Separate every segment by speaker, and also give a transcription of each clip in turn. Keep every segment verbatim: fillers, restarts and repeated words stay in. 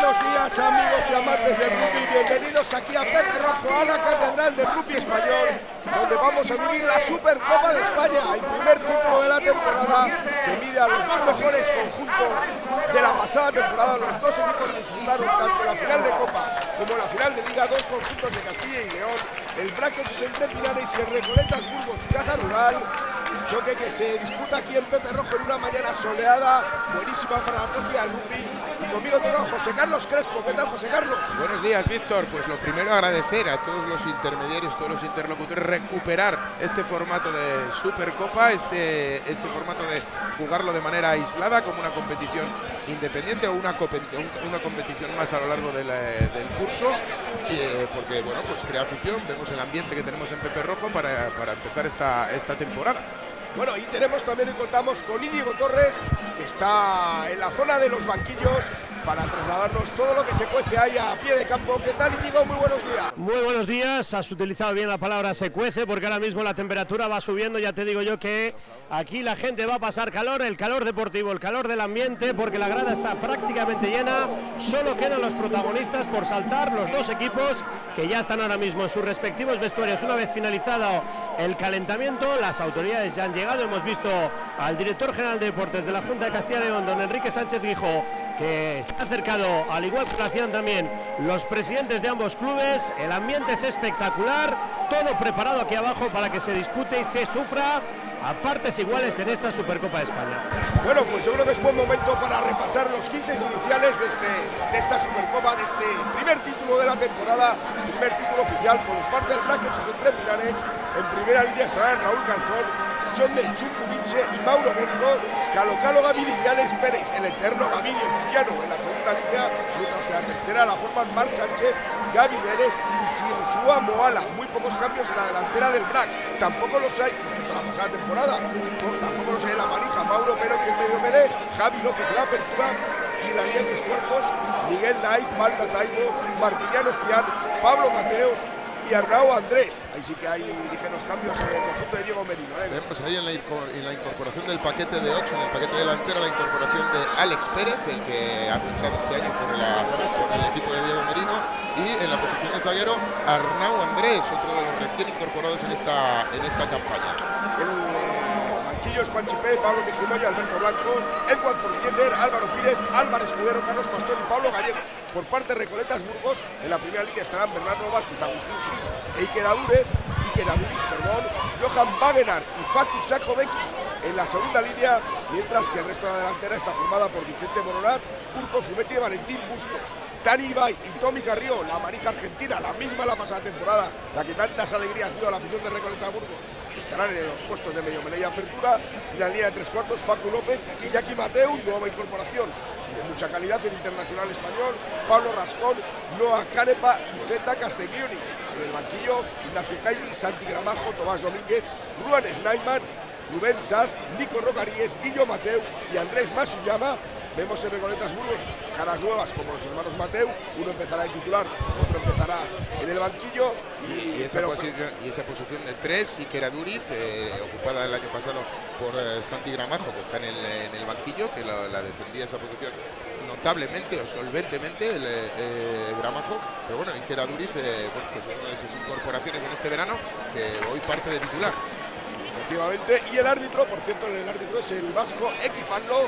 Speaker 1: buenos días, amigos y amantes del rugby. Bienvenidos aquí a Pepe Rojo, a la Catedral del Rugby Español, donde vamos a vivir la Supercopa de España, el primer título de la temporada, que mide a los dos mejores conjuntos de la pasada temporada. Los dos equipos que disputaron tanto la final de Copa como la final de Liga, dos conjuntos de Castilla y León, el Braquesos entre Pinares y el Recoletas Burgos Caja Rural. Choque que se disputa aquí en Pepe Rojo en una mañana soleada, buenísima para la propia del rugby. Y conmigo tengo a José Carlos Crespo. ¿Qué tal, José Carlos?
Speaker 2: Buenos días, Víctor. Pues lo primero, agradecer a todos los intermediarios, todos los interlocutores, recuperar este formato de Supercopa, este, este formato de jugarlo de manera aislada como una competición independiente o una, una competición más a lo largo del, del curso, y, eh, porque bueno, pues crea afición, vemos el ambiente que tenemos en Pepe Rojo para, para empezar esta, esta temporada.
Speaker 1: Bueno, y tenemos también y contamos con Íñigo Torres, que está en la zona de los banquillos para trasladarnos todo lo que se cuece ahí a pie de campo. ¿Qué tal, Íñigo? Muy buenos días.
Speaker 3: Muy buenos días. Has utilizado bien la palabra se cuece, porque ahora mismo la temperatura va subiendo. Ya te digo yo que aquí la gente va a pasar calor, el calor deportivo, el calor del ambiente, porque la grada está prácticamente llena. Solo quedan los protagonistas por saltar, los dos equipos que ya están ahora mismo en sus respectivos vestuarios. Una vez finalizado el calentamiento, las autoridades ya han llegado. Hemos visto al director general de deportes de la Junta de Castilla y León, don Enrique Sánchez Guijo, que se ha acercado, al igual que lo hacían también los presidentes de ambos clubes. El ambiente es espectacular, todo preparado aquí abajo para que se dispute y se sufra a partes iguales en esta Supercopa de España.
Speaker 1: Bueno, pues yo creo que es buen momento para repasar los quince iniciales de, este, de esta Supercopa, de este primer título de la temporada, primer título oficial por parte del Braquesos entre Pinares. En primera línea estarán Raúl Calzón, John del Chufu Vince y Mauro Genco, Calo Calo Gavidi y Alex Pérez, el eterno Gavidi el Fuquiano en la segunda línea, mientras que la tercera la forman Marc Sánchez, Gaby Vélez y Sioshua Moala. Muy pocos cambios en la delantera del Brac, tampoco los hay respecto a la pasada temporada, no, tampoco los hay en la manija. Mauro Pero, que es medio melé, Javi López la apertura, y en la línea de tres cuartos Miguel Naiz, Malta Taibo, Martiniano Cian, Pablo Mateos y Arnau Andrés. Ahí sí que hay ligeros cambios en el conjunto de Diego Merino, ¿eh?
Speaker 2: Vemos ahí en la, en la incorporación del paquete de ocho, en el paquete delantero, la incorporación de Alex Pérez, el que ha fichado este año por, la, por el equipo de Diego Merino, y en la posición de zaguero Arnau Andrés, otro de los recién incorporados en esta, en esta campaña.
Speaker 1: El eh, banquillo es Juan Chipé, Pablo Mijimoya, Alberto Blanco, Edward Portiender, Álvaro Pírez, Álvaro Escudero, Carlos Pastor y Pablo Gallegos. Por parte de Recoletas Burgos, en la primera línea estarán Bernardo Vázquez, Agustín Gil, Eiker Adúrez, Iker Adúriz, perdón, Johan Wagener y Facu Sacovecchi en la segunda línea, mientras que el resto de la delantera está formada por Vicente Moronat, Urco Zumetti y Valentín Bustos. Dani Ibai y Tommy Carrió, la manija argentina, la misma la pasada temporada, la que tantas alegrías dio a la afición de Recoletas Burgos, estarán en los puestos de medio melé y apertura. Y la línea de tres cuartos, Facu López y Jackie Mateu, nueva incorporación y de mucha calidad el internacional español, Pablo Rascón, Noah Canepa y Feta Castiglioni. En el banquillo, Ignacio Caili, Santi Gramajo, Tomás Domínguez, Ruan Snaiman, Rubén Saz, Nico Rocaríes, Guillo Mateu y Andrés Masuyama. Vemos en Recoletas Burgos caras nuevas como los hermanos Mateu, uno empezará de titular, otro empezará en el banquillo.
Speaker 2: Y, y, esa, pero, posición, y esa posición de tres, Iker Adúriz, eh, ocupada el año pasado por eh, Santi Gramajo, que está en el, en el banquillo, que la, la defendía esa posición notablemente o solventemente el eh, Gramajo, pero bueno, Iker Adúriz, eh, bueno, pues es una de esas incorporaciones en este verano que hoy parte de titular.
Speaker 1: Efectivamente, y el árbitro, por cierto, el árbitro es el vasco Equifanlo,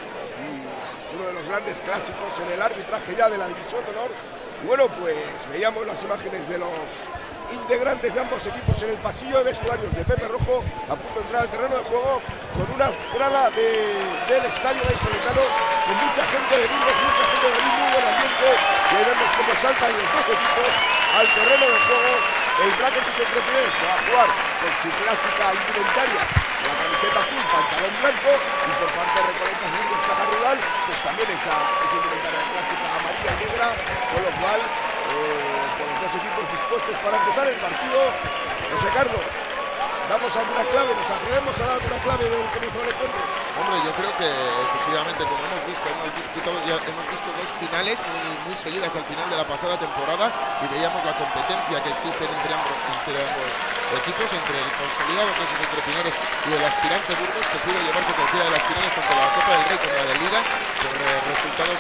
Speaker 1: uno de los grandes clásicos en el arbitraje ya de la División de Honor. Y bueno, pues veíamos las imágenes de los integrantes de ambos equipos en el pasillo de vestuarios de Pepe Rojo, a punto de entrar al terreno de juego, con una grada de, del estadio vallisoletano, con mucha gente de Burgos, mucha gente de Berlín, muy buen ambiente, y ahí vemos cómo saltan los dos equipos al terreno de juego. El Braquesos entre Pinares, que va a jugar con su clásica indumentaria, la camiseta azul, pantalón blanco, y por parte de Recoletas Burgos Caja Rural, pues también esa, esa indumentaria clásica amarilla y negra, con lo cual eh, con los dos equipos dispuestos para empezar el partido. José Carlos, damos alguna clave, nos atrevemos a dar alguna clave del comienzo del encuentro.
Speaker 2: Hombre, yo creo que efectivamente, como hemos visto, hemos disputado ya, hemos visto dos finales muy, muy seguidas al final de la pasada temporada, y veíamos la competencia que existe entre ambos, entre ambos equipos, entre el consolidado, que es entre Pinares, y el aspirante Burgos, que pudo llevarse cualquiera de las finales, tanto la Copa del Rey como la de Liga, por eh, resultados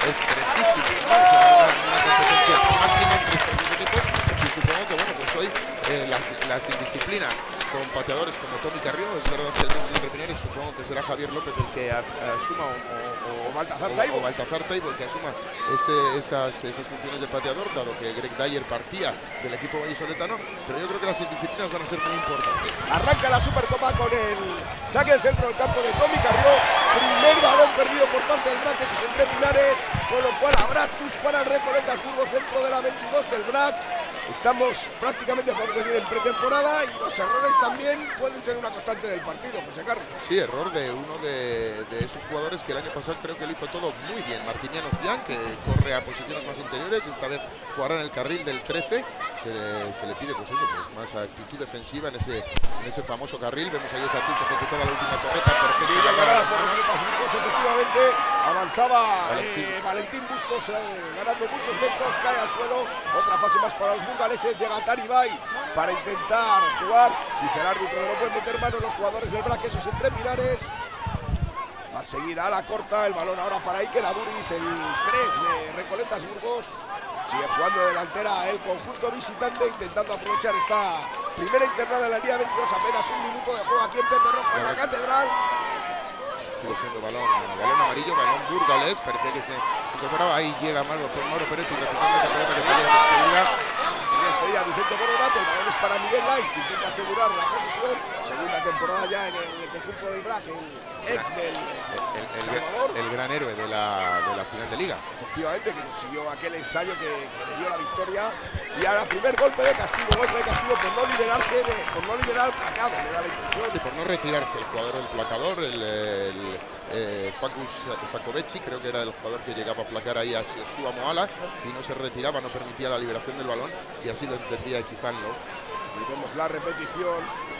Speaker 2: estrechísimo, ¿no? O sea, una, una competencia máxima entre estos dos equipos, y supongo que, bueno, pues hoy eh, las, las indisciplinas con pateadores como Tommy Carrió, es verdad que el Entre Pinares, supongo que será Javier López el que a, a, asuma o, o, o, Baltazar Taibo, o Baltazar Taibo el que asuma ese, esas, esas funciones de pateador, dado que Greg Dyer partía del equipo vallisoletano, pero yo creo que las indisciplinas van a ser muy importantes.
Speaker 1: Arranca la Supercopa con el saque del centro del campo de Tommy Carrió, primer balón perdido por parte del B R A C esos Entre Pinares, con lo cual habrá touch para el Recoletas Burgos dentro de la veintidós del B R A C. Estamos prácticamente, podemos decir, en pretemporada y los errores también pueden ser una constante del partido, José Carlos.
Speaker 2: Sí, error de uno de, de esos jugadores que el año pasado creo que lo hizo todo muy bien, Martiniano Cian, que corre a posiciones más interiores, esta vez jugará en el carril del trece, se le, se le pide pues eso, pues más actitud defensiva en ese, en ese famoso carril. Vemos ahí esa tucha ejecutada la última torreta perfecta.
Speaker 1: Y ganada por Recoletas Burgos, efectivamente, avanzaba Valentín, eh, Valentín Bustos eh, ganando muchos metros, cae al suelo, otra fase más para los burgaleses, llega Taribay para intentar jugar, dice el árbitro que no pueden meter manos los jugadores del B R A C, esos Entre Pinares. Va a seguir a la corta, el balón ahora para Iker Aduriz, el tres de Recoletas Burgos. Sigue jugando de delantera el conjunto visitante, intentando aprovechar esta primera internada de la línea veintidós, apenas un minuto de juego aquí en Pepe Rojo, en la Catedral.
Speaker 2: Sigue siendo balón, balón amarillo, balón burgalés, parecía que se incorporaba, ahí llega Mauro, Mauro Pérez y recuperando esa pelota que se lleva despedida.
Speaker 1: Se despedía Vicente Boronat, el balón es para Miguel Laiz, que intenta asegurar la posesión, segunda temporada ya en el conjunto del B R A C, el ex del
Speaker 2: el, el,
Speaker 1: Salvador.
Speaker 2: El, el gran héroe de la, de la final de Liga.
Speaker 1: Efectivamente, que consiguió aquel ensayo que, que le dio la victoria. Y ahora primer golpe de castigo, golpe de castigo por no liberarse, de, por no liberar al placado, me da la impresión.
Speaker 2: Sí, por no retirarse el jugador del placador, el, el eh, Fakus Sakovechi, creo que era el jugador que llegaba a placar ahí a Siosua Moala y no se retiraba, no permitía la liberación del balón, y así lo entendía Equifano.
Speaker 1: Y vemos la repetición.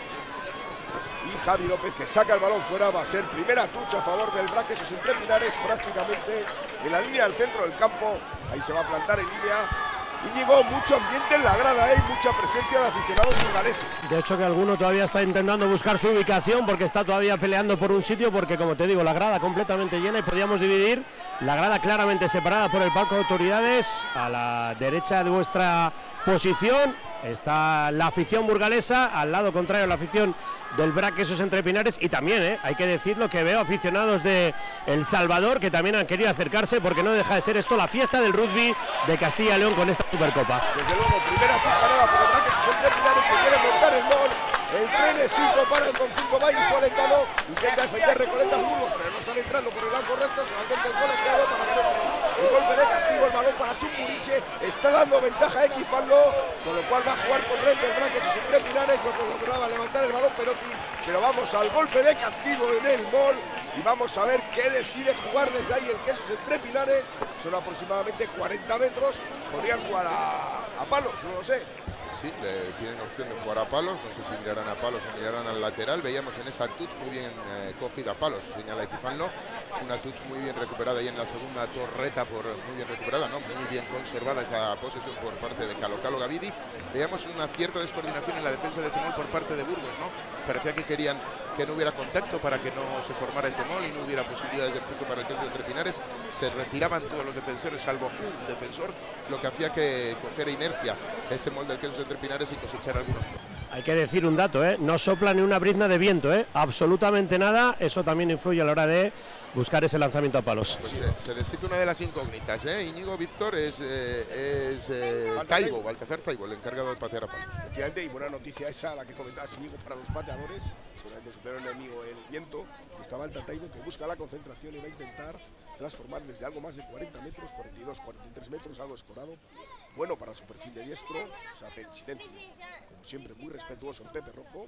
Speaker 1: Y Javi López, que saca el balón fuera, va a ser primera tucha a favor del B R A C, esos Entre Pinares prácticamente en la línea del centro del campo. Ahí se va a plantar en línea. Y llegó mucho ambiente en la grada, ¿eh? Mucha presencia de aficionados burgaleses.
Speaker 3: De hecho que alguno todavía está intentando buscar su ubicación porque está todavía peleando por un sitio, porque como te digo, la grada completamente llena y podríamos dividir la grada claramente separada por el palco de autoridades. A la derecha de vuestra posición está la afición burgalesa, al lado contrario la afición del B R A C, esos Entre Pinares, y también, eh, hay que decirlo, que veo aficionados de El Salvador que también han querido acercarse, porque no deja de ser esto la fiesta del rugby de Castilla y León con esta Supercopa.
Speaker 1: Desde luego, primera ganada por el B R A C, esos Entre Pinares que quieren montar el gol. El tren es cinco para el conjunto vallisoletano, intenta defender Recoletas Burgos, pero no están entrando por el lado correcto, solamente el colegiado para que no el golpe de castigo, el balón para Chumburiche, está dando ventaja a Equifano, con lo cual va a jugar con red del B R A C, esos Entre Pinares, lo que lograba levantar el balón Perotti, pero vamos al golpe de castigo en el gol y vamos a ver qué decide jugar desde ahí el que esos Entre Pinares, son aproximadamente cuarenta metros, podrían jugar a, a palos, no lo sé.
Speaker 2: Sí, le, tienen opción de jugar a palos, no sé si mirarán a palos o mirarán al lateral. Veíamos en esa touch muy bien eh, cogida a palos, señala Equifano, una touch muy bien recuperada y en la segunda torreta por muy bien recuperada, no, muy bien conservada esa posesión por parte de Calo Calo Gavidi. Veíamos una cierta descoordinación en la defensa de ese mol por parte de Burgos, ¿no? Parecía que querían que no hubiera contacto para que no se formara ese mol y no hubiera posibilidades de punto para el caso de Entre Pinares. Se retiraban todos los defensores salvo un defensor, lo que hacía que cogiera inercia ese mol del queso Entre Pinares y cosechar algunos.
Speaker 3: Hay que decir un dato, ¿eh? No sopla ni una brizna de viento, ¿eh? Absolutamente nada. Eso también influye a la hora de buscar ese lanzamiento a palos.
Speaker 2: Pues se, se deshizo una de las incógnitas, ¿eh? Íñigo Víctor es, eh, es eh, Taibo, Baltazar Taibo, el encargado de patear a palos.
Speaker 1: Efectivamente, y buena noticia esa, la que comentabas, Íñigo, para los pateadores. Seguramente superó el enemigo el viento. Estaba el Taibo, que busca la concentración y va a intentar transformar desde algo más de cuarenta metros, cuarenta y dos, cuarenta y tres metros, algo escorado. Bueno para su perfil de diestro, se hace en silencio, como siempre muy respetuoso en Pepe Rojo.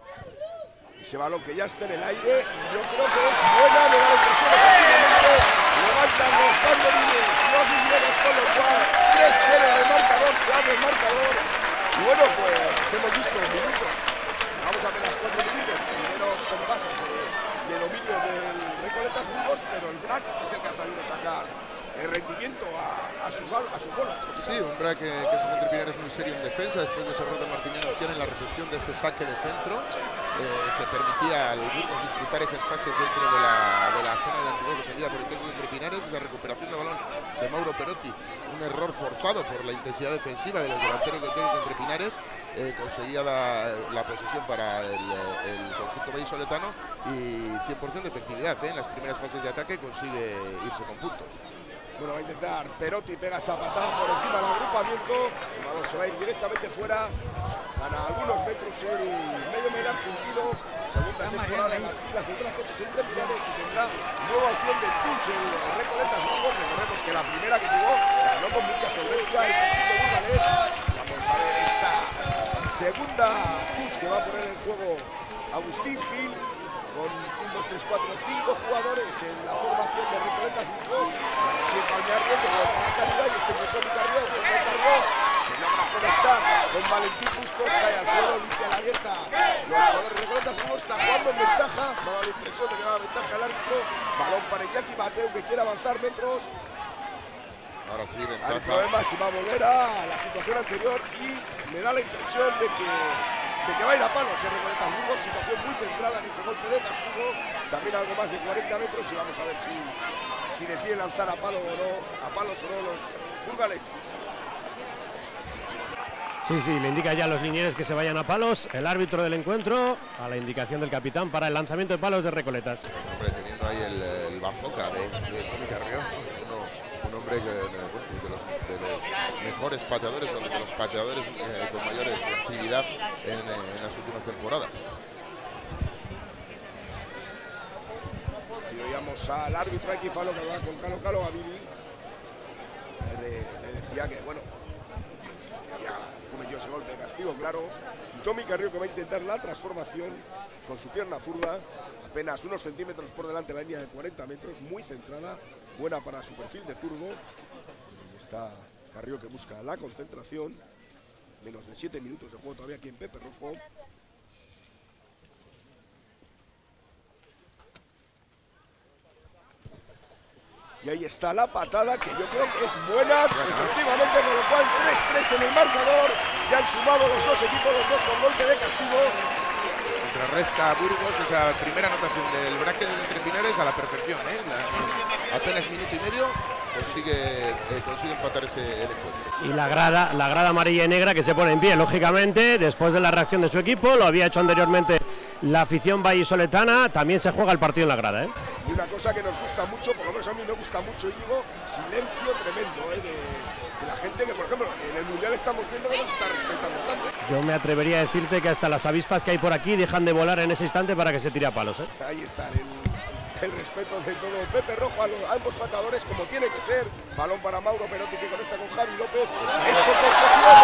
Speaker 1: Ese balón que ya está en el aire y yo creo que es buena, me da la impresión efectivamente. Levantan los banderines, los vinieros, con lo cual tres cero en el marcador, se abre el marcador. Y bueno, pues hemos visto minutos, vamos a ver las cuatro minutos, primeros compases eh, de dominio del Recoletas Burgos, pero el B R A C es el que ha sabido sacar el rendimiento a, a, sus, a sus bolas.
Speaker 2: Sí, un B R A C que, que esos Entre Pinares muy serio en defensa, después de ese error de Martiniano Cian en la recepción de ese saque de centro, eh, que permitía al Burgos disputar esas fases dentro de la, de la zona de veintidós defendida por el queso de Entre Pinares, esa recuperación de balón de Mauro Perotti, un error forzado por la intensidad defensiva de los delanteros de todos entre Pinares, eh, conseguía la, la posesión para el, el conjunto vallisoletano y cien por cien de efectividad, ¿eh? En las primeras fases de ataque consigue irse con puntos.
Speaker 1: Bueno, va a intentar Perotti, pega esa patada por encima del agrupamiento, el balón se va a ir directamente fuera, gana algunos metros el medio medio argentino, segunda temporada en las filas del Braquesos entre Pinares y tendrá nueva opción de Tuchel el Recoletas Burgos. Recordemos que la primera que tuvo ganó con mucha solvencia el conjunto burgalés. Vamos a ver esta segunda Tuch que va a poner en juego Agustín Gil, con un, dos, tres, cuatro, cinco jugadores en la formación de Recoletas Burgos. La consigue palmear bien, que para Cariba y este con Tony Carrió, con Tony Carrió, se logra conectar con Valentín Bustos, cae al suelo, limpia la abierta. Los jugadores de Recoletas Burgos están jugando en ventaja, me ha dado la impresión de que da ventaja el árbitro. Balón para Iñaki Mateu, que quiere avanzar metros.
Speaker 2: Ahora sí, ventaja.
Speaker 1: El problema si va a volver a la situación anterior y me da la impresión de que de que va a ir a palos en Recoletas Burgos, situación muy centrada en ese golpe de castigo, también algo más de cuarenta metros y vamos a ver si, si deciden lanzar a, palo o no, a palos o no los burgaleses.
Speaker 3: Sí, sí, le indica ya a los linieres que se vayan a palos, el árbitro del encuentro, a la indicación del capitán para el lanzamiento de palos de Recoletas.
Speaker 2: Hombre, teniendo ahí el, el bazooka de, de Tony Carrió, uno, un hombre que, de, de, los, de los mejores pateadores o de los pateadores eh, con mayor actividad en, en las últimas temporadas.
Speaker 1: Y veíamos al árbitro aquí, Falo, que hablaba con Calo Calo Gavini. Le, le decía que, bueno, que había cometido ese golpe de castigo, claro. Y Tommy Carrió, que va a intentar la transformación con su pierna zurda, apenas unos centímetros por delante de la línea de cuarenta metros, muy centrada, buena para su perfil de zurdo. Y está Carrió que busca la concentración. Menos de siete minutos de juego todavía aquí en Pepe Rojo. Y ahí está la patada, que yo creo que es buena, efectivamente, con lo cual tres tres en el marcador. Ya han sumado los dos equipos, los dos con golpe de castigo.
Speaker 2: Contrarresta a Burgos esa primera anotación del Braquesos entre Pinares a la perfección, ¿eh? La, apenas minuto y medio consigue, eh, consigue empatar ese el encuentro.
Speaker 3: Y la grada, la grada amarilla y negra que se pone en pie, lógicamente, después de la reacción de su equipo, lo había hecho anteriormente la afición vallisoletana, también se juega el partido en la grada, ¿eh?
Speaker 1: Y una cosa que nos gusta mucho, por lo menos a mí me gusta mucho, y digo, silencio tremendo, ¿eh? de, de la gente que, por ejemplo, en el Mundial estamos viendo que no se está respetando tanto.
Speaker 3: Yo me atrevería a decirte que hasta las avispas que hay por aquí dejan de volar en ese instante para que se tire a palos, ¿eh?
Speaker 1: Ahí está el, el respeto de todo Pepe Rojo a, los, a ambos patadores, como tiene que ser. Balón para Mauro Perotti, que conecta con Javi López. Este por posición,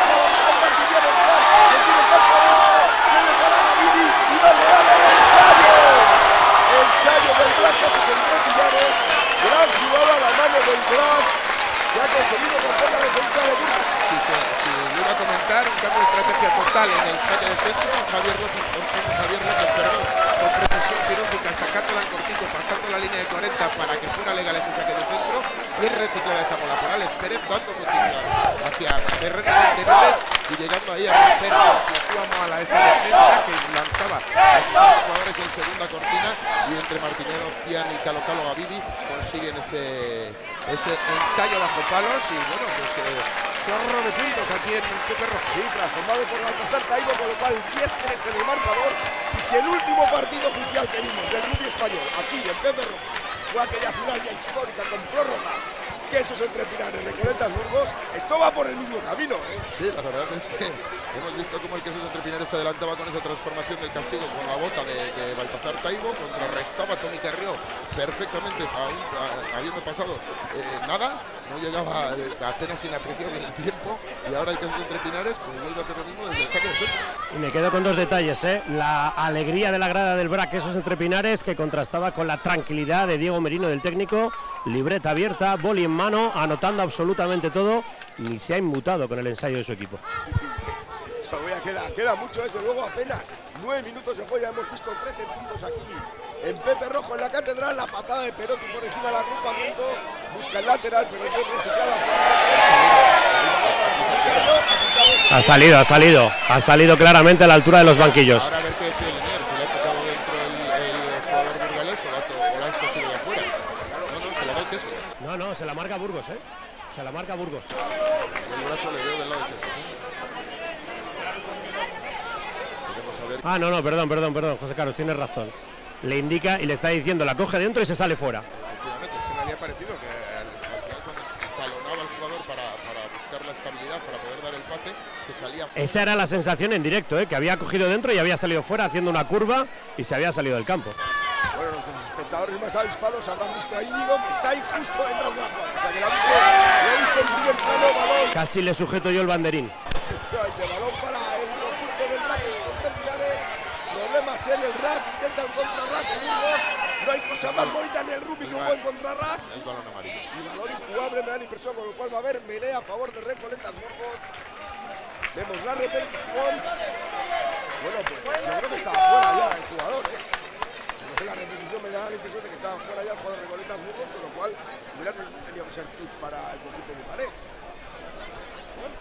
Speaker 1: y va Leal al ensayo. Ensayo del Black Ops entre Pillares. Gran jugada a la mano del Black, que ha conseguido romper la defensa de Burgos.
Speaker 2: Si se si le iba a comentar, un cambio de estrategia total en el saque de centro. Javier López, Javier López, perdón, con precisión quirúrgica, sacándola en cortito, pasando la línea de cuarenta para que fuera legal ese saque de centro. Bien reciclada esa bola por Alex Pérez, dando continuidad hacia terrenos interiores y llegando ahí a romper con su suamo a la esa defensa que lanzaba a sus jugadores en segunda cortina, y entre Martinero, Cian y Calo Calo Gavidi consiguen ese, ese ensayo bajo palos y bueno, pues eh, zorro de puntos aquí en Pepe Rojo.
Speaker 1: Sí, transformado por Baltazar Taibo, con lo cual diez tres en el marcador. Y si el último partido oficial que vimos del rugby español aquí en Pepe Rojo fue aquella final ya histórica con prórroga, que esos entre Pinares, Recoletas Burgos, esto va por el mismo camino, ¿eh?
Speaker 2: Sí, la verdad es que hemos visto cómo el Quesos entre Pinares se adelantaba con esa transformación del castigo con la bota de, de Baltazar Taibo, contrarrestaba a Tommy Carrió perfectamente, aún, a, habiendo pasado eh, nada, no llegaba eh, apenas inapreciable el tiempo, y ahora el Quesos entre Pinares pues vuelve a hacer lo mismo desde el saque de centro.
Speaker 3: Y me quedo con dos detalles, ¿eh? La alegría de la grada del Braquesos entre Pinares, que contrastaba con la tranquilidad de Diego Merino, del técnico, libreta abierta, boli en mano, anotando absolutamente todo, ni se ha inmutado con el ensayo de su equipo.
Speaker 1: Sí, sí. Todavía queda, queda mucho, desde luego, apenas nueve minutos de juego, ya hemos visto trece puntos aquí en Pepe Rojo, en la Catedral. La patada de Perotti por encima del agrupamiento, busca el lateral, pero es bien reciclada.
Speaker 3: Ha salido, ha salido, ha salido claramente a la altura de los banquillos.
Speaker 2: Ahora a ver qué decide Liniers, si le ha tocado dentro el, el jugador burgalés o lo ha, o lo ha escogido de afuera. No, no, se le da el Quesos.
Speaker 3: No, no, no, se la marca Burgos, ¿eh? Se la marca Burgos.
Speaker 2: El brazo le veo del lado de Jesús, ¿eh? Veremos a ver.
Speaker 3: Ah, no, no, perdón, perdón, perdón, José Carlos, tienes razón. Le indica y le está diciendo, la coge dentro y se sale fuera.
Speaker 2: Efectivamente, es que me había parecido que al, al final cuando talonaba al jugador para, para buscar la estabilidad, para poder dar el pase, se salía.
Speaker 3: Esa era la sensación en directo, ¿eh? Que había cogido dentro y había salido fuera haciendo una curva y se había salido del campo.
Speaker 1: Bueno, nuestros espectadores más avispados habrán visto a Íñigo, que está ahí justo detrás de la jugada. O sea, que la ha visto, lo ha visto en primer plano, balón.
Speaker 3: Casi le sujeto yo el banderín.
Speaker 1: Efectivamente, balón para el conjunto del Rack, entre Pinares. Problemas en el Rack, intenta el contra-Rack, Burgos. No hay cosa más bonita en el rugby que un buen contra-Rack.
Speaker 2: Es balón amarillo.
Speaker 1: Y balón injugable, me da la impresión, con lo cual va a haber melea a favor de Recoletas Burgos. Vemos la repetición. Bueno, pues yo creo que estaba fuera ya el jugador, ¿eh? La repetición me da la impresión de que estaba fuera ya el jugador de Recoletas Burgos, con lo cual hubiera tenido que ser touch para el conjunto burgalés. Bueno,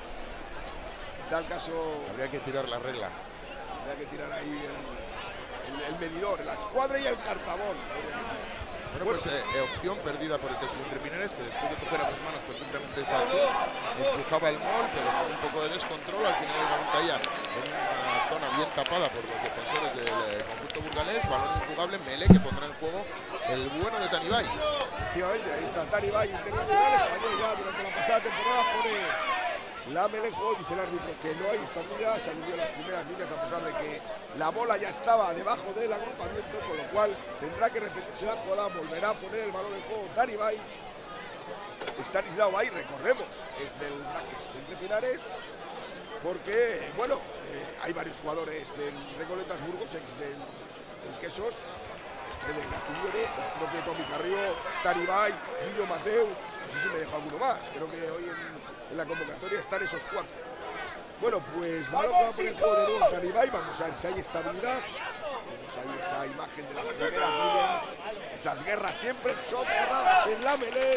Speaker 1: en tal caso
Speaker 2: habría que tirar la regla.
Speaker 1: Habría que tirar ahí el, el, el medidor, la escuadra y el cartabón.
Speaker 2: Bueno, pues eh, eh, opción perdida por el Jesús Entre Pinares, que después de coger a dos manos perfectamente esa touch, empujaba el mol, pero con un poco de descontrol, al final el balón caía en una zona bien tapada por los defensores del eh, conjunto burgalés, balón injugable, Mele, que pondrá en juego el bueno de Tanibay.
Speaker 1: Efectivamente, ahí está Tanibay, internacional español ya durante la pasada temporada, pone la Mele en juego, dice el árbitro que no hay estabilidad, se aludió las primeras líneas a pesar de que la bola ya estaba debajo del agrupamiento, con lo cual tendrá que repetirse la jugada, volverá a poner el balón en juego Tanibay. Stanislao Bay, recordemos, es del Braques Entre Pinares, porque, bueno, eh, hay varios jugadores del Recoletas Burgos, ex del, del Quesos, Fede Castiglione, el propio Tommy Carrió, Tanibay, Guillo Mateu, no sé si me dejo alguno más, creo que hoy en, en la convocatoria están esos cuatro. Bueno, pues balón que va a poner el juego de nuevo Tanibay, vamos a ver si hay estabilidad. Vemos ahí esa imagen de las primeras líneas, esas guerras siempre soterradas en la Melé.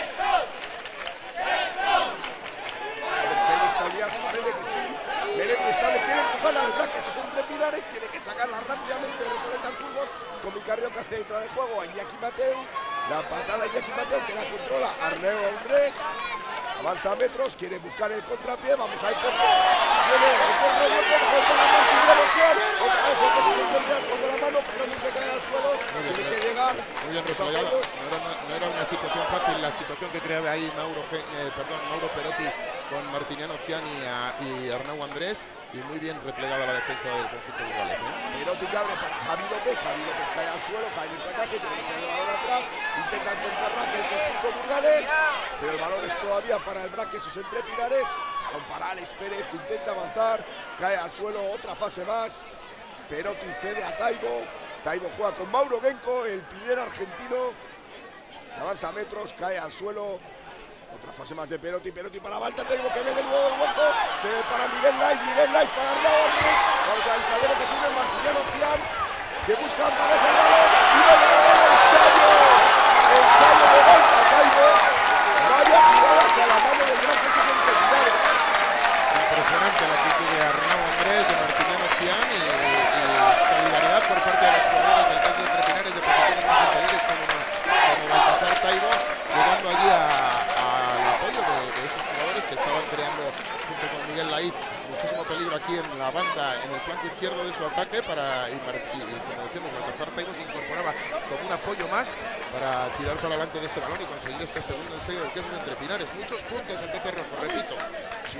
Speaker 1: A ver si hay estabilidad, parece que sí. Melé muy estable, quiere empujarla del Braque, esos Entre Pinares, tiene que sacarla rápidamente de Recoletas Burgos, con mi Carrió que hace entrar en juego a Iñaki Mateu. La patada de Iñaki Mateu que la controla Arneu Andrés. Avanza metros, quiere buscar el contrapié, vamos a ir por tiene el contrapié, con la mano, otra vez el que se con la mano, pero no te cae al suelo, tiene que llegar.
Speaker 2: Muy bien resolvido, no era, una, no era una situación fácil la situación que creaba ahí Mauro, eh, perdón, Mauro Perotti con Martiniano Ciani a, y Arnau Andrés, y muy bien replegada la defensa del conjunto de Burgales, ¿eh?
Speaker 1: Perotti que abre para Javi López, Javi López cae al suelo, cae en el placaje, tiene que hacer el balón atrás, intenta contrarraque el conjunto Burgales, pero el balón es todavía para el Braque sus Entre Pinares, con para Alex Pérez que intenta avanzar, cae al suelo, otra fase más, Perotti cede a Taibo, Taibo juega con Mauro Genco, el pilero argentino, que avanza metros, cae al suelo, otra fase más de Perotti, Perotti para Balta, Taibo que ve de nuevo el hueco, cede para Miguel Laiz, Miguel Laiz para Arnau Andrés, vamos a ver el zaguero que sube Martiniano Cian, que busca otra vez el balón, y va a llegar el ensayo, el ensayo de Balta, Taibo. Vaya jugadas a la mano del gran Jesús Entre Pinares.
Speaker 2: Impresionante la actitud de Arnau Andrés, de Martiniano Cian y, y solidaridad por parte de los jugadores del Jesús Entre Pinares de posiciones más interiores como, como Baltazar Taibo, llegando allí al apoyo de, de esos jugadores que estaban creando junto con Miguel Laiz muchísimo peligro aquí en la banda, en el flanco izquierdo de su ataque para, y, y, y como decíamos, Baltazar Taibo se incorporaba como un apoyo más para tirar para adelante de ese balón y conseguir este segundo ensayo del Quesos Entre Pinares. Muchos puntos en Pepe Rojo, repito. Sí.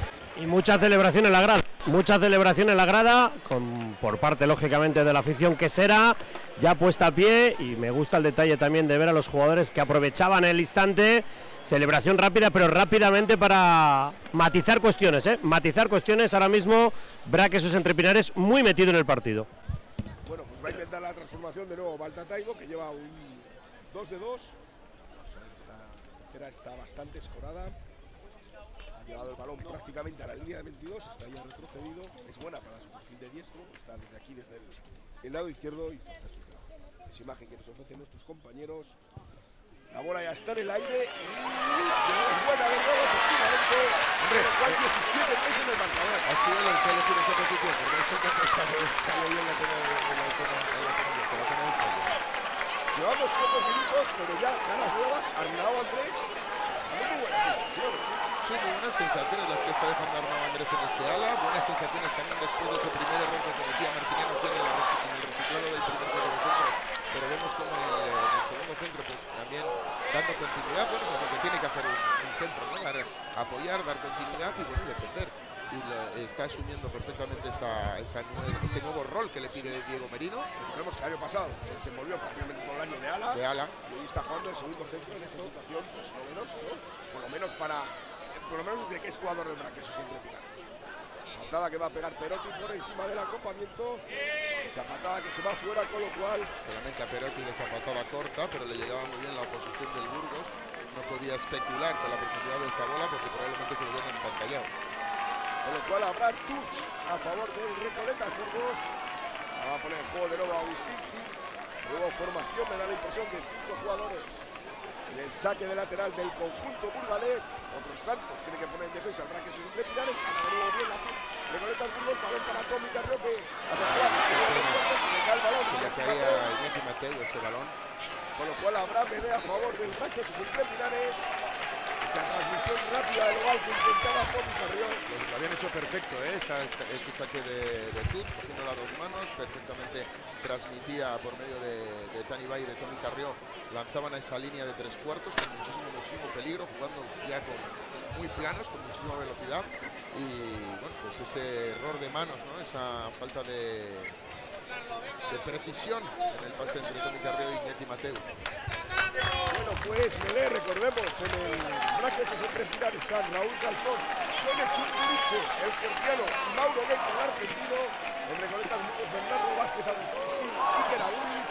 Speaker 3: Y mucha celebración en la grada, mucha celebración en la grada, con, por parte lógicamente de la afición quesera, ya puesta a pie, y me gusta el detalle también de ver a los jugadores que aprovechaban el instante, celebración rápida, pero rápidamente para matizar cuestiones, ¿eh? matizar cuestiones, ahora mismo Braque sus Entre Pinares muy metido en el partido.
Speaker 1: Bueno, pues va a intentar la transformación de nuevo Balta Taibo, que lleva un dos de dos, esta tercera está bastante escorada. Ha llevado el balón prácticamente a la línea de veintidós, está ya retrocedido, es buena para su perfil de diestro, está desde aquí, desde el, el lado izquierdo, y fantástica esa imagen que nos ofrecen nuestros compañeros. La bola ya está en el aire y es buena de nuevo, efectivamente. Hombre, igual diecisiete meses en el marcador.
Speaker 2: Ha sido el que ha elegido esa posición, porque eso que ha pasado sale bien la toma de la toma de ensayo.
Speaker 1: Llevamos pocos minutos, pero ya ganas nuevas. Arnau Andrés, muy buenas sensaciones.
Speaker 2: Sí, muy buenas sensaciones las que está dejando Arnau Andrés en ese ala. Buenas sensaciones también después de ese primer error que cometía Martiniano Fiel en el reciclado del primer saque de centro. Pero vemos como en el, en el segundo centro, pues también dando continuidad, bueno, pues lo que tiene que hacer un, un centro, ¿no? Dar, apoyar, dar continuidad y bueno, defender. Y le, está asumiendo perfectamente esa, esa nueve, ese nuevo rol que le pide Diego Merino.
Speaker 1: Recordemos que el año pasado se desenvolvió prácticamente todo el año de ala.
Speaker 2: De ala.
Speaker 1: Y hoy está jugando el segundo centro en esa situación pues novedosa, ¿no? Por lo menos para, por lo menos desde que es jugador del Braquesos Entrepinares. Patada que va a pegar Perotti por encima del acoplamiento. Esa patada que se va fuera, con lo cual
Speaker 2: solamente a Perotti de esa patada corta, pero le llegaba muy bien la oposición del Burgos. No podía especular con la profundidad de esa bola porque probablemente se lo hubieran empantallado.
Speaker 1: Con lo cual habrá touch a favor del Recoletas Burgos. La va a poner en juego de nuevo Agustín Gil. Nueva formación, me da la impresión de cinco jugadores en el saque de lateral del conjunto burgalés. Otros tantos tiene que poner en defensa el Braquesos Entrepinares. Gana de nuevo bien la touch. Recoletas Burgos, balón para Tommy Carrió que hace jugar. Se le cae el balón.
Speaker 2: Se le caía a Iñaki Mateu ese balón.
Speaker 1: Con lo cual habrá pelea a favor del Braquesos Entrepinares. Esa transmisión rápida del gol que intentaba Tommy Carrió.
Speaker 2: Pues lo habían hecho perfecto, ¿eh? Esa, esa, ese saque de, de Tut, cogiendo las dos manos, perfectamente transmitía por medio de, de Tani Bay y de Tommy Carrió. Lanzaban a esa línea de tres cuartos con muchísimo, muchísimo peligro, jugando ya con muy planos, con muchísima velocidad. Y bueno, pues ese error de manos, ¿no? Esa falta de, de precisión en el pase entre Tommy Carrió y Iñaki Mateu.
Speaker 1: Bueno, pues Melé, recordemos, en el Braquesos Entrepinares están Raúl Calzón, Sone Chupuriche, el georgiano, y Mauro Gueco, el argentino. En Recoletas Burgos, Bernardo Vázquez, Agustín Gil, Iker Aguriz.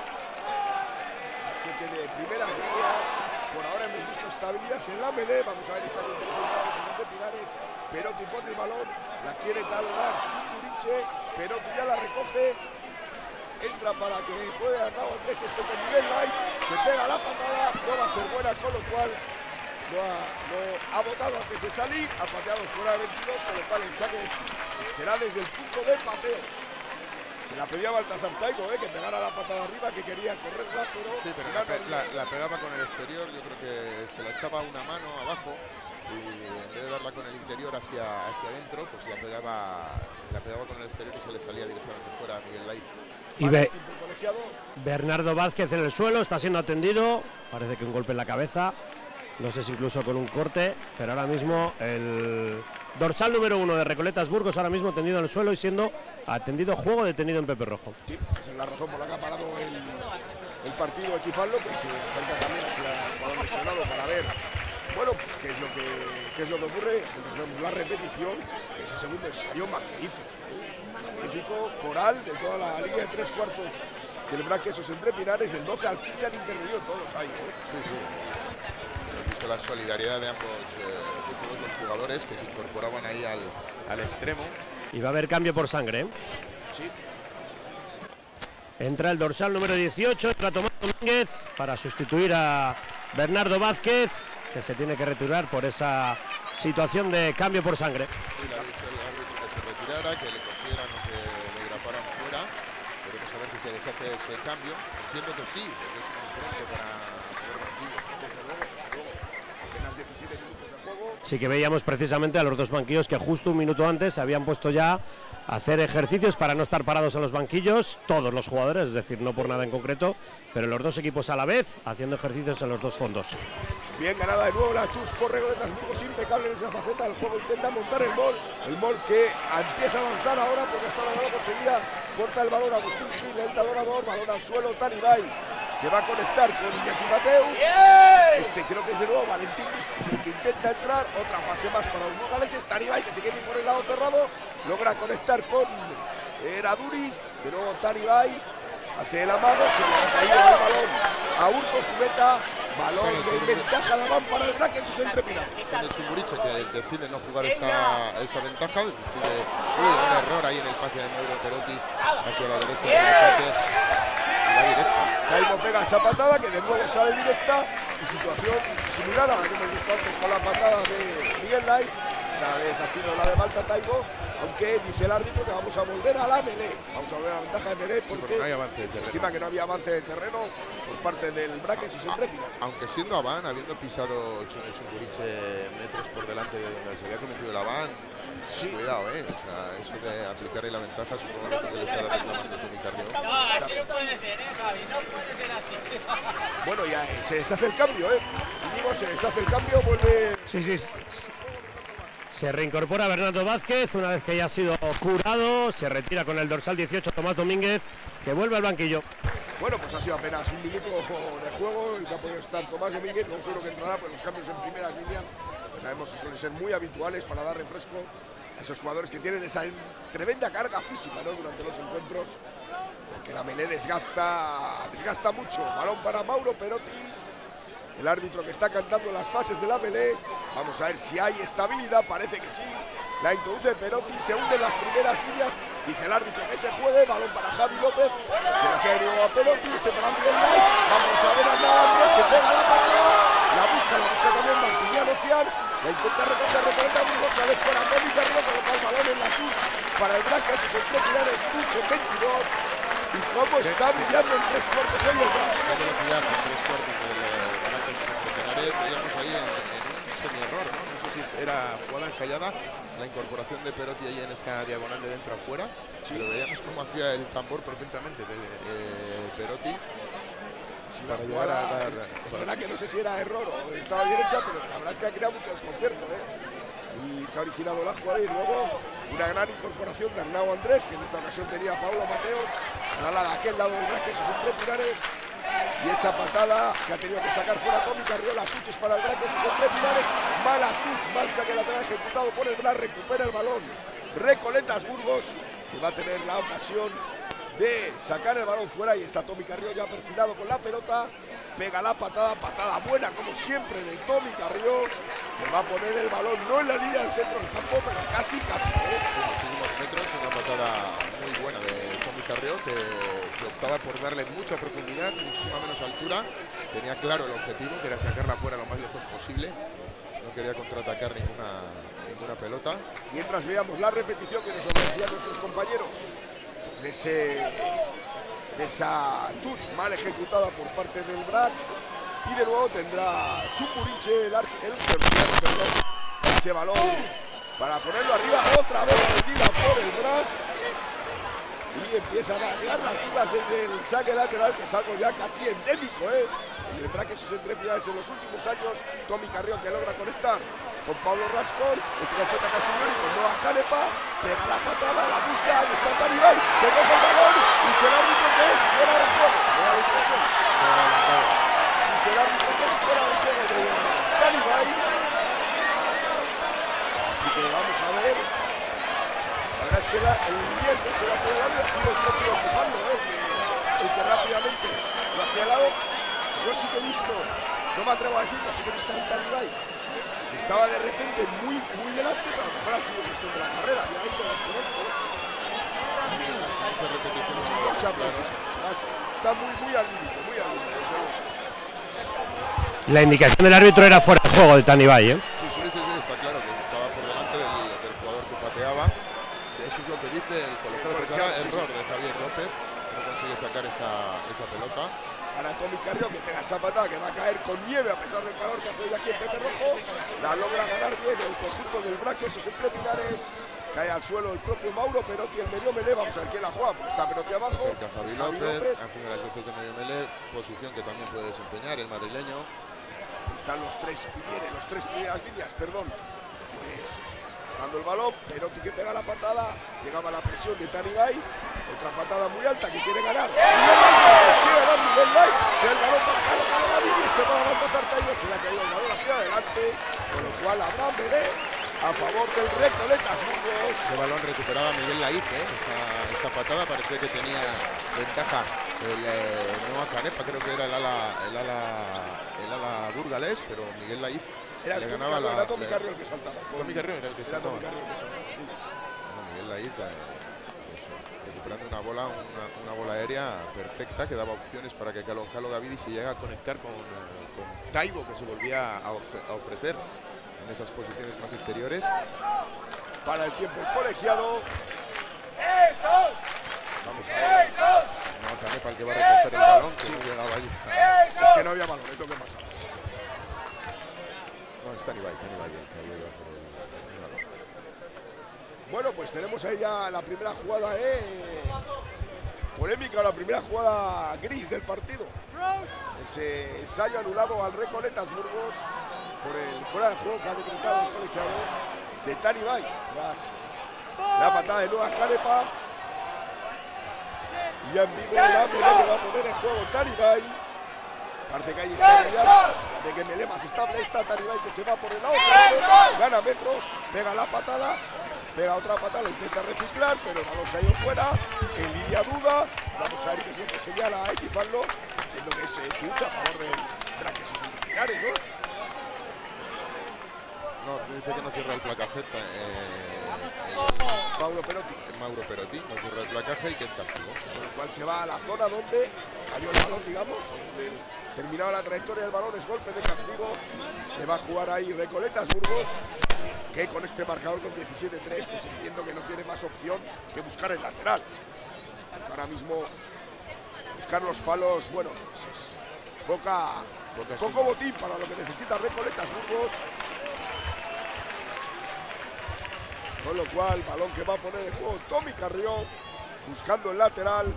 Speaker 1: Choque de primeras líneas. Por ahora hemos visto estabilidad en la Melé. Vamos a ver esta intención de Braquesos Entrepinares. Perotti pone el balón, la quiere talonar Chupuriche, Perotti ya la recoge. Entra para que pueda Arnau Andrés este con Miguel Live, que pega la patada, no va a ser buena, con lo cual no ha, no ha botado antes de salir, ha pateado fuera de veintidós, con lo cual el saque será desde el punto de pateo. Se la pedía Baltasar Taibo, eh, que pegara la patada arriba, que quería correrla, pero...
Speaker 2: Sí, pero la, pe la, la pegaba con el exterior, yo creo que se la echaba una mano abajo y en vez de darla con el interior hacia, hacia adentro, pues la pegaba, la pegaba con el exterior y se le salía directamente fuera a Miguel Live.
Speaker 3: Y Be Bernardo Vázquez en el suelo, está siendo atendido, parece que un golpe en la cabeza, no sé si incluso con un corte, pero ahora mismo el dorsal número uno de Recoletas Burgos ahora mismo tendido en el suelo y siendo atendido, juego detenido en Pepe Rojo.
Speaker 1: Sí, esa es la razón por la que ha parado el, el partido de Equifaldo, que se acerca también hacia el balón lesionado para ver, bueno, pues qué es lo que, qué es lo que ocurre. Tenemos la repetición de ese segundo ensayo magnífico, ¿eh? Magnífico, coral de toda la línea de tres cuartos del Braquesos Entrepinares, del doce al quince han intervenido todos ahí, ¿eh?
Speaker 2: Sí, sí. Hemos visto la solidaridad de ambos, eh, de todos los jugadores que se incorporaban ahí al, al extremo.
Speaker 3: Y va a haber cambio por sangre, ¿eh?
Speaker 1: Sí.
Speaker 3: Entra el dorsal número dieciocho, entra Tomás Domínguez para sustituir a Bernardo Vázquez, que se tiene que retirar por esa situación de cambio por sangre.
Speaker 2: Sí, le ha dicho el árbitro que se retirara, que le cosieran o que le graparan fuera. Veremos a ver si se deshace ese cambio. Entiendo que sí, porque es muy pronto para poder banquillo.
Speaker 1: Desde luego, desde luego. Apenas diecisiete minutos de juego.
Speaker 3: Sí que veíamos precisamente a los dos banquillos que justo un minuto antes se habían puesto ya a hacer ejercicios para no estar parados en los banquillos, todos los jugadores, es decir, no por nada en concreto, pero los dos equipos a la vez haciendo ejercicios en los dos fondos.
Speaker 1: Bien ganada de nuevo la Tus por Recoletas Burgos, impecable en esa faceta del juego, intenta montar el mol, el mol que empieza a avanzar ahora porque hasta ahora no lo conseguía, corta el balón Agustín Gil, el talonador, balón al suelo, Tani Bay, que va a conectar con Iñaki Mateu, este creo que es de nuevo Valentín Bustos, el que intenta entrar, otra fase más para los burgaleses, Tani Bay que se quiere ir por el lado cerrado, logra conectar con Eraduriz, de nuevo Tani Bay, hace el amago, se le ha caído el balón a Urco Zubeta. Balón de ventaja de Amán para el Braquesos Entrepinares.
Speaker 2: Con el Chumuriche que decide no jugar esa, esa ventaja, decide uy, un error ahí en el pase de Mauro Perotti hacia la derecha del pase y va directa.
Speaker 1: Taibo pega esa patada que de nuevo sale directa y situación similar a la que hemos visto antes con la patada de Miguel Light. Esta vez ha sido la de Malta Taibo, aunque dice el árbitro que vamos a volver a la melee. Vamos a volver a la ventaja de melee porque,
Speaker 2: sí, porque no hay avance de terreno.
Speaker 1: Estima que no había avance de terreno por parte del Braque y sus Intrépidas.
Speaker 2: Aunque siendo Avan, habiendo pisado Chunguriche metros por delante de donde se había cometido el Avan, sí. Cuidado, eh. O sea, eso de aplicar ahí la ventaja, supongo que le estará reclamando Tommy Carrió.
Speaker 4: No, así no puede ser, eh, Javi, no puede ser así.
Speaker 1: Bueno, ya eh, se deshace el cambio, eh. Y digo, se deshace el cambio, vuelve.
Speaker 3: Sí, sí. Se reincorpora Bernardo Vázquez una vez que ya ha sido curado. Se retira con el dorsal dieciocho Tomás Domínguez, que vuelve al banquillo.
Speaker 1: Bueno, pues ha sido apenas un minuto de juego y que ha podido estar Tomás Domínguez. No seguro que entrará, pues los cambios en primeras líneas pues sabemos que suelen ser muy habituales para dar refresco a esos jugadores que tienen esa tremenda carga física, ¿no?, durante los encuentros, porque la melee desgasta, desgasta mucho. Balón para Mauro Perotti, el árbitro que está cantando las fases de la melee. Vamos a ver si hay estabilidad, parece que sí. La introduce Perotti, se hunde en las primeras líneas. Dice el árbitro que se juegue, balón para Javi López. Se la hace de nuevo a Perotti, este para Miguel Light. Vamos a ver a Arnau Andrés que pega la patada. La busca, la busca también Martiniano Cian. La intenta recoger, recoleta Burgos, sale fuera Tommy Carrió, coloca el balón en la cruz para el Braque, esos son tres pilares, cruz en veintidós. Y cómo está brillando en tres cuartos hoy el Braque.
Speaker 2: La velocidad en tres cuartos del Braque Centenares, veíamos ahí en, en un semi-error, ¿no? No sé si era jugada ensayada, la incorporación de Perotti ahí en esa diagonal de dentro a fuera, sí. Pero veíamos cómo hacía el tambor perfectamente de eh, Perotti.
Speaker 1: Sí, para llegar a dar, es, es verdad que no sé si era error o estaba bien hecha, pero la verdad es que ha creado mucho desconcierto, ¿eh? Y se ha originado la jugada y luego una gran incorporación de Arnau Andrés, que en esta ocasión tenía a Pablo Mateos al ala de aquel lado del Braque, esos son tres pilares. Y esa patada que ha tenido que sacar fuera Tommy Carrió, la Tuches para el Braque, esos son tres pilares. Mala Tuch, mal saque lateral ejecutado por el Braque, recupera el balón Recoletas Burgos, que va a tener la ocasión de sacar el balón fuera. Y está Tommy Carrió ya perfilado con la pelota, pega la patada, patada buena como siempre de Tommy Carrió, que va a poner el balón no en la línea del centro del campo, pero casi, casi. ¿eh?
Speaker 2: Muchísimos metros, una patada muy buena de Tommy Carrió, que, que optaba por darle mucha profundidad, muchísima menos altura. Tenía claro el objetivo, que era sacarla fuera lo más lejos posible. No quería contraatacar ninguna, ninguna pelota.
Speaker 1: Mientras veamos la repetición que nos ofrecían nuestros compañeros de, ese, de esa touch mal ejecutada por parte del Braque, y de nuevo tendrá Chunguriche el, el terciano, perdón, ese balón para ponerlo arriba, otra vez perdida por el Braque, y empiezan a llegar las dudas del saque lateral, que es algo ya casi endémico, ¿eh? En el Braque sus entrepilares en los últimos años. Tommy Carrió, que logra conectar con Pablo Rascón, este con Feta Castiglioni, con Noah Canepa, pega la patada, la busca, ahí está Tanibay, que coge el balón, dice el árbitro que es fuera del juego, me da la impresión, dice el árbitro que es fuera del juego de Tanibay, así que vamos a ver. La verdad es que la, el viento se lo ha señalado, ha sido el propio Pujando, ¿eh? que, el que rápidamente lo ha señalado. Yo sí que he visto, no me atrevo a decirlo, sí que he visto a Tanibay, estaba de repente muy, muy delante, pero a lo mejor ha sido cuestión de la carrera, y ahí lo desconozco.
Speaker 2: Esa repetición no
Speaker 1: o sea, pues, está muy, muy al límite, muy al límite.
Speaker 3: La indicación del árbitro era fuera de juego de Tanibay, ¿eh?
Speaker 2: Sí, sí, sí, sí, está claro que estaba por delante del, del jugador que pateaba. Eso es lo que dice el colegiado de profesora,
Speaker 1: sí,
Speaker 2: error
Speaker 1: sí.
Speaker 2: de Javier López, no consigue sacar esa, esa pelota.
Speaker 1: Para Tommy Carrió, que pega esa patada que va a caer con nieve a pesar del calor que hace hoy aquí en Pepe Rojo. La logra ganar bien el conjunto del Braque, esos entre pilares. Cae al suelo el propio Mauro Perotti, el medio melee. Vamos a ver quién la juega, porque está Perotti abajo.
Speaker 2: Cerca Javi López, López, haciendo las veces de medio melee, posición que también puede desempeñar el madrileño.
Speaker 1: Ahí están los tres pilares, los tres primeras líneas, perdón. Pues agarrando el balón, Perotti que pega la patada, llegaba la presión de Tanibay. Otra patada muy alta que quiere ganar. Miguel Light, sigue ganando Miguel Light. El balón para Carlos Gaviria, este para Baltazar Taibo, se le ha caído el balón hacia adelante, con lo cual habrá melee a favor del Recoletas Burgos.
Speaker 2: Ese balón recuperaba Miguel Laiz, ¿eh? esa, esa patada parecía que tenía ventaja el eh, Noah Canepa, creo que era el ala, el ala, el ala burgalés, pero Miguel Laiz
Speaker 1: era
Speaker 2: le
Speaker 1: el
Speaker 2: ganaba
Speaker 1: Tommy,
Speaker 2: la.
Speaker 1: Era Tommy Carrió el que saltaba.
Speaker 2: Tommy Carrió era el que
Speaker 1: era
Speaker 2: saltaba.
Speaker 1: Tommy Carrió el que saltaba, sí.
Speaker 2: Bueno, Miguel Laiz eh, pues, recuperando una bola, una, una bola aérea perfecta que daba opciones para que Gonzalo Gavidi se llega a conectar con, eh, con Taibo, que se volvía a, of a ofrecer en esas posiciones más exteriores.
Speaker 1: Para el tiempo el colegiado.
Speaker 2: Vamos a ver. No, Canepa el que va a recoger el balón, que
Speaker 1: Sí.
Speaker 2: no llegaba allí.
Speaker 1: Es que no había balón, es lo que pasa.
Speaker 2: No, está Tanibay, Tanibay el que había ido por el balón.
Speaker 1: Bueno, pues tenemos ahí ya la primera jugada, eh, polémica, la primera jugada gris del partido. Ese ensayo anulado al Recoletas Burgos por el fuera de juego que ha decretado el colegiado de Tanibay. Tras la patada de nueva Canepa. Y ya en vivo la pelea que va a poner en juego Tanibay. Parece que ahí está ya, de que Melema se estable esta Tanibay que se va por el lado, gana metros, pega la patada, pega otra patada, la intenta reciclar, pero el balón se ha ido fuera, en línea duda. Vamos a ver qué es lo que señala a Equifallo. Entiendo que es eh, lucha a favor del Braquesos Universitarios, ¿no?
Speaker 2: No, dice que no cierra el placaje. Eh, eh,
Speaker 1: Mauro Perotti.
Speaker 2: Mauro Perotti no cierra el placaje y que es castigo.
Speaker 1: Con el cual se va a la zona donde cayó el balón, digamos. Desde el, terminado la trayectoria del balón, es golpe de castigo. Le va a jugar ahí Recoletas Burgos, que con este marcador con diecisiete tres, pues entiendo que no tiene más opción que buscar el lateral. Ahora mismo buscar los palos, bueno, pues es poca,
Speaker 2: Poca
Speaker 1: poco
Speaker 2: suma.
Speaker 1: botín para lo que necesita Recoletas Burgos. Con lo cual, balón que va a poner en juego Tommy Carrió, buscando el lateral.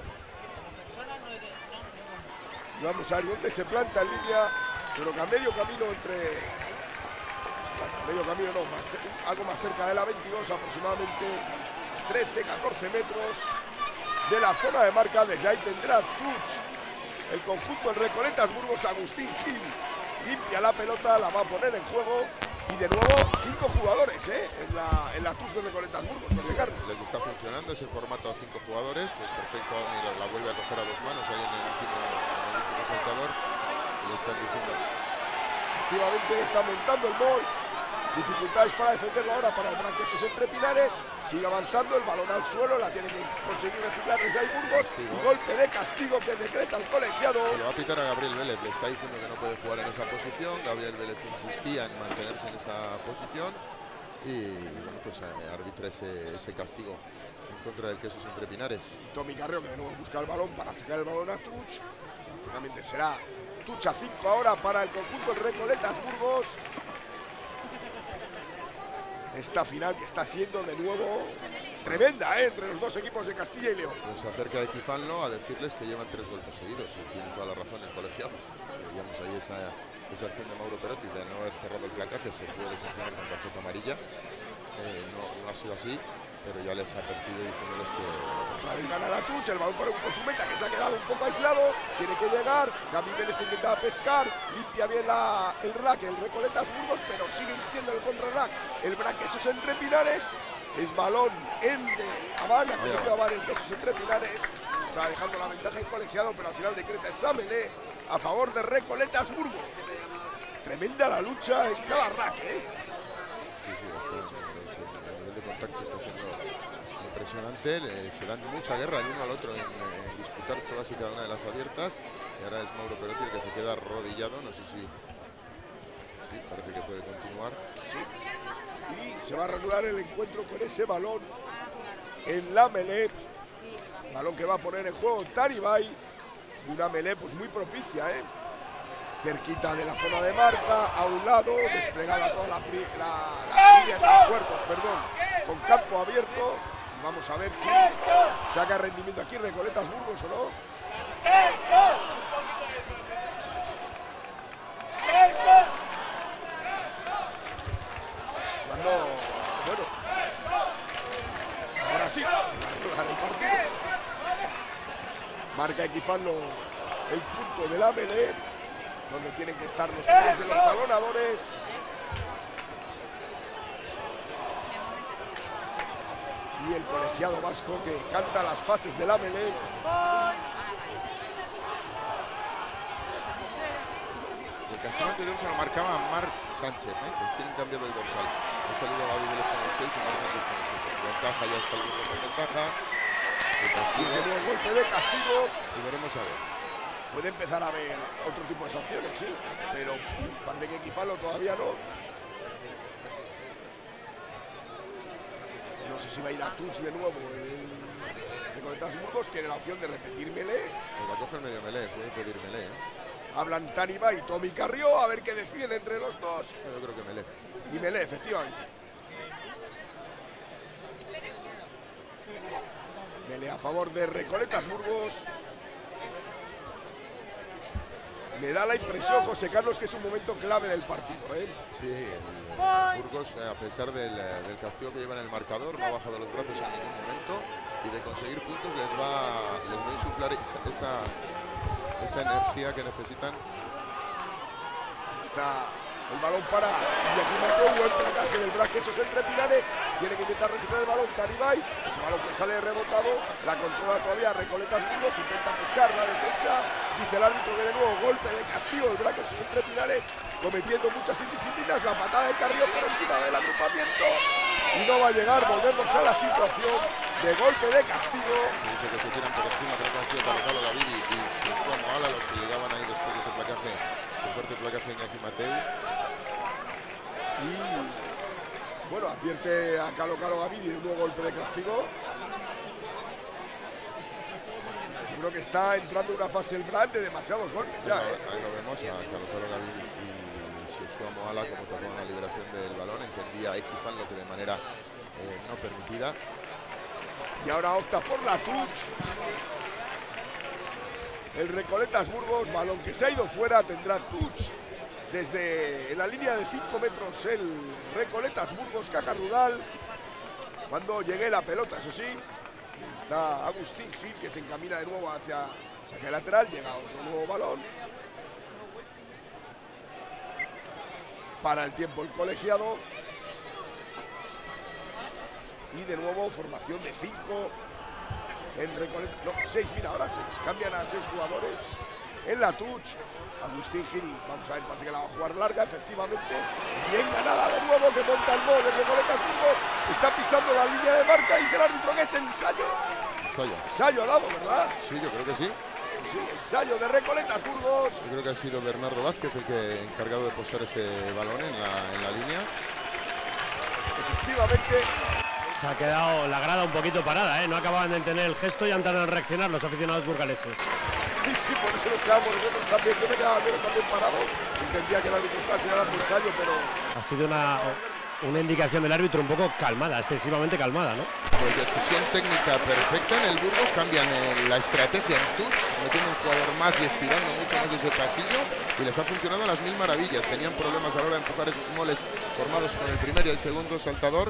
Speaker 1: Y vamos a ver dónde se planta en línea, pero que a medio camino entre... Bueno, medio camino no, más, algo más cerca de la veintidós, aproximadamente trece, catorce metros de la zona de marca. Desde ahí tendrá touch el conjunto del Recoletas Burgos. Agustín Gil limpia la pelota, la va a poner en juego. Y de nuevo, cinco jugadores ¿eh? en la, en la touch de Recoletas Burgos. José Carlos.
Speaker 2: Les está funcionando ese formato a cinco jugadores, pues perfecto. Mira, la vuelve a coger a dos manos ahí en el último, en el último saltador. Le están diciendo.
Speaker 1: Efectivamente está montando el gol. Dificultades para defenderlo ahora para el Braquesos entre Pinares. Sigue avanzando, el balón al suelo, la tiene que conseguir reciclar desde ahí Burgos. Y golpe de castigo que decreta el colegiado.
Speaker 2: Se lo va a pitar a Gabriel Vélez, le está diciendo que no puede jugar en esa posición. Gabriel Vélez insistía en mantenerse en esa posición. Y bueno, pues eh, arbitra ese, ese castigo en contra del Quesos entre Pinares.
Speaker 1: Tommy Carreo que de nuevo busca el balón para sacar el balón a touch. Finalmente será touch a cinco ahora para el conjunto del Recoletas Burgos. Esta final que está siendo de nuevo tremenda ¿eh? entre los dos equipos de Castilla y León.
Speaker 2: Pues se acerca de Quifalno a decirles que llevan tres golpes seguidos y tiene toda la razón el colegiado. Veíamos ahí esa, esa acción de Mauro Perotti de no haber cerrado el placaje, se puede sancionar con tarjeta amarilla. Eh, no, no ha sido así, pero ya les ha percibido diciéndoles que...
Speaker 1: Otra vez gana la touch, el balón para un Zumeta que se ha quedado un poco aislado, tiene que llegar, Gaby Vélez que intenta pescar, limpia bien la, el rack, el Recoletas Burgos, pero sigue insistiendo el contra-rack, el Braquesos entre Pinares, es balón en Habana, ha cometido Habana el Quesos entre Pinares, está dejando la ventaja el colegiado, pero al final decreta esa melee a favor de Recoletas Burgos. Tremenda la lucha en cada rack, ¿eh?
Speaker 2: Sí, sí, este, el nivel de contacto está siendo impresionante, le, se dan mucha guerra el uno al otro en, en disputar todas y cada una de las abiertas. Y ahora es Mauro Perotti el que se queda arrodillado, no sé si... Sí, parece que puede continuar.
Speaker 1: Sí. Y se va a reanudar el encuentro con ese balón en la melee. Balón que va a poner en juego Tanibay. Y una melee pues muy propicia, ¿eh? Cerquita de la zona de marca, a un lado, desplegada toda la, la, la línea de los cuerpos, perdón, con campo abierto. Y vamos a ver si saca rendimiento aquí Recoletas Burgos o no. Cuando, bueno, ahora sí, se va a jugar el partido. Marca Equifallo el punto de la melee, donde tienen que estar los pies de los talonadores. Y el colegiado vasco que canta las fases de la melee.
Speaker 2: El castigo anterior se lo marcaba Marc Sánchez, ¿eh? Que tienen cambiado el dorsal. Ha salido Gaby Vélez con el seis y Marc Sánchez con el siete. Ventaja, ya está el grupo con ventaja. El
Speaker 1: Y
Speaker 2: castigo,
Speaker 1: de nuevo golpe de castigo.
Speaker 2: y veremos a ver.
Speaker 1: Puede empezar a haber otro tipo de sanciones, sí, pero parece que Equifallo todavía no. no sé si va a ir a Tuch de nuevo en Recoletas Burgos. Tiene la opción de repetir Melé.
Speaker 2: Pues va a coger medio Melé, puede pedir Melé. ¿eh?
Speaker 1: Hablan Taniba y Tommy Carrió, a ver qué deciden entre los dos.
Speaker 2: Yo creo que Melé.
Speaker 1: Y Melé, efectivamente. Melé a favor de Recoletas Burgos. Me da la impresión, José Carlos, que es un momento clave del partido, ¿eh?
Speaker 2: Sí, el Burgos, a pesar del, del castigo que lleva en el marcador, no ha bajado los brazos en ningún momento y de conseguir puntos les va, les va a insuflar esa, esa, esa energía que necesitan.
Speaker 1: Está el balón para Iñaki Mateu, buen placaje del Braquesos entre Pinares. Tiene que intentar reciclar el balón Tanibay. Ese balón que sale rebotado, la controla todavía Recoletas Burgos, intenta pescar la defensa. Dice el árbitro que de nuevo golpe de castigo el Braquesos entre Pinares, cometiendo muchas indisciplinas. La patada de Carrió por encima del agrupamiento y no va a llegar. Volvemos a la situación de golpe de castigo.
Speaker 2: Se dice que se tiran por encima, creo que han sido Carlos Gavidi y Josué Moala los que llegaban ahí después de ese placaje, ese fuerte placaje de Iñaki Mateu.
Speaker 1: Y bueno, advierte a Calo Calo Gavidi de un nuevo golpe de castigo. Yo creo que está entrando en una fase el Brand de demasiados golpes ya,
Speaker 2: Bueno,
Speaker 1: ¿eh?
Speaker 2: ahí lo vemos a Calo Calo Gavidi y Josué Moala como tocó la liberación del balón. Entendía a Ekifan lo que de manera eh, no permitida.
Speaker 1: Y ahora opta por la touch. El Recoletas Burgos, balón que se ha ido fuera, tendrá touch. Desde la línea de cinco metros el Recoletas Burgos, Caja Rural. Cuando llegue la pelota, eso sí, está Agustín Gil, que se encamina de nuevo hacia saque lateral. Llega otro nuevo balón. Para el tiempo el colegiado. Y de nuevo formación de cinco en Recoletas. No, seis, mira, ahora seis. Cambian a seis jugadores en la touch. Agustín Gil, vamos a ver, parece que la va a jugar larga, efectivamente. Bien ganada de nuevo, que monta el gol. El Recoletas Burgos está pisando la línea de marca. Dice el árbitro que es ensayo.
Speaker 2: Ensayo.
Speaker 1: Ensayo ha dado, ¿verdad?
Speaker 2: Sí, yo creo que sí.
Speaker 1: Sí, ensayo de Recoletas Burgos.
Speaker 2: Yo creo que ha sido Bernardo Vázquez el que encargado de posar ese balón en la, en la línea.
Speaker 1: Efectivamente.
Speaker 3: Se ha quedado la grada un poquito parada, ¿eh? No acababan de tener el gesto y han tardado en reaccionar los aficionados burgaleses.
Speaker 1: Sí, sí, por eso nos quedamos nosotros también. Yo me quedaba menos también parado. Entendía que el árbitro estaba señalando ensayo, pero...
Speaker 3: Ha sido una, una indicación del árbitro un poco calmada, excesivamente calmada, ¿no?
Speaker 2: Pues decisión técnica perfecta en el Burgos. Cambian eh, la estrategia en touch, metiendo un jugador más y estirando mucho más ese pasillo. Y les ha funcionado a las mil maravillas. Tenían problemas a la hora de empujar esos moles formados con el primer y el segundo saltador.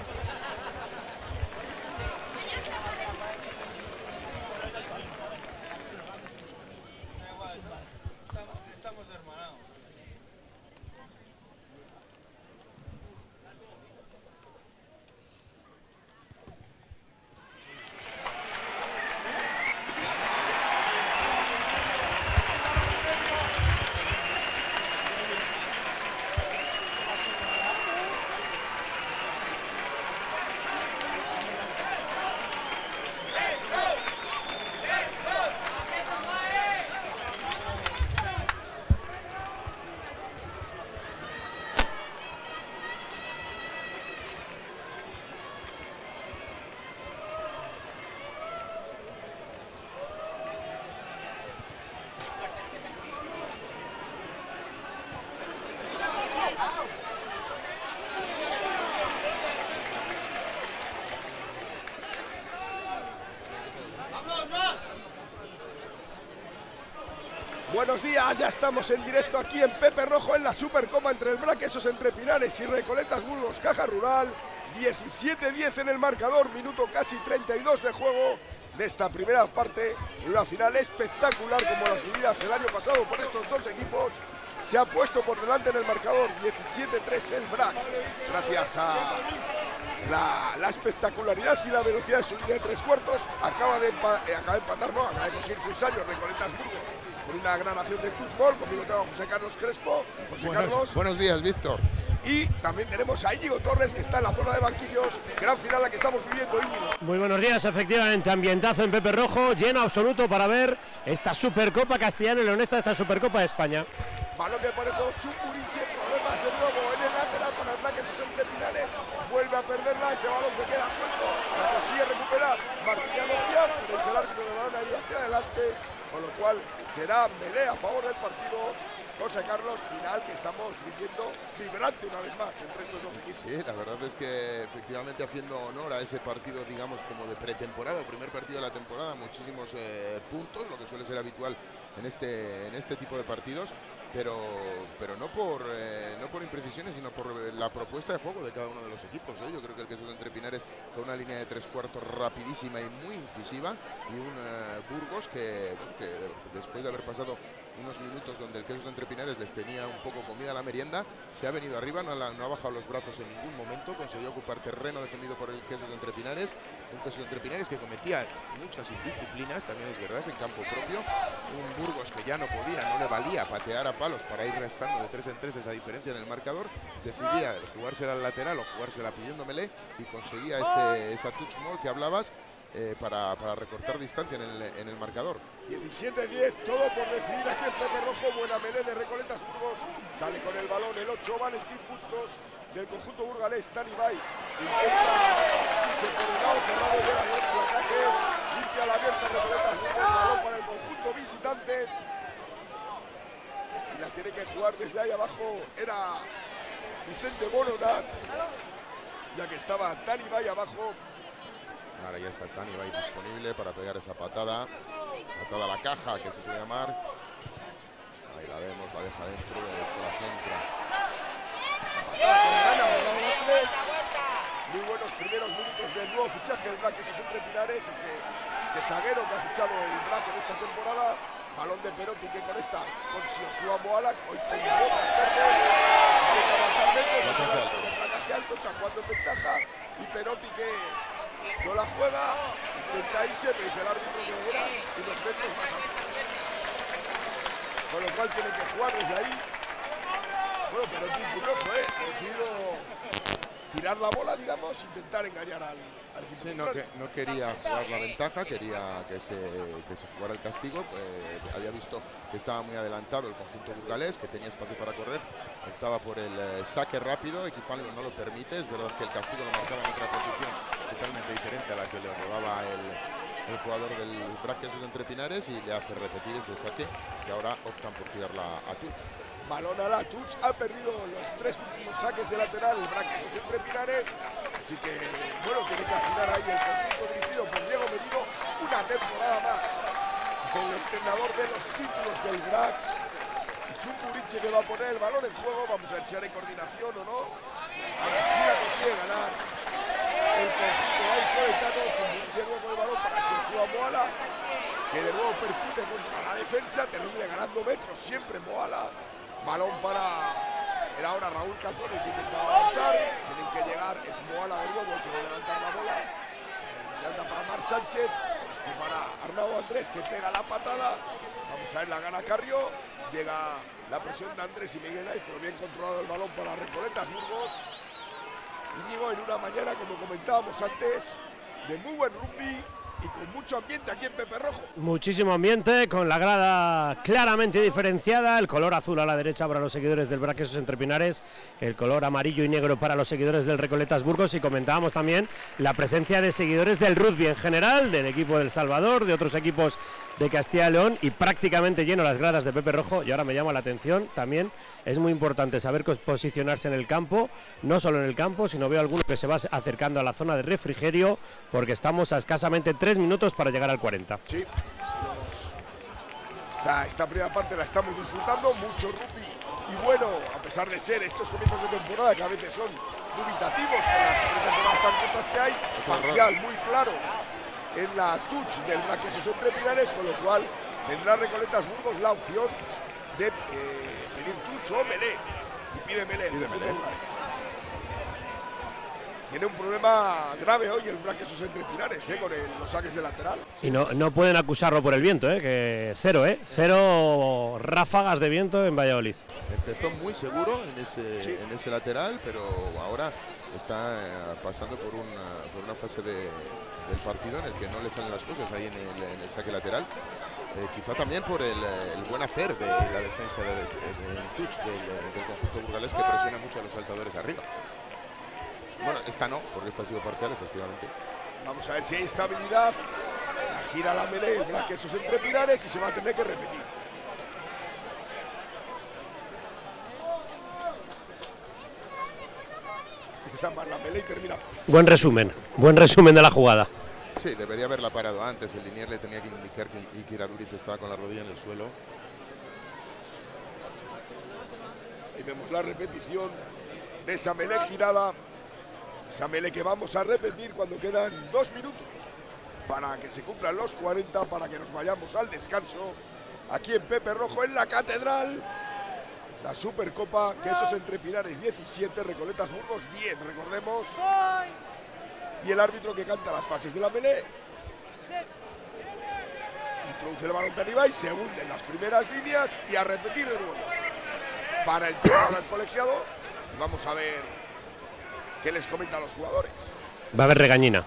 Speaker 1: Buenos días, ya estamos en directo aquí en Pepe Rojo en la Supercopa entre el Braquesos entre Pinares y Recoletas Burgos, Caja Rural. diecisiete diez en el marcador, minuto casi treinta y dos de juego de esta primera parte. En una final espectacular como las vividas el año pasado por estos dos equipos. Se ha puesto por delante en el marcador diecisiete tres el Brac, gracias a la, la espectacularidad y la velocidad de su línea de tres cuartos. Acaba de, empa eh, acaba de empatar, no, acaba de conseguir su ensayo Recoletas Burgos con una gran acción de touch ball. Conmigo tengo a José Carlos Crespo. José
Speaker 2: Buenos,
Speaker 1: Carlos.
Speaker 2: Buenos días, Víctor.
Speaker 1: Y también tenemos a Íñigo Torres, que está en la zona de banquillos. Gran final la que estamos viviendo, Íñigo.
Speaker 3: Muy buenos días, efectivamente, ambientazo en Pepe Rojo, lleno absoluto para ver esta Supercopa Castellana y Leonesa, esta Supercopa de España.
Speaker 1: Balón de parejo, Chumburiche, problemas de nuevo en el lateral para el Braquesos entre Pinares. Vuelve a perder perderla, ese balón que queda suelto, la consigue recuperar Martiniano Ciar, pero dice el árbitro de balón ahí hacia adelante, con lo cual será melee a favor del partido. José Carlos, final que estamos viviendo vibrante una vez más entre estos dos equipos.
Speaker 2: Sí, la verdad es que efectivamente haciendo honor a ese partido, digamos, como de pretemporada, primer partido de la temporada, muchísimos eh, puntos, lo que suele ser habitual en este, en este tipo de partidos, pero, pero no, por, eh, no por imprecisiones, sino por la propuesta de juego de cada uno de los equipos. ¿eh? Yo creo que el Quesos de Entrepinares con una línea de tres cuartos rapidísima y muy incisiva, y un eh, Burgos que, bueno, que después de haber pasado unos minutos donde el Quesos de Entrepinares les tenía un poco comida a la merienda, se ha venido arriba, no ha, no ha bajado los brazos en ningún momento, consiguió ocupar terreno defendido por el Quesos de Entrepinares, un Quesos de Entrepinares que cometía muchas indisciplinas, también es verdad, en campo propio, un Burgos que ya no podía, no le valía patear a palos para ir restando de tres en tres esa diferencia en el marcador, decidía jugársela al lateral o jugársela pidiéndomele y conseguía ese, esa touch mall que hablabas, Eh, para, para recortar distancia en el, en el marcador.
Speaker 1: diecisiete diez, todo por decidir aquí en Pepe Rojo. Buena melee de Recoletas Burgos. Sale con el balón el ocho, Valentín Bustos, del conjunto burgalés. Tanibay intenta irse por el lado cerrado, llegan los placajes, limpia la abierta Recoletas Burgos, balón para el conjunto visitante. Y la tiene que jugar desde ahí abajo. Era Vicente Bononat, ya que estaba Tanibay abajo.
Speaker 2: Ahora ya está Tani Bay disponible para pegar esa patada, patada a la caja, que se suele llamar. Ahí la vemos, la deja dentro de la centra.
Speaker 1: Muy buenos primeros minutos del nuevo fichaje del Black Quesos Entrepinares, ese, ese zaguero que ha fichado el Black en esta temporada. Balón de Perotti que conecta con Siosuá Moala, hoy con el gol para perder. Intenta avanzar dentro, el placaje alto, está jugando en ventaja. Y Perotti que no la juega, intenta irse, pero dice el árbitro que era unos metros más atrás. Con lo cual tiene que jugar desde ahí. Bueno, pero es curioso, ¿eh? Ha decidido tirar la bola, digamos, intentar engañar al, al equipo.
Speaker 2: Sí, no, que, no quería jugar la ventaja, quería que se, que se jugara el castigo. Eh, había visto que estaba muy adelantado el conjunto burgalés, que tenía espacio para correr. Optaba por el eh, saque rápido, Equifalio no lo permite. Es verdad que el castigo lo marcaba en otra posición totalmente diferente a la que le robaba el, el jugador del Black Quesos de Entrepinares, y le hace repetir ese saque, que ahora optan por tirarla a touch.
Speaker 1: Balón a la touch, ha perdido los tres últimos saques de lateral el Black Quesos de Entrepinares, así que bueno, tiene que afinar ahí el conjunto dirigido por Diego Merino una temporada más. El entrenador de los títulos del Black, Chumburiche, que va a poner el balón en juego. Vamos a ver si hará coordinación o no. Ahora sí la consigue ganar el conjunto ahí soletano. Chumburiche luego con el balón para Siosuá Moala, que de nuevo percute contra la defensa, terrible, ganando metros siempre Moala. Balón para, era ahora Raúl Cazón el que intentaba avanzar. Tienen que llegar, es Moala de nuevo el que va a levantar la bola. Levanta para Mar Sánchez, este para Arnau Andrés, que pega la patada. Vamos a ver, la gana Carrió. Llega la presión de Andrés y Miguel Aiz, pero bien controlado el balón para Recoletas Burgos. Y Diego, en una mañana, como comentábamos antes, de muy buen rugby y con mucho ambiente aquí en Pepe Rojo.
Speaker 3: Muchísimo ambiente, con la grada claramente diferenciada, el color azul a la derecha para los seguidores del Black Quesos Entrepinares, el color amarillo y negro para los seguidores del Recoletas Burgos, y comentábamos también la presencia de seguidores del rugby en general, del equipo del Salvador, de otros equipos de Castilla y León, y prácticamente lleno las gradas de Pepe Rojo. Y ahora me llama la atención también, es muy importante saber posicionarse en el campo, no solo en el campo, sino veo alguno que se va acercando a la zona de refrigerio, porque estamos a escasamente tres minutos para llegar al cuarenta.
Speaker 1: Sí, esta, esta primera parte la estamos disfrutando, mucho rugby. Y bueno, a pesar de ser estos comienzos de temporada que a veces son dubitativos con las pretemporadas tan cortas que hay, parcial muy claro en la touch del Black Quesos Entrepinares, con lo cual tendrá Recoletas Burgos la opción de eh, pedir touch o melee. Y pide melee.
Speaker 2: Pide melee.
Speaker 1: Tiene un problema grave hoy el Black Quesos Entrepinares, eh, con el, los saques de lateral.
Speaker 3: Y no, no pueden acusarlo por el viento, eh, que cero, eh, cero ráfagas de viento en Valladolid.
Speaker 2: Empezó muy seguro en ese,
Speaker 1: sí.
Speaker 2: en ese lateral, pero ahora está eh, pasando por una, por una fase de, del partido en el que no le salen las cosas ahí en el, en el saque lateral. Eh, quizá también por el, el buen hacer de la defensa de, de, de, de touch del, del conjunto burgalés, que presiona mucho a los saltadores arriba. Bueno, esta no, porque esta ha sido parcial, efectivamente.
Speaker 1: Vamos a ver si hay estabilidad. La gira la melee, el black esos entre pilares y se va a tener que repetir. Empieza más la melee y termina.
Speaker 3: Buen resumen, buen resumen de la jugada.
Speaker 2: Sí, debería haberla parado antes. El linier le tenía que indicar que Ikira Duriz estaba con la rodilla en el suelo.
Speaker 1: Ahí vemos la repetición de esa melee girada. Esa melee que vamos a repetir cuando quedan dos minutos para que se cumplan los cuarenta, para que nos vayamos al descanso. Aquí en Pepe Rojo, en la Catedral. La Supercopa, Quesos entre Pinares diecisiete, Recoletas Burgos diez, recordemos. Y el árbitro que canta las fases de la melee. Introduce el balón de Tanibay, se hunde en las primeras líneas y a repetir de nuevo. Para el tiempo del colegiado, vamos a ver qué les comentan los jugadores.
Speaker 3: Va a haber regañina.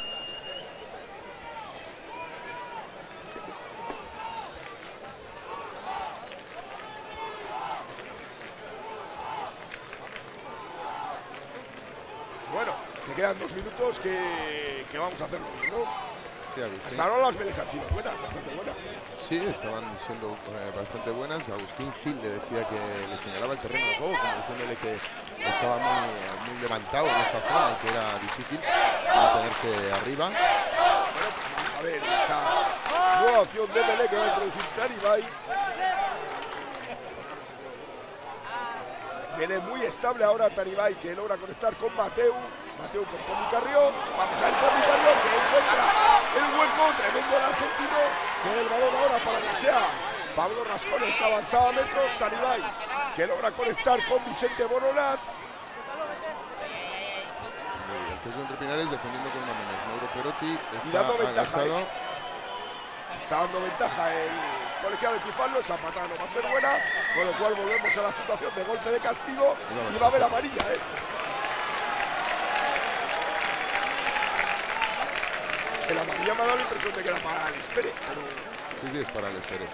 Speaker 1: Bueno, que quedan dos minutos que, que vamos a hacerlo bien, ¿no?
Speaker 2: Sí, Agustín.
Speaker 1: Hasta ahora las melees han sido buenas, bastante buenas.
Speaker 2: Sí, estaban siendo eh, bastante buenas. Agustín Gil le decía que le señalaba el terreno de juego, como diciéndole que estaba muy, muy levantado en esa zona y que era difícil mantenerse arriba.
Speaker 1: Bueno, pues vamos a ver esta nueva opción de melee que va a introducir Tanibay. Viene muy estable ahora Tanibay, que logra conectar con Mateu. Mateu con Comi Carrió. Vamos a ver Comi Carrió, que encuentra el hueco. Tremendo el argentino. Cede el balón ahora para que sea Pablo Rascón, el que avanzaba metros. Tanibay, que logra conectar con Vicente Boronat.
Speaker 2: El Quesos entre Pinares defendiendo con una menos. Mauro Perotti está
Speaker 1: Y dando ventaja,
Speaker 2: agachado.
Speaker 1: ¿eh? Está dando ventaja el colegiado de Tifalno. Esa patada no va a ser buena, con lo cual volvemos a la situación de golpe de castigo y va a haber amarilla, ¿eh? El amarilla me ha dado la impresión de que era para Alex Pérez, pero...
Speaker 2: Sí, sí, es para Alex Pérez.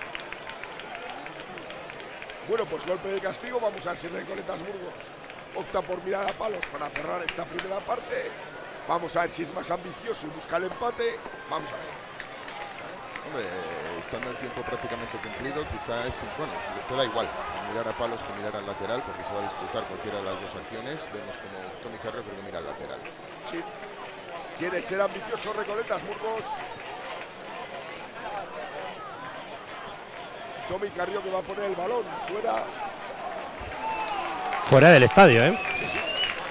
Speaker 1: Bueno, pues golpe de castigo. Vamos a ver si Recoletas Burgos opta por mirar a palos para cerrar esta primera parte. Vamos a ver si es más ambicioso y busca el empate. Vamos a ver.
Speaker 2: Hombre, estando el tiempo prácticamente cumplido, quizás es, bueno, te da igual mirar a palos que mirar al lateral, porque se va a disputar cualquiera de las dos acciones. Vemos como Tony Carrió, pero que mira al lateral.
Speaker 1: Sí. Quiere ser ambicioso Recoletas Burgos. Tommy Carrió, que va a poner el balón fuera.
Speaker 3: Fuera del estadio, ¿eh?
Speaker 1: Sí, sí.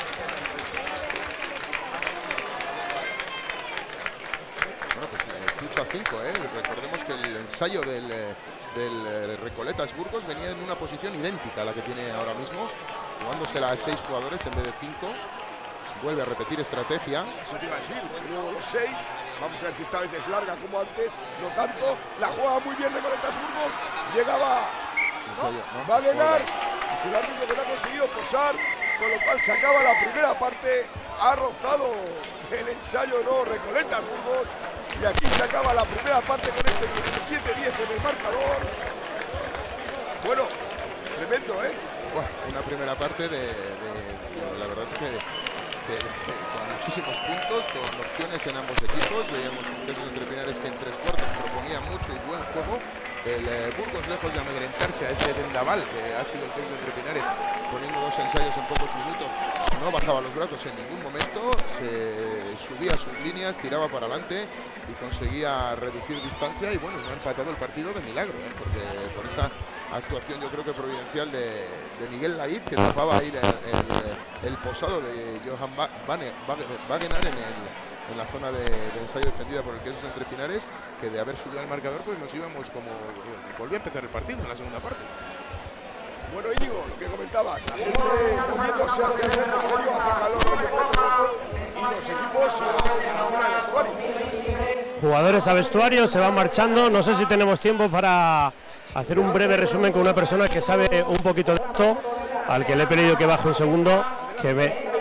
Speaker 2: Bueno, pues cinco a cinco, ¿eh? Recordemos que el ensayo del, del Recoletas Burgos venía en una posición idéntica a la que tiene ahora mismo, jugándosela a seis jugadores en vez de cinco. Vuelve a repetir estrategia.
Speaker 1: Eso te iba a decir, luego los seis. Vamos a ver si esta vez es larga como antes. No tanto. La juega muy bien Recoletas Burgos. Llegaba
Speaker 2: Ensayo, ¿no?
Speaker 1: va a ganar. El árbitro que no ha conseguido posar, con lo cual se acaba la primera parte. Ha rozado el ensayo, no, Recoletas Burgos. Y aquí se acaba la primera parte con este diecisiete diez en el marcador. Bueno, tremendo, ¿eh?
Speaker 2: Bueno, una primera parte de, de, de la verdad es que de, de, con muchísimos puntos, con opciones en ambos equipos. Veíamos un Quesos entre Pinares que en tres cuartos proponía mucho y buen juego. El eh, Burgos, lejos de amedrentarse a ese vendaval que ha sido el Quesos entre Pinares, poniendo dos ensayos en pocos minutos, no bajaba los brazos en ningún momento, se subía sus líneas, tiraba para adelante y conseguía reducir distancia. Y bueno, no ha empatado el partido de milagro, ¿eh? Porque por esa actuación yo creo que providencial de, de Miguel Laiz, que tapaba ahí el, el, el posado de Johan Wagener en, en la zona de, de ensayo defendida por el Quesos entre Pinares, que de haber subido al marcador pues nos íbamos como... volvía a empezar el partido en la segunda parte.
Speaker 1: Bueno, Íñigo, lo que comentabas, la gente moviéndose hacia el centro serio, hacia calor, y los equipos a la zona del vestuario.
Speaker 3: Jugadores a vestuario, se van marchando. No sé si tenemos tiempo para hacer un breve resumen con una persona que sabe un poquito de esto, al que le he pedido que baje un segundo, que ve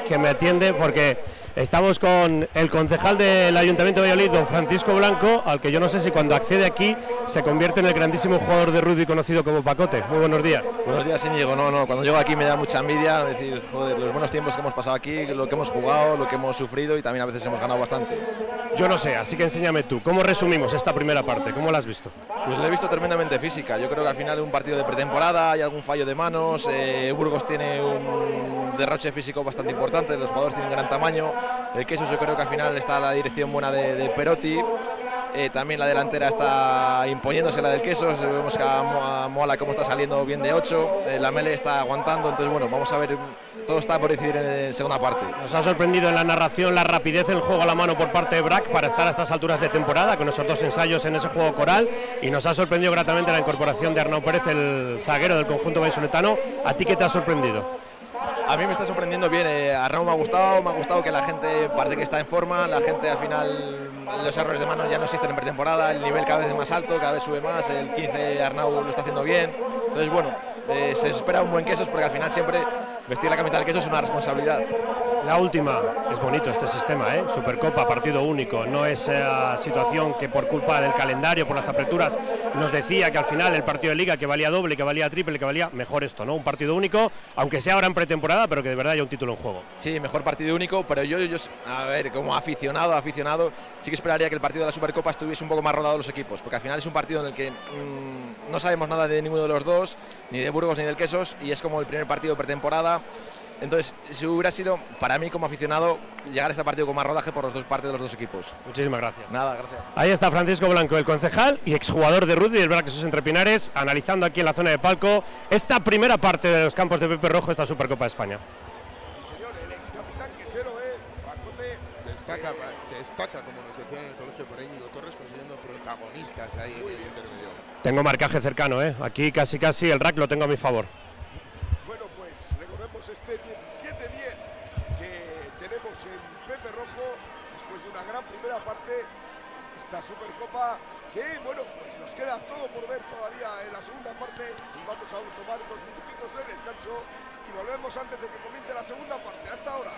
Speaker 3: que me atiende porque estamos con el concejal del Ayuntamiento de Valladolid, don Francisco Blanco, al que yo no sé si cuando accede aquí se convierte en el grandísimo jugador de rugby conocido como Pacote. Muy buenos días.
Speaker 5: Buenos días, Íñigo. No, no, cuando llego aquí me da mucha envidia, decir, joder, los buenos tiempos que hemos pasado aquí, lo que hemos jugado, lo que hemos sufrido y también a veces hemos ganado bastante.
Speaker 3: Yo no sé, así que enséñame tú, ¿cómo resumimos esta primera parte? ¿Cómo la has visto?
Speaker 5: Pues la he visto tremendamente física. Yo creo que al final es un partido de pretemporada, hay algún fallo de manos, eh, Burgos tiene un derroche físico bastante importante, los jugadores tienen gran tamaño, el Quesos yo creo que al final está la dirección buena de, de Perotti. Eh, también la delantera está imponiéndose, la del Quesos, vemos que a, a Moala como está saliendo bien de ocho, eh, la Mele está aguantando, entonces bueno, vamos a ver, todo está por decidir en segunda parte.
Speaker 3: Nos ha sorprendido en la narración la rapidez del juego a la mano por parte de Brack para estar a estas alturas de temporada, con esos dos ensayos en ese juego coral, y nos ha sorprendido gratamente la incorporación de Arnau Pérez, el zaguero del conjunto vallisoletano. ¿A ti qué te ha sorprendido?
Speaker 5: A mí me está sorprendiendo bien, eh, Arnau me ha gustado, me ha gustado que la gente parece que está en forma, la gente al final, los errores de mano ya no existen en pretemporada, el nivel cada vez es más alto, cada vez sube más, el quince Arnau lo está haciendo bien, entonces bueno, eh, se espera un buen Quesos porque al final siempre vestir la camiseta del Quesos es una responsabilidad.
Speaker 3: La última, es bonito este sistema, ¿eh? Supercopa, partido único, no es esa situación que por culpa del calendario, por las aperturas, nos decía que al final el partido de liga que valía doble, que valía triple, que valía mejor esto, ¿no? Un partido único, aunque sea ahora en pretemporada, pero que de verdad haya un título en juego.
Speaker 5: Sí, mejor partido único, pero yo, yo a ver, como aficionado, aficionado, sí que esperaría que el partido de la Supercopa estuviese un poco más rodado los equipos, porque al final es un partido en el que mmm, no sabemos nada de ninguno de los dos, ni de Burgos ni del Quesos, y es como el primer partido de pretemporada. Entonces, si hubiera sido, para mí como aficionado, llegar a este partido con más rodaje por las dos partes de los dos equipos.
Speaker 3: Muchísimas gracias.
Speaker 5: Nada, gracias.
Speaker 3: Ahí está Francisco Blanco, el concejal y exjugador de rugby del Brac Quesos Entre Pinares, analizando aquí en la zona de palco esta primera parte de los campos de Pepe Rojo, esta Supercopa de España.
Speaker 1: Sí, señor, el ex capitán quesero, eh, Pacote.
Speaker 2: Destaca, eh, destaca, como nos decía en el colegio por Íñigo Torres, consiguiendo protagonistas ahí en el intercesión.
Speaker 3: Tengo marcaje cercano, ¿eh? Aquí casi casi el rack lo tengo a mi favor.
Speaker 1: Bueno, pues recordemos este diecisiete diez que tenemos en Pepe Rojo, después de una gran primera parte, esta Supercopa que, bueno, pues nos queda todo por ver todavía en la segunda parte y vamos a tomar unos minutitos de descanso y volvemos antes de que comience la segunda parte. Hasta ahora.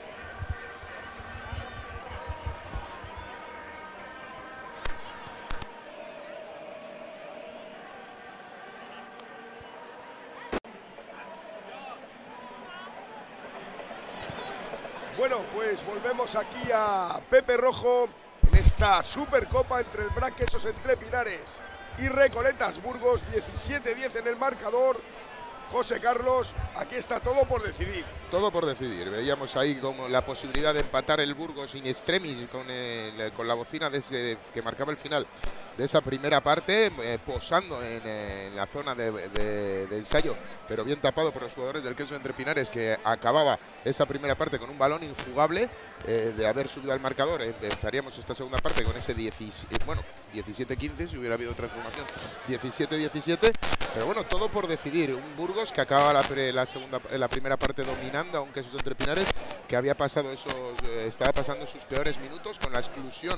Speaker 1: Bueno, pues volvemos aquí a Pepe Rojo en esta Supercopa entre el Brac Quesos Entre Pinares y Recoletas Burgos, diecisiete diez en el marcador. José Carlos, aquí está todo por decidir.
Speaker 2: Todo por decidir. Veíamos ahí como la posibilidad de empatar el Burgos in extremis con, el, con la bocina de ese, que marcaba el final de esa primera parte, eh, posando en, en la zona de, de, de ensayo, pero bien tapado por los jugadores del Quesos Entre Pinares, que acababa esa primera parte con un balón injugable. Eh, de haber subido al marcador, empezaríamos esta segunda parte con ese diecisiete, bueno, diecisiete quince, si hubiera habido transformación, diecisiete diecisiete, pero bueno, todo por decidir. Un Burgos que acaba la, la, segunda, la primera parte dominando a un Quesos Entre Pinares, que había pasado esos, eh, estaba pasando sus peores minutos con la exclusión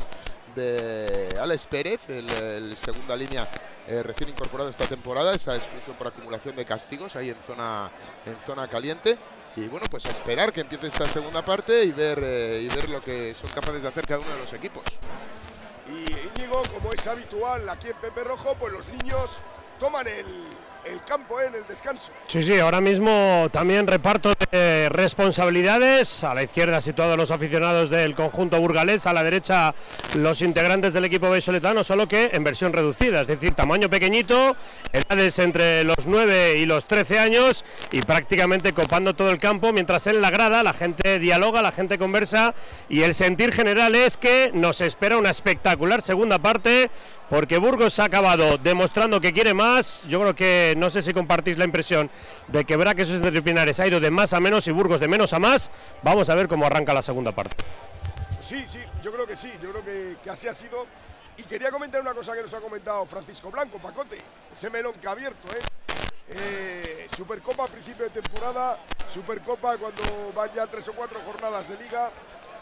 Speaker 2: de Alex Pérez, el, el segunda línea eh, recién incorporado esta temporada, esa exclusión por acumulación de castigos ahí en zona, en zona caliente. Y bueno, pues a esperar que empiece esta segunda parte y ver, eh, y ver lo que son capaces de hacer cada uno de los equipos.
Speaker 1: Y Íñigo, como es habitual aquí en Pepe Rojo, pues los niños toman el, el campo eh, en el descanso.
Speaker 3: Sí, sí, ahora mismo también reparto de responsabilidades. A la izquierda situados los aficionados del conjunto burgalés, a la derecha los integrantes del equipo vallisoletano, solo que en versión reducida, es decir, tamaño pequeñito, edades entre los nueve y los trece años y prácticamente copando todo el campo, mientras en la grada la gente dialoga, la gente conversa y el sentir general es que nos espera una espectacular segunda parte, porque Burgos ha acabado demostrando que quiere más. Yo creo que, no sé si compartís la impresión de que Brac Quesos Entre Pinares ha ido de más a menos y Burgos de menos a más. Vamos a ver cómo arranca la segunda parte.
Speaker 1: Sí, sí, yo creo que sí, yo creo que, que así ha sido. Y quería comentar una cosa que nos ha comentado Francisco Blanco, Pacote, ese melón que ha abierto, ¿eh? Eh, Supercopa a principio de temporada, Supercopa cuando van ya tres o cuatro jornadas de liga.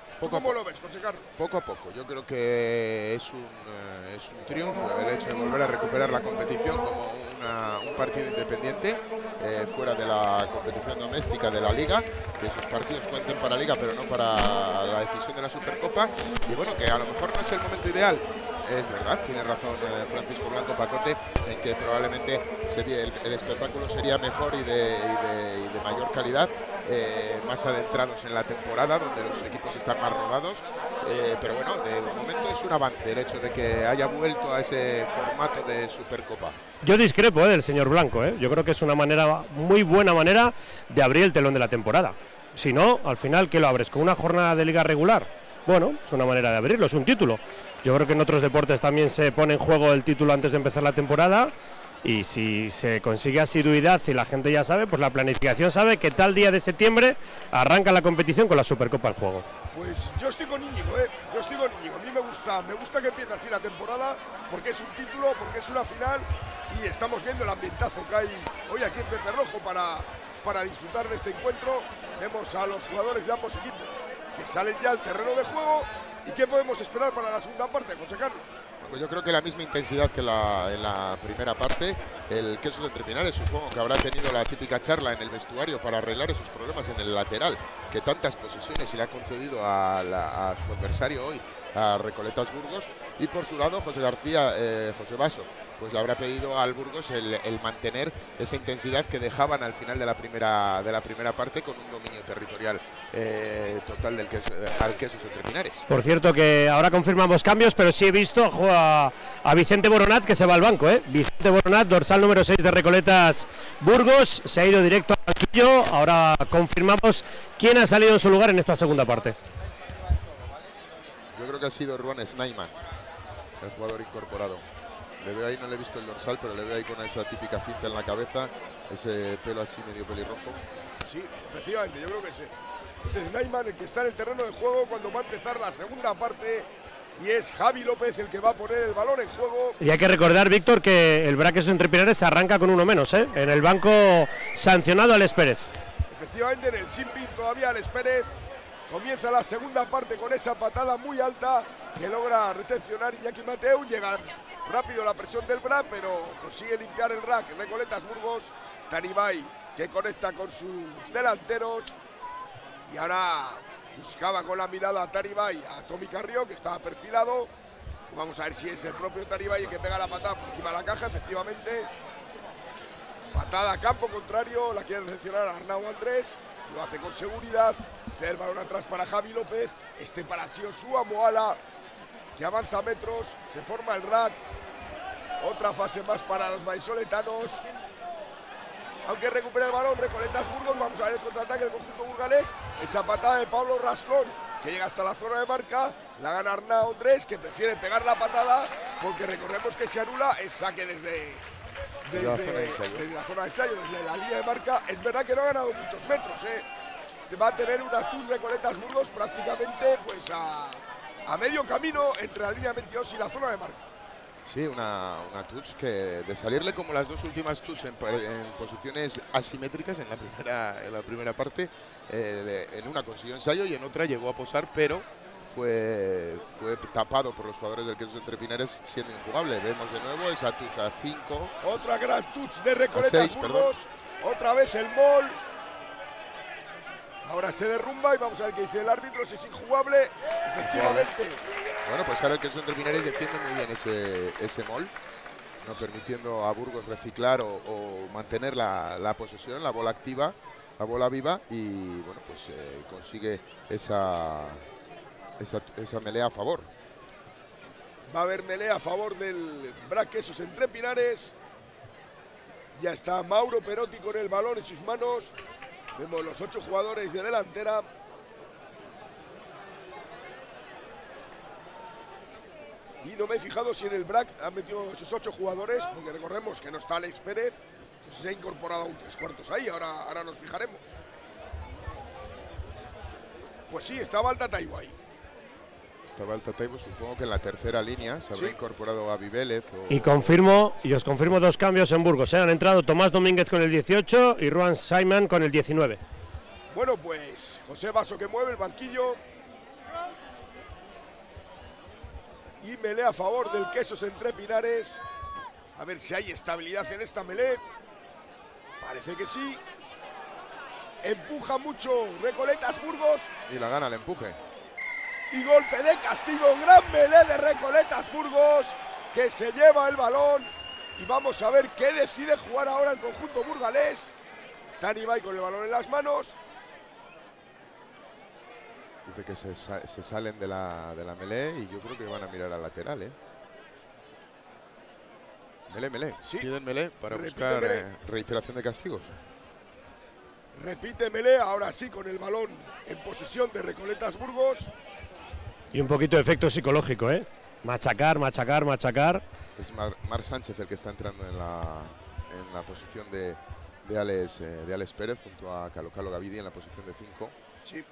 Speaker 2: Poco
Speaker 1: ¿Cómo
Speaker 2: a
Speaker 1: lo ves, José Carlos?
Speaker 2: Poco a poco. Yo creo que es un, eh, es un triunfo el hecho de volver a recuperar la competición como una, un partido independiente eh, fuera de la competición doméstica de la Liga, que esos partidos cuenten para Liga pero no para la decisión de la Supercopa. Y bueno, que a lo mejor no es el momento ideal. Es verdad, tiene razón eh, Francisco Blanco Pacote en que probablemente sería el, el espectáculo sería mejor y de, y de, y de mayor calidad eh, más adentrados en la temporada, donde los equipos están más rodados, eh, pero bueno, de momento es un avance el hecho de que haya vuelto a ese formato de Supercopa.
Speaker 3: Yo discrepo eh, del señor Blanco, eh. yo creo que es una manera, muy buena manera de abrir el telón de la temporada. Si no, al final, ¿qué lo abres? ¿Con una jornada de liga regular? Bueno, es una manera de abrirlo, es un título. Yo creo que en otros deportes también se pone en juego el título antes de empezar la temporada y si se consigue asiduidad y la gente ya sabe, pues la planificación sabe que tal día de septiembre arranca la competición con la Supercopa en juego.
Speaker 1: Pues yo estoy con Íñigo, ¿eh? Yo estoy con Íñigo. A mí me gusta, me gusta que empiece así la temporada porque es un título, porque es una final y estamos viendo el ambientazo que hay hoy aquí en Pepe Rojo para, para disfrutar de este encuentro. Vemos a los jugadores de ambos equipos que salen ya al terreno de juego. ¿Y qué podemos esperar para la segunda parte, José Carlos?
Speaker 2: Pues yo creo que la misma intensidad que la, en la primera parte. El Quesos Entre Pinares supongo que habrá tenido la típica charla en el vestuario para arreglar esos problemas en el lateral, que tantas posesiones se le ha concedido a, la, a su adversario hoy, a Recoletas Burgos. Y por su lado, José García, eh, José Basso, pues le habrá pedido al Burgos el, el mantener esa intensidad que dejaban al final de la primera, de la primera parte, con un dominio territorial eh, total del queso, al Quesos Entre Pinares.
Speaker 3: Por cierto que ahora confirmamos cambios, pero sí he visto a, a Vicente Boronat que se va al banco. ¿eh? Vicente Boronat, dorsal número seis de Recoletas Burgos, se ha ido directo al banquillo. Ahora confirmamos quién ha salido en su lugar en esta segunda parte.
Speaker 2: Yo creo que ha sido Ruan Snaiman, el jugador incorporado. Le veo ahí, no le he visto el dorsal, pero le veo ahí con esa típica cinta en la cabeza, ese pelo así medio pelirrojo.
Speaker 1: Sí, efectivamente, yo creo que sí. Es Snaiman el que está en el terreno de juego cuando va a empezar la segunda parte y es Javi López el que va a poner el balón en juego.
Speaker 3: Y hay que recordar, Víctor, que el Braquesos Entre Pinares arranca con uno menos, ¿eh? En el banco sancionado Alex Pérez.
Speaker 1: Efectivamente, en el Simpin todavía Alex Pérez. Comienza la segunda parte con esa patada muy alta que logra recepcionar Iñaki Mateu. Llega rápido la presión del Bra, pero consigue limpiar el rack. Recoletas Burgos, Tanibay que conecta con sus delanteros. Y ahora buscaba con la mirada a Tanibay a Tommy Carrió, que estaba perfilado. Vamos a ver si es el propio Tanibay el que pega la patada por encima de la caja, efectivamente. Patada a campo contrario, la quiere recepcionar a Arnau Andrés. Lo hace con seguridad. Cede el balón atrás para Javi López. Este para Siosúa Moala, que avanza metros. Se forma el rack. Otra fase más para los vallisoletanos. Aunque recupera el balón Recoletas Burgos. Vamos a ver el contraataque del conjunto burgalés. Esa patada de Pablo Rascón, que llega hasta la zona de marca. La gana Arnau Andrés, que prefiere pegar la patada, porque recordemos que se anula. Es saque desde... Desde, desde, la de desde la zona de ensayo, desde la línea de marca. Es verdad que no ha ganado muchos metros, ¿eh? Va a tener una TUS Recoletas Burgos prácticamente pues a, a medio camino entre la línea veintidós y la zona de marca.
Speaker 2: Sí, una, una touch que de salirle como las dos últimas touch en, en posiciones asimétricas en la primera, en la primera parte, eh, en una consiguió ensayo y en otra llegó a posar, pero fue, fue tapado por los jugadores del Quesos Entre Pinares, siendo injugable. Vemos de nuevo esa touch a cinco.
Speaker 1: Otra gran touch de Recoletas Burgos. Otra vez el mol. Ahora se derrumba y vamos a ver qué dice el árbitro, si es injugable. Efectivamente.
Speaker 2: Bueno, pues ahora el Quesos Entre Pinares defiende muy bien ese, ese mol, no permitiendo a Burgos reciclar o, o mantener la, la posesión, la bola activa, la bola viva, y bueno, pues eh, consigue esa, esa, esa melea a favor.
Speaker 1: Va a haber melea a favor del Braquesos Entre Pinares. Ya está Mauro Perotti con el balón en sus manos. Vemos los ocho jugadores de delantera. Y no me he fijado si en el B R A C han metido esos ocho jugadores, porque recordemos que no está Alex Pérez, entonces se ha incorporado un tres cuartos ahí, ahora, ahora nos fijaremos. Pues sí, estaba el Tataibo ahí.
Speaker 2: Estaba el Tataibo, supongo que en la tercera línea se habrá
Speaker 1: Sí.
Speaker 2: incorporado a Vélez. O...
Speaker 3: Y confirmo, y os confirmo dos cambios en Burgos. ¿eh? Han entrado Tomás Domínguez con el dieciocho y Ruan Simon con el diecinueve.
Speaker 1: Bueno, pues José Basso que mueve el banquillo. Y melee a favor del Quesos entre Pinares. A ver si hay estabilidad en esta melee. Parece que sí. Empuja mucho Recoletas Burgos.
Speaker 2: Y la gana el empuje.
Speaker 1: Y golpe de castigo. Gran melee de Recoletas Burgos, que se lleva el balón. Y vamos a ver qué decide jugar ahora el conjunto burgalés. Tani Bay con el balón en las manos.
Speaker 2: Dice que se, sa se salen de la, de la melee y yo creo que van a mirar al lateral, ¿eh? Melee, melee.
Speaker 1: Sí.
Speaker 2: Piden melee para
Speaker 1: Repite
Speaker 2: buscar
Speaker 1: melee.
Speaker 2: Eh, reiteración de castigos.
Speaker 1: Repite melee, ahora sí con el balón en posesión de Recoletas Burgos.
Speaker 3: Y un poquito de efecto psicológico, ¿eh? Machacar, machacar, machacar.
Speaker 2: Es Mar, Mar Sánchez el que está entrando en la, en la posición de, de, Alex, eh, de Alex Pérez junto a Calo Calo Gavidi en la posición de cinco.
Speaker 1: Sí.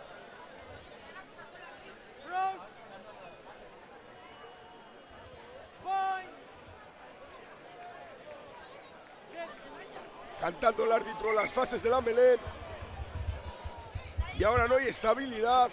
Speaker 1: Cantando el árbitro las fases de la melee. Y ahora no hay estabilidad.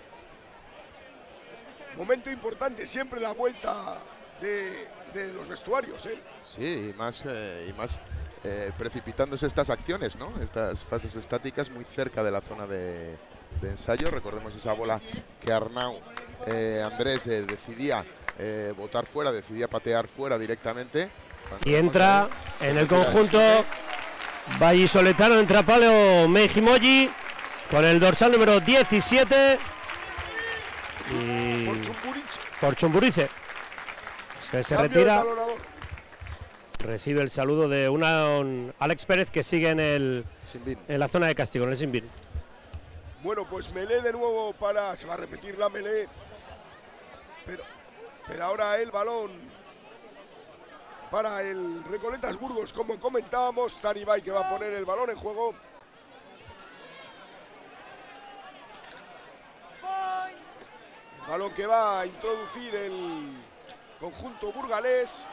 Speaker 1: Momento importante siempre la vuelta de, de los vestuarios, ¿eh?
Speaker 2: Sí, y más, eh, y más eh, precipitándose estas acciones, ¿no? Estas fases estáticas muy cerca de la zona de, de ensayo. Recordemos esa bola que Arnau eh, Andrés eh, decidía eh, botar fuera, decidía patear fuera directamente.
Speaker 3: Y entra en el conjunto vallisoletano, entra Pablo Mejimoyi con el dorsal número diecisiete. Y
Speaker 1: Por Chumburiche.
Speaker 3: por Chumburice, que se
Speaker 1: Cambio
Speaker 3: retira.
Speaker 1: del talonador.
Speaker 3: Recibe el saludo de una un Alex Pérez, que sigue en, el,
Speaker 2: Sinbin.
Speaker 3: en la zona de castigo, en el Sinbin.
Speaker 1: Bueno, pues melee de nuevo para... Se va a repetir la melee. Pero, pero ahora el balón para el Recoletas Burgos, como comentábamos. Tani Bay que va a poner el balón en juego. El balón que va a introducir el conjunto burgalés.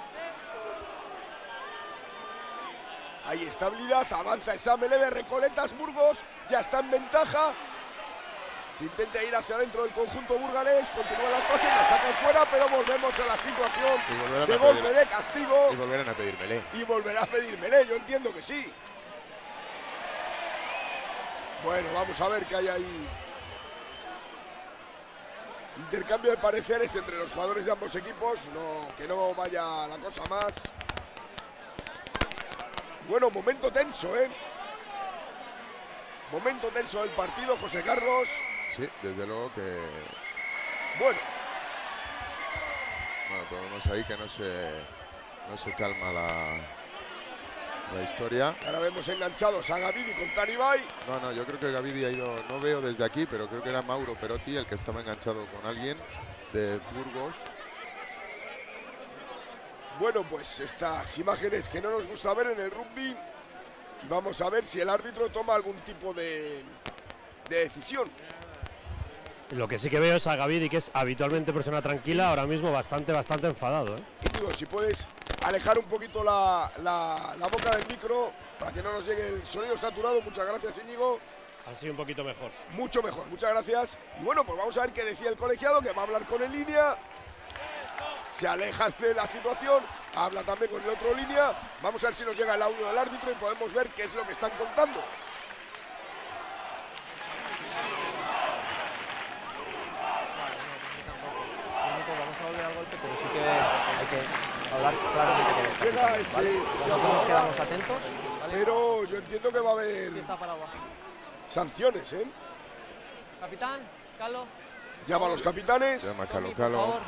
Speaker 1: Hay estabilidad, avanza esa melee de Recoletas Burgos, ya está en ventaja. Se intenta ir hacia adentro del conjunto burgalés, continúan las fases, la sacan fuera, pero volvemos a la situación
Speaker 2: Y volverán
Speaker 1: de
Speaker 2: a
Speaker 1: golpe
Speaker 2: pedir-
Speaker 1: de castigo
Speaker 2: Y volverán a pedir melee.
Speaker 1: y volverá a pedir melee, yo entiendo que sí. Bueno, vamos a ver qué hay ahí. Intercambio de pareceres entre los jugadores de ambos equipos, no, que no vaya la cosa más. Bueno, momento tenso, ¿eh? Momento tenso del partido, José Carlos.
Speaker 2: Sí, desde luego que...
Speaker 1: Bueno,
Speaker 2: Bueno, pues vemos ahí que no se, no se calma la, la historia.
Speaker 1: ahora vemos enganchados a Gavidi con Tani Bay.
Speaker 2: No, no, yo creo que Gavidi ha ido, no veo desde aquí, pero creo que era Mauro Perotti el que estaba enganchado con alguien de Burgos.
Speaker 1: Bueno, pues estas imágenes que no nos gusta ver en el rugby. Y vamos a ver si el árbitro toma algún tipo de, de decisión.
Speaker 3: Lo que sí que veo es a Gavidi, que es habitualmente persona tranquila, ahora mismo bastante, bastante enfadado, ¿eh?
Speaker 1: Y digo, si puedes alejar un poquito la, la, la boca del micro para que no nos llegue el sonido saturado. Muchas gracias, Íñigo.
Speaker 3: Así un poquito mejor.
Speaker 1: Mucho mejor, muchas gracias. Y bueno, pues vamos a ver qué decía el colegiado, que va a hablar con el línea. Se alejan de la situación, habla también con el otro línea. Vamos a ver si nos llega el audio del árbitro y podemos ver qué es lo que están contando.
Speaker 6: Vamos a volver al golpe, pero sí que hay que hablar claramente con los
Speaker 1: Llega
Speaker 6: capitanes,
Speaker 1: ese-
Speaker 6: ¿vale?
Speaker 1: ese
Speaker 6: Nosotros
Speaker 1: audio
Speaker 6: nos
Speaker 1: ahora.
Speaker 6: quedamos atentos, ¿vale?
Speaker 1: Pero yo entiendo que va a
Speaker 6: Sí,
Speaker 1: haber
Speaker 6: está parado.
Speaker 1: sanciones, ¿eh?
Speaker 6: Capitán, Calo.
Speaker 1: Llama a los capitanes.
Speaker 2: Llama a
Speaker 6: Tommy,
Speaker 2: Calo
Speaker 6: por
Speaker 2: Calo.
Speaker 6: favor.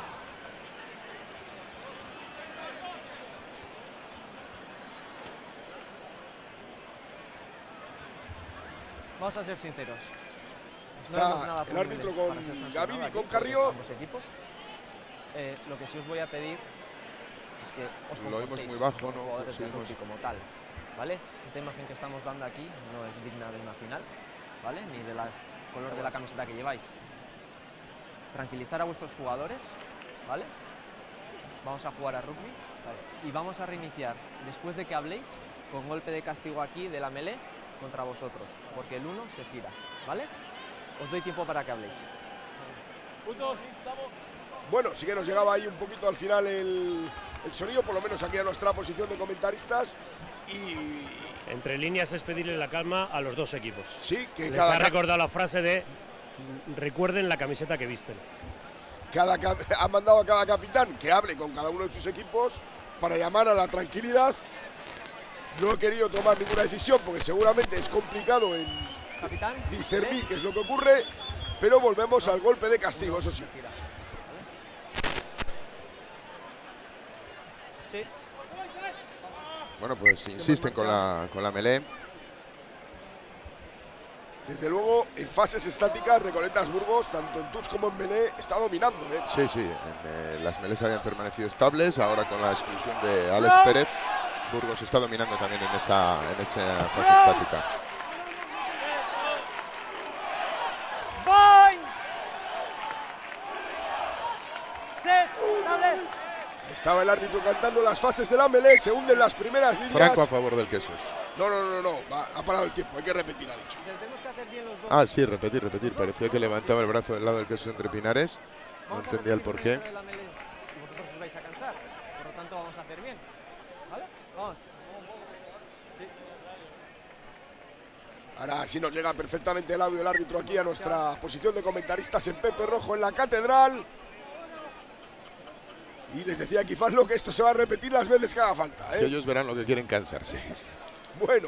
Speaker 6: Vamos a ser sinceros. No vemos
Speaker 1: Está
Speaker 6: nada
Speaker 1: el
Speaker 6: punible
Speaker 1: árbitro
Speaker 6: para
Speaker 1: con
Speaker 6: ser sancionado
Speaker 1: Gavidi y
Speaker 6: aquí
Speaker 1: con
Speaker 6: por
Speaker 1: Carrió.
Speaker 6: ambos equipos. Eh, lo que sí os voy a pedir es que os
Speaker 2: Lo oímos
Speaker 6: comportéis
Speaker 2: muy bajo,
Speaker 6: como
Speaker 2: ¿no?
Speaker 6: jugadores de
Speaker 2: Conseguimos-
Speaker 6: rugby como tal, ¿vale? Esta imagen que estamos dando aquí no es digna de una final, ¿vale? Ni del color de la camiseta que lleváis. Tranquilizar a vuestros jugadores, ¿vale? Vamos a jugar a rugby, ¿vale? Y vamos a reiniciar después de que habléis con golpe de castigo aquí de la melee contra vosotros, porque el uno se gira, ¿vale? Os doy tiempo para que habléis.
Speaker 1: Bueno, sí que nos llegaba ahí un poquito al final el, el sonido, por lo menos aquí a nuestra posición de comentaristas. Y
Speaker 3: entre líneas es pedirle la calma a los dos equipos.
Speaker 1: Sí, que
Speaker 3: les
Speaker 1: cada
Speaker 3: ha recordado la frase de recuerden la camiseta que visten.
Speaker 1: Cada, ha mandado a cada capitán que hable con cada uno de sus equipos para llamar a la tranquilidad. No he querido tomar ninguna decisión porque seguramente es complicado en
Speaker 6: Capitán,
Speaker 1: discernir qué es lo que ocurre, pero volvemos al golpe de castigo, eso sí.
Speaker 6: Sí.
Speaker 2: Bueno, pues insisten con la, con la melee.
Speaker 1: Desde luego, en fases estáticas, Recoletas Burgos, tanto en touch como en melee, está dominando, ¿eh?
Speaker 2: Sí, sí, en, eh, las melees habían permanecido estables, ahora con la exclusión de Alex Pérez, Burgos está dominando también en esa, en esa fase estática.
Speaker 1: Estaba el árbitro cantando las fases de la melee, se hunden las primeras líneas.
Speaker 2: Franco a favor del Quesos.
Speaker 1: No, no, no, no, va, ha parado el tiempo, hay que repetir, ha dicho.
Speaker 2: Ah, sí, repetir, repetir. Parecía que levantaba el brazo del lado del Quesos entre Pinares. No entendía el porqué.
Speaker 6: Vosotros os vais a cansar, por lo tanto vamos a hacer bien. ¿Vale? Vamos. Sí.
Speaker 1: Ahora sí nos llega perfectamente el audio del árbitro aquí a nuestra posición de comentaristas en Pepe Rojo en la Catedral. Y les decía aquí Fazlo que esto se va a repetir las veces que haga falta, ¿eh?
Speaker 2: Que ellos verán lo que quieren cansarse.
Speaker 1: Bueno.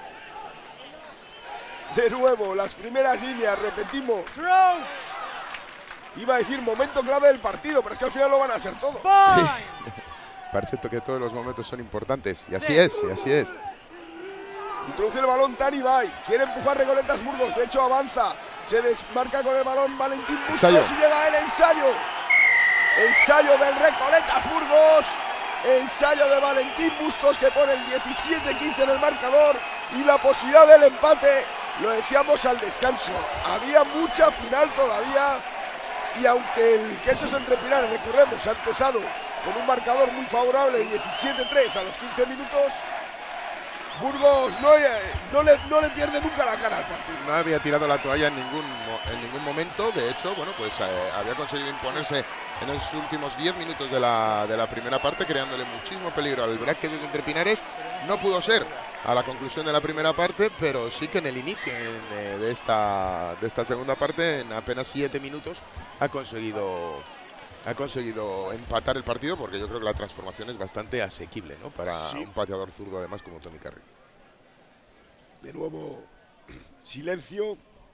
Speaker 1: De nuevo, las primeras líneas, repetimos. Iba a decir momento clave del partido, pero es que al final lo van a ser todos.
Speaker 2: Sí. Parece que todos los momentos son importantes. Y así es, y así es.
Speaker 1: Introduce el balón Tani Bay. Quiere empujar Recoletas Burgos. De hecho, avanza. Se desmarca con el balón Valentín Bustos y llega el ensayo. Ensayo del Recoletas Burgos. Ensayo de Valentín Bustos que pone el diecisiete quince en el marcador. Y la posibilidad del empate, lo decíamos al descanso. Había mucha final todavía. Y aunque el Quesos entre Pinares, recordemos, ha empezado con un marcador muy favorable de diecisiete tres a los quince minutos, Burgos no, no, le, no le pierde nunca la cara al partido.
Speaker 2: No había tirado la toalla en ningún, en ningún momento. De hecho, bueno, pues eh, había conseguido imponerse en los últimos diez minutos de la, de la primera parte, creándole muchísimo peligro al Braque de Entre Pinares. No pudo ser a la conclusión de la primera parte, pero sí que en el inicio en, de, esta, de esta segunda parte, en apenas siete minutos, ha conseguido... ha conseguido empatar el partido, porque yo creo que la transformación es bastante asequible, ¿no? Para sí. un pateador zurdo además como Tommy Carrillo.
Speaker 1: De nuevo, silencio.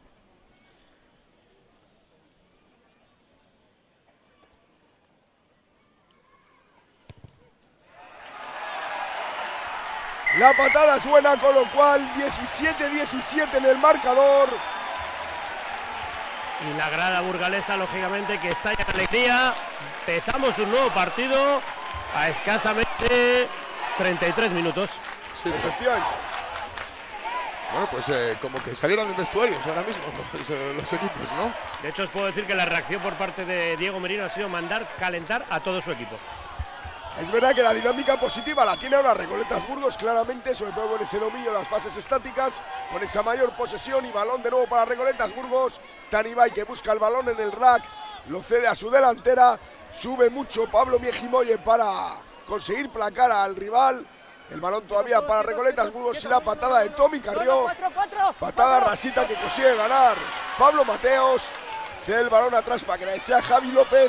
Speaker 1: La patada suena, con lo cual diecisiete diecisiete en el marcador.
Speaker 3: Y la grada burgalesa, lógicamente, que está ya en alegría. Empezamos un nuevo partido a escasamente treinta y tres minutos.
Speaker 1: Sí, efectivamente.
Speaker 2: Bueno, pues eh, como que salieron de vestuarios ahora mismo los, los equipos, ¿no?
Speaker 3: De hecho, os puedo decir que la reacción por parte de Diego Merino ha sido mandar calentar a todo su equipo.
Speaker 1: Es verdad que la dinámica positiva la tiene ahora Recoletas Burgos, claramente, sobre todo con ese dominio de las fases estáticas, con esa mayor posesión y balón de nuevo para Recoletas Burgos. Tani Bay, que busca el balón en el rack, lo cede a su delantera, sube mucho Pablo Miejimoye para conseguir placar al rival. El balón todavía para Recoletas Burgos y la patada de Tommy Carrió. Patada rasita que consigue ganar Pablo Mateos. Cede el balón atrás para que la desea Javi López.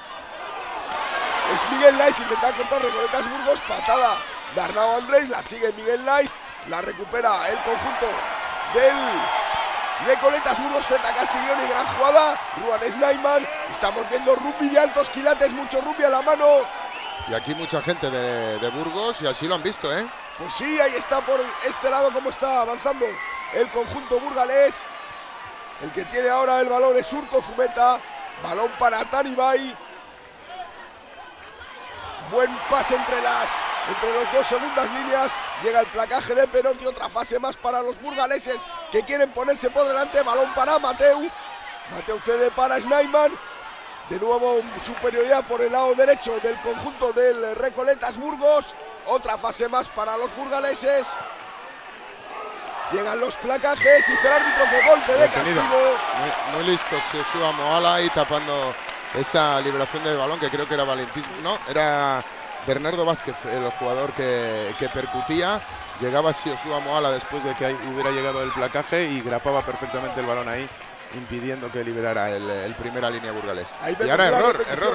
Speaker 1: Es Miguel Laiz, intenta contar Recoletas Burgos, patada de Arnau Andrés, la sigue Miguel Laiz, la recupera el conjunto del Recoletas Burgos frente a Castiglione, gran jugada, Ruan Snaiman, estamos viendo rugby de altos quilates, mucho rugby a la mano.
Speaker 2: Y aquí mucha gente de, de Burgos y así lo han visto, ¿eh?
Speaker 1: Pues sí, ahí está por este lado como está avanzando el conjunto burgalés. El que tiene ahora el balón es Urko Zumeta, balón para Tani Bay. Buen pase entre las entre los dos segundas líneas. Llega el placaje de Perotti. Otra fase más para los burgaleses que quieren ponerse por delante. Balón para Mateu. Mateu cede para Snaiman. De nuevo superioridad por el lado derecho del conjunto del Recoletas Burgos. Otra fase más para los burgaleses. Llegan los placajes y dice el árbitro que golpe de
Speaker 2: Detenido.
Speaker 1: castigo.
Speaker 2: Muy, muy listo Joshua Moala ahí tapando esa liberación del balón, que creo que era Valentín. No, era Bernardo Vázquez, el jugador que, que percutía. Llegaba Joshua Moala después de que hubiera llegado el placaje y grapaba perfectamente el balón ahí, impidiendo que liberara el, el primera línea burgalés.
Speaker 1: Ahí
Speaker 2: Y ahora error,
Speaker 1: repetición.
Speaker 2: error.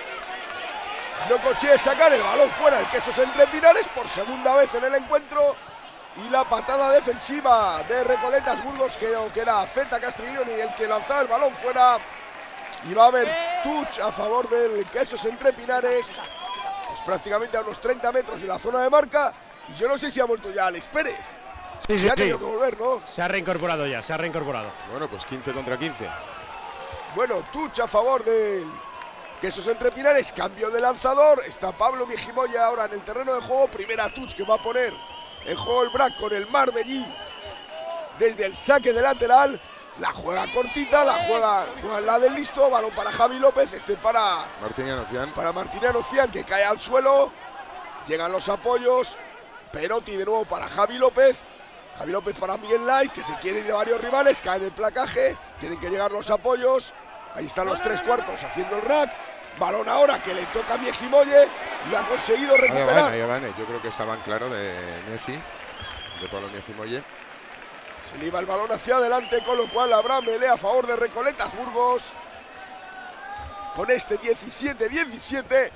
Speaker 1: No consigue sacar el balón fuera el Quesos Entre Pinares por segunda vez en el encuentro. Y la patada defensiva de Recoletas Burgos, que, que era Zeta Castiglioni el que lanzaba el balón fuera. Y va a haber touch a favor del Quesos Entre Pinares. Pues prácticamente a unos treinta metros de la zona de marca. Y yo no sé si ha vuelto ya Alex Pérez.
Speaker 3: Sí, sí,
Speaker 1: Ya ha
Speaker 3: sí.
Speaker 1: tenido que volver, ¿no?
Speaker 3: Se ha reincorporado ya, se ha reincorporado.
Speaker 2: Bueno, pues quince contra quince.
Speaker 1: Bueno, touch a favor del Quesos Entre Pinares. Cambio de lanzador. Está Pablo Mijimoya ahora en el terreno de juego. Primera touch que va a poner en juego el Brac con el Marbellí desde el saque de lateral. La juega cortita, la juega, juega la del listo. Balón para Javi López. Este para,
Speaker 2: Martiniano Cian.
Speaker 1: para Martiniano Cian, que cae al suelo. Llegan los apoyos. Perotti de nuevo para Javi López. Javi López para Miguel Light, que se quiere ir de varios rivales. Cae en el placaje. Tienen que llegar los apoyos. Ahí están los tres cuartos haciendo el rack. Balón ahora que le toca a Mijimoye. Lo ha conseguido
Speaker 2: Ahí van,
Speaker 1: recuperar.
Speaker 2: ahí van. Yo creo que estaban claro de Meji, de Pablo Mijimoye.
Speaker 1: Se le iba el balón hacia adelante, con lo cual habrá melee a favor de Recoletas Burgos. Con este diecisiete diecisiete.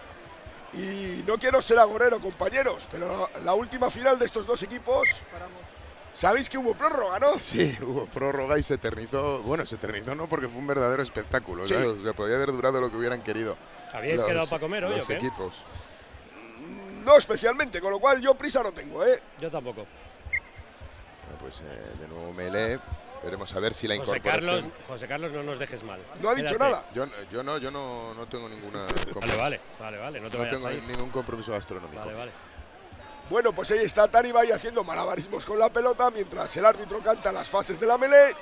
Speaker 1: Y no quiero ser agorero, compañeros, pero la última final de estos dos equipos, sabéis que hubo prórroga, ¿no?
Speaker 2: Sí, hubo prórroga y se eternizó. Bueno, se eternizó no, porque fue un verdadero espectáculo.
Speaker 1: Sí.
Speaker 2: ¿Sabes? O sea, podía haber durado lo que hubieran querido.
Speaker 3: ¿Habíais
Speaker 2: los-
Speaker 3: quedado para comer hoy o
Speaker 2: los
Speaker 3: qué?
Speaker 2: equipos.
Speaker 1: No especialmente, con lo cual yo prisa no tengo, ¿eh?
Speaker 3: Yo tampoco.
Speaker 2: Bueno, pues eh, de nuevo Melee. Veremos a ver si la
Speaker 3: José
Speaker 2: incorporación.
Speaker 3: Carlos, José Carlos, no nos dejes mal.
Speaker 1: No ha dicho
Speaker 3: Quédate.
Speaker 1: nada.
Speaker 2: Yo, yo no, yo no, no tengo ninguna.
Speaker 3: Vale, vale, vale, vale, no te
Speaker 2: No
Speaker 3: vayas
Speaker 2: tengo
Speaker 3: ahí.
Speaker 2: ningún compromiso gastronómico.
Speaker 3: Vale, vale.
Speaker 1: Bueno, pues ahí está Tanibay haciendo malabarismos con la pelota mientras el árbitro canta las fases de la melee.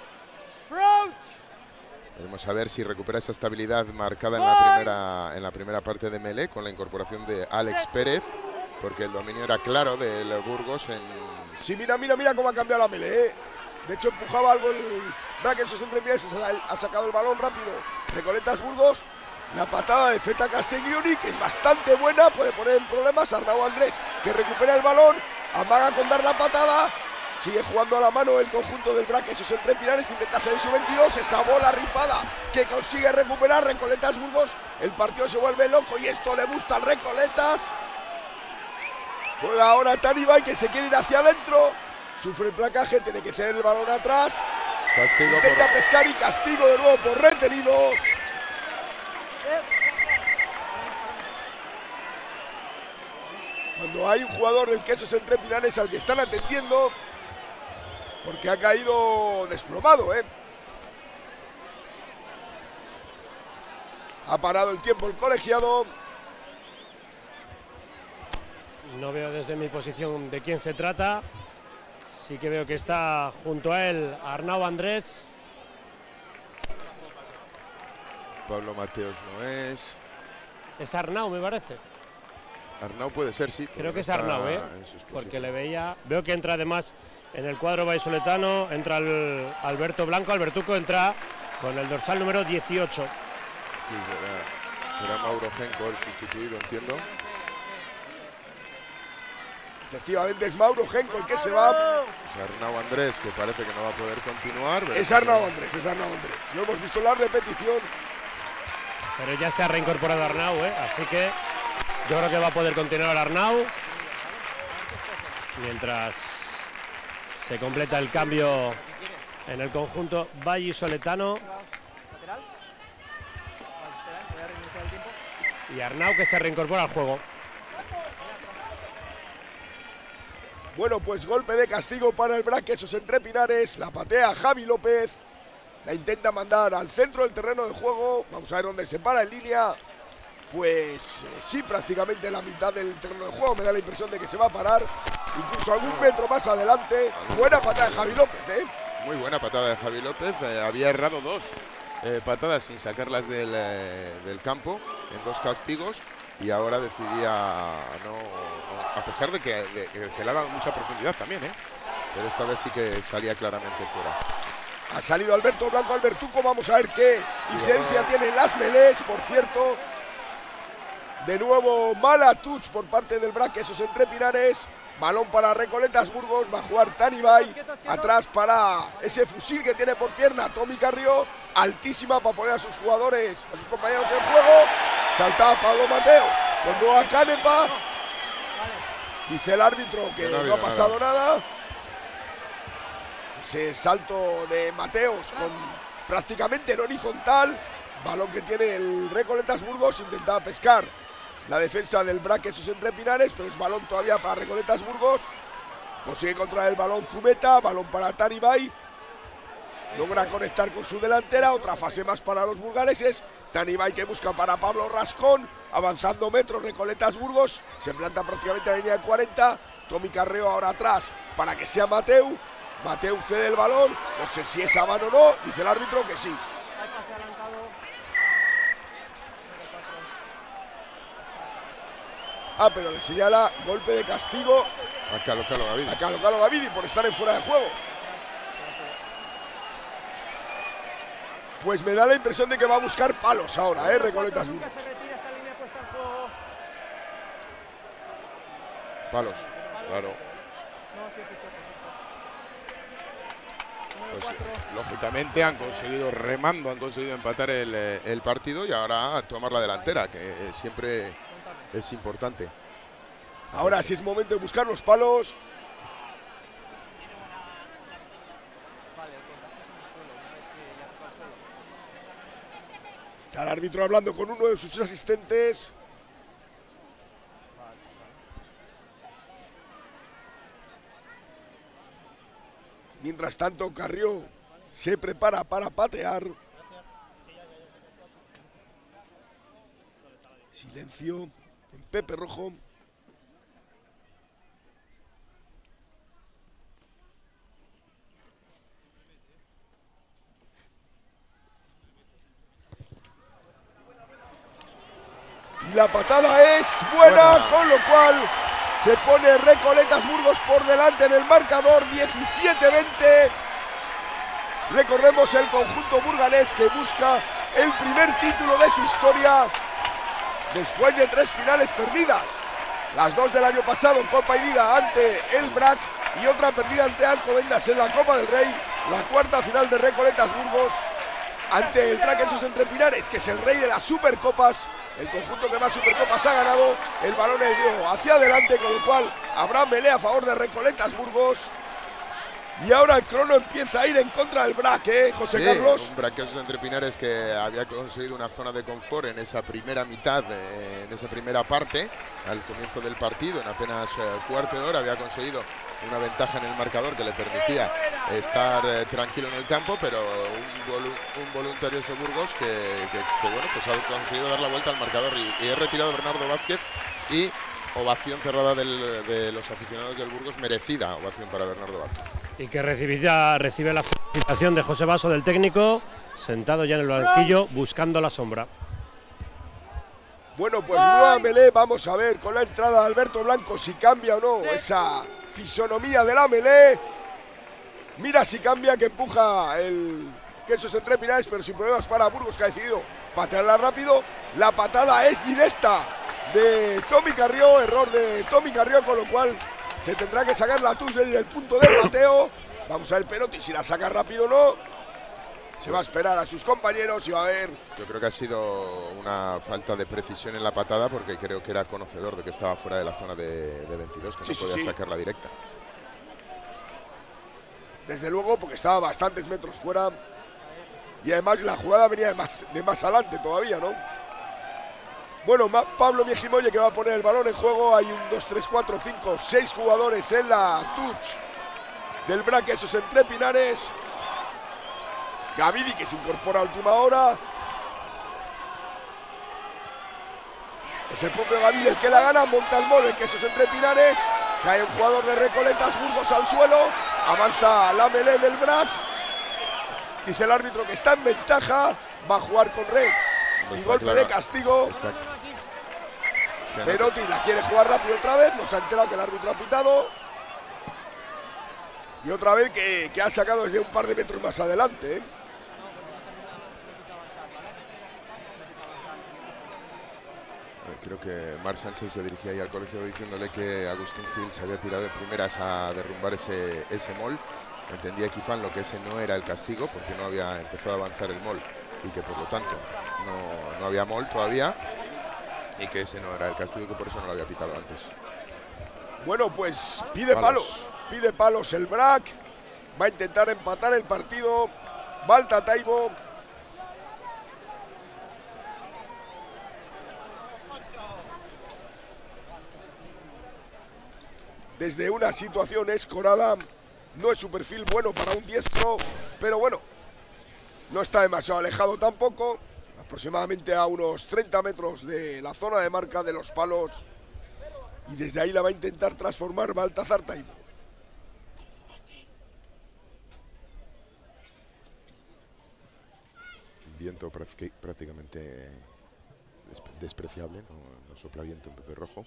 Speaker 2: Veremos a ver si recupera esa estabilidad marcada en la primera, en la primera parte de Melee con la incorporación de Alex Pérez, porque el dominio era claro del Burgos en.
Speaker 1: Sí, mira, mira, mira cómo ha cambiado la melee, ¿eh? De hecho, empujaba algo el Brack en sus entrepiés, ha sacado el balón rápido. Recoletas Burgos, la patada de Zeta Castiglioni, que es bastante buena, puede poner en problemas a Arnau Andrés, que recupera el balón, amaga con dar la patada, sigue jugando a la mano el conjunto del Brack en sus entrepinares, intenta salir su veintidós, esa bola rifada que consigue recuperar Recoletas Burgos, el partido se vuelve loco y esto le gusta al Recoletas. Juega ahora Tanibay, que se quiere ir hacia adentro. Sufre el placaje, tiene que ceder el balón atrás.
Speaker 2: Castigo
Speaker 1: Intenta
Speaker 2: por,
Speaker 1: pescar y castigo de nuevo por retenido. Cuando hay un jugador del Quesos Entre Pinares al que están atendiendo, porque ha caído desplomado, ¿eh? Ha parado el tiempo el colegiado.
Speaker 3: No veo desde mi posición de quién se trata. Sí que veo que está junto a él Arnau Andrés.
Speaker 2: Pablo Mateos no es.
Speaker 3: Es Arnau, me parece.
Speaker 2: Arnau puede ser, sí.
Speaker 3: Creo que es
Speaker 2: está
Speaker 3: Arnau, ¿eh?
Speaker 2: en sus
Speaker 3: Porque
Speaker 2: posiciones.
Speaker 3: le veía. Veo que entra además en el cuadro vallisoletano. Entra el Alberto Blanco. Albertuco entra con el dorsal número dieciocho.
Speaker 2: Sí, será, será Mauro Genco el sustituido, entiendo.
Speaker 1: Efectivamente es Mauro Genco el que se va.
Speaker 2: Es Arnau Andrés, que parece que no va a poder continuar.
Speaker 1: Es Arnau Andrés, es Arnau Andrés. Lo hemos visto en la repetición.
Speaker 3: Pero ya se ha reincorporado Arnau, ¿eh? Así que yo creo que va a poder continuar Arnau. Mientras se completa el cambio en el conjunto vallisoletano. Y Arnau que se reincorpora al juego.
Speaker 1: Bueno, pues golpe de castigo para el Brac, esos Entre Pinares. La patea Javi López. La intenta mandar al centro del terreno de juego. Vamos a ver dónde se para en línea. Pues eh, sí, prácticamente la mitad del terreno de juego. Me da la impresión de que se va a parar. Incluso algún metro más adelante. Buena patada de Javi López, ¿eh?
Speaker 2: Muy buena patada de Javi López. Eh, había errado dos eh, patadas sin sacarlas del, eh, del campo en dos castigos. Y ahora decidía no, no- a pesar de que, de- que le ha dado mucha profundidad también, ¿eh? pero esta vez sí que salía claramente fuera.
Speaker 1: Ha salido Alberto Blanco, Albertuco. Vamos a ver qué incidencia tienen las melés, por cierto. De nuevo, mala touch por parte del Braque, esos entre Pinares. Balón para Recoletas Burgos, va a jugar Tanibay. Atrás para ese fusil que tiene por pierna Tommy Carrió. Altísima para poner a sus jugadores, a sus compañeros en juego. Saltaba Pablo Mateos, con nueva Canepa. Dice el árbitro que no, no ha pasado nada. nada. Ese salto de Mateos con prácticamente en horizontal. Balón que tiene el Recoletas Burgos, intentaba pescar la defensa del Braque, sus entre Pinares, pero es balón todavía para Recoletas Burgos. Consigue controlar el balón Zumeta, balón para Tanibay. Logra conectar con su delantera, otra fase más para los burgaleses. Tanibay que busca para Pablo Rascón, avanzando metros Recoletas Burgos, se planta prácticamente a la línea de cuarenta. Tommy Carreo ahora atrás para que sea Mateu. Mateu cede el balón, no sé si es a mano o no, dice el árbitro que sí. Ah, pero le señala golpe de castigo
Speaker 2: a Calo Calo Gavidi.
Speaker 1: A Calo Calo Gavidi por estar en fuera de juego. Pues me da la impresión de que va a buscar palos ahora, ¿eh? Recoletas Burgos.
Speaker 2: Palos, claro. Pues lógicamente han conseguido, remando, han conseguido empatar el, el partido y ahora tomar la delantera, que siempre es importante.
Speaker 1: Ahora sí es momento de buscar los palos. Está el árbitro hablando con uno de sus asistentes. Mientras tanto, Carrió se prepara para patear. Silencio en Pepe Rojo. Y la patada es buena, buena, con lo cual se pone Recoletas Burgos por delante en el marcador, diecisiete veinte. Recordemos el conjunto burgalés que busca el primer título de su historia después de tres finales perdidas. Las dos del año pasado en Copa y Liga ante el Brac y otra perdida ante Alcobendas en la Copa del Rey. La cuarta final de Recoletas Burgos ante el Brac en sus entrepinares, que es el rey de las Supercopas. El conjunto que más Supercopas ha ganado. El balón es dio hacia adelante, con lo cual habrá melea a favor de Recoletas Burgos. Y ahora el crono empieza a ir en contra del Brac, ¿eh, José
Speaker 2: sí,
Speaker 1: Carlos?
Speaker 2: Un Brac esos entrepinares que había conseguido una zona de confort en esa primera mitad, eh, en esa primera parte, al comienzo del partido, en apenas eh, cuarto de hora había conseguido una ventaja en el marcador que le permitía estar eh, tranquilo en el campo, pero un, volu un voluntarioso Burgos que, que, que bueno, pues ha conseguido dar la vuelta al marcador y, y he retirado a Bernardo Vázquez y ovación cerrada del, de los aficionados del Burgos, merecida ovación para Bernardo Vázquez.
Speaker 3: Y que recibirá, recibe la felicitación de José Basso, del técnico, sentado ya en el banquillo buscando la sombra.
Speaker 1: Bueno, pues nueva melee, vamos a ver con la entrada de Alberto Blanco si cambia o no esa fisonomía de la melee. Mira si cambia, que empuja el Quesos Entrepinares, pero sin problemas para Burgos, que ha decidido patearla rápido. La patada es directa de Tommy Carrió, error de Tommy Carrió, con lo cual se tendrá que sacar la tuya en el punto de bateo. Vamos a ver Perotti si la saca rápido o no. Se va a esperar a sus compañeros y va a ver.
Speaker 2: Yo creo que ha sido una falta de precisión en la patada, porque creo que era conocedor de que estaba fuera de la zona de, de veintidós, que sí, no podía sí, sí. sacarla directa.
Speaker 1: Desde luego, porque estaba bastantes metros fuera. Y además la jugada venía de más, de más adelante todavía, ¿no? Bueno, Pablo Viejimoye que va a poner el balón en juego. Hay un dos, tres, cuatro, cinco, seis jugadores en la touch del Brac, esos Entrepinares. Gavidi que se incorpora a última hora. Es el propio Gavidi el que la gana. Monta el mole, que esos Entrepinares. Cae un jugador de Recoletas Burgos al suelo. Avanza la melee del Brac. Dice el árbitro que está en ventaja. Va a jugar con red. Y golpe claro. de castigo. Está... Perotti la quiere jugar rápido otra vez. Nos ha enterado que el árbitro ha pitado. Y otra vez que, que ha sacado desde un par de metros más adelante, ¿eh?
Speaker 2: Creo que Marc Sánchez se dirigía ahí al colegio diciéndole que Agustín Gil se había tirado de primeras a derrumbar ese, ese mol. Entendía Kifan lo que ese no era el castigo, porque no había empezado a avanzar el mol y que por lo tanto no, no había mol todavía, y que ese no era el castigo y que por eso no lo había pitado antes.
Speaker 1: Bueno, pues pide palos, palos pide palos el B R A C, va a intentar empatar el partido Balta Taibo. Desde una situación escorada, no es su perfil bueno para un diestro, pero bueno, no está demasiado alejado tampoco, aproximadamente a unos treinta metros de la zona de marca de los palos, y desde ahí la va a intentar transformar Baltazar Taibo.
Speaker 2: Viento prácticamente despreciable, no, no sopla viento en Pepe Rojo.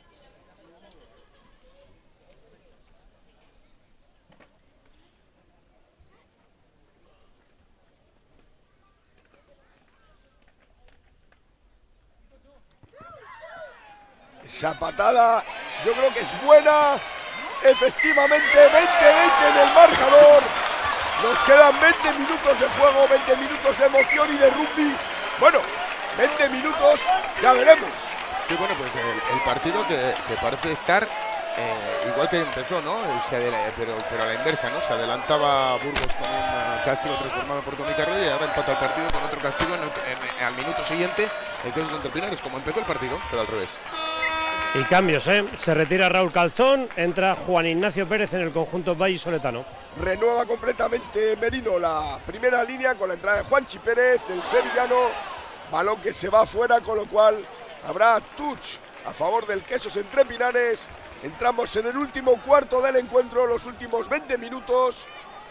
Speaker 1: Esa patada yo creo que es buena. Efectivamente, veinte veinte en el marcador. Nos quedan veinte minutos de juego, veinte minutos de emoción y de rugby. Bueno, veinte minutos, ya veremos.
Speaker 2: Sí, bueno, pues el, el partido que, que parece estar eh, igual que empezó, ¿no? Se pero, pero a la inversa, ¿no? Se adelantaba Burgos con un castigo transformado por Tommy Carrillo y ahora empata el partido con otro castigo en, en, en, al minuto siguiente. El que es entre Pinares, como empezó el partido, pero al revés.
Speaker 3: Y cambios, ¿eh? Se retira Raúl Calzón, entra Juan Ignacio Pérez en el conjunto vallisoletano.
Speaker 1: Renueva completamente Merino la primera línea con la entrada de Juanchi Pérez del sevillano. Balón que se va afuera, con lo cual habrá touch a favor del Quesos Entre Pinares. Entramos en el último cuarto del encuentro, los últimos veinte minutos.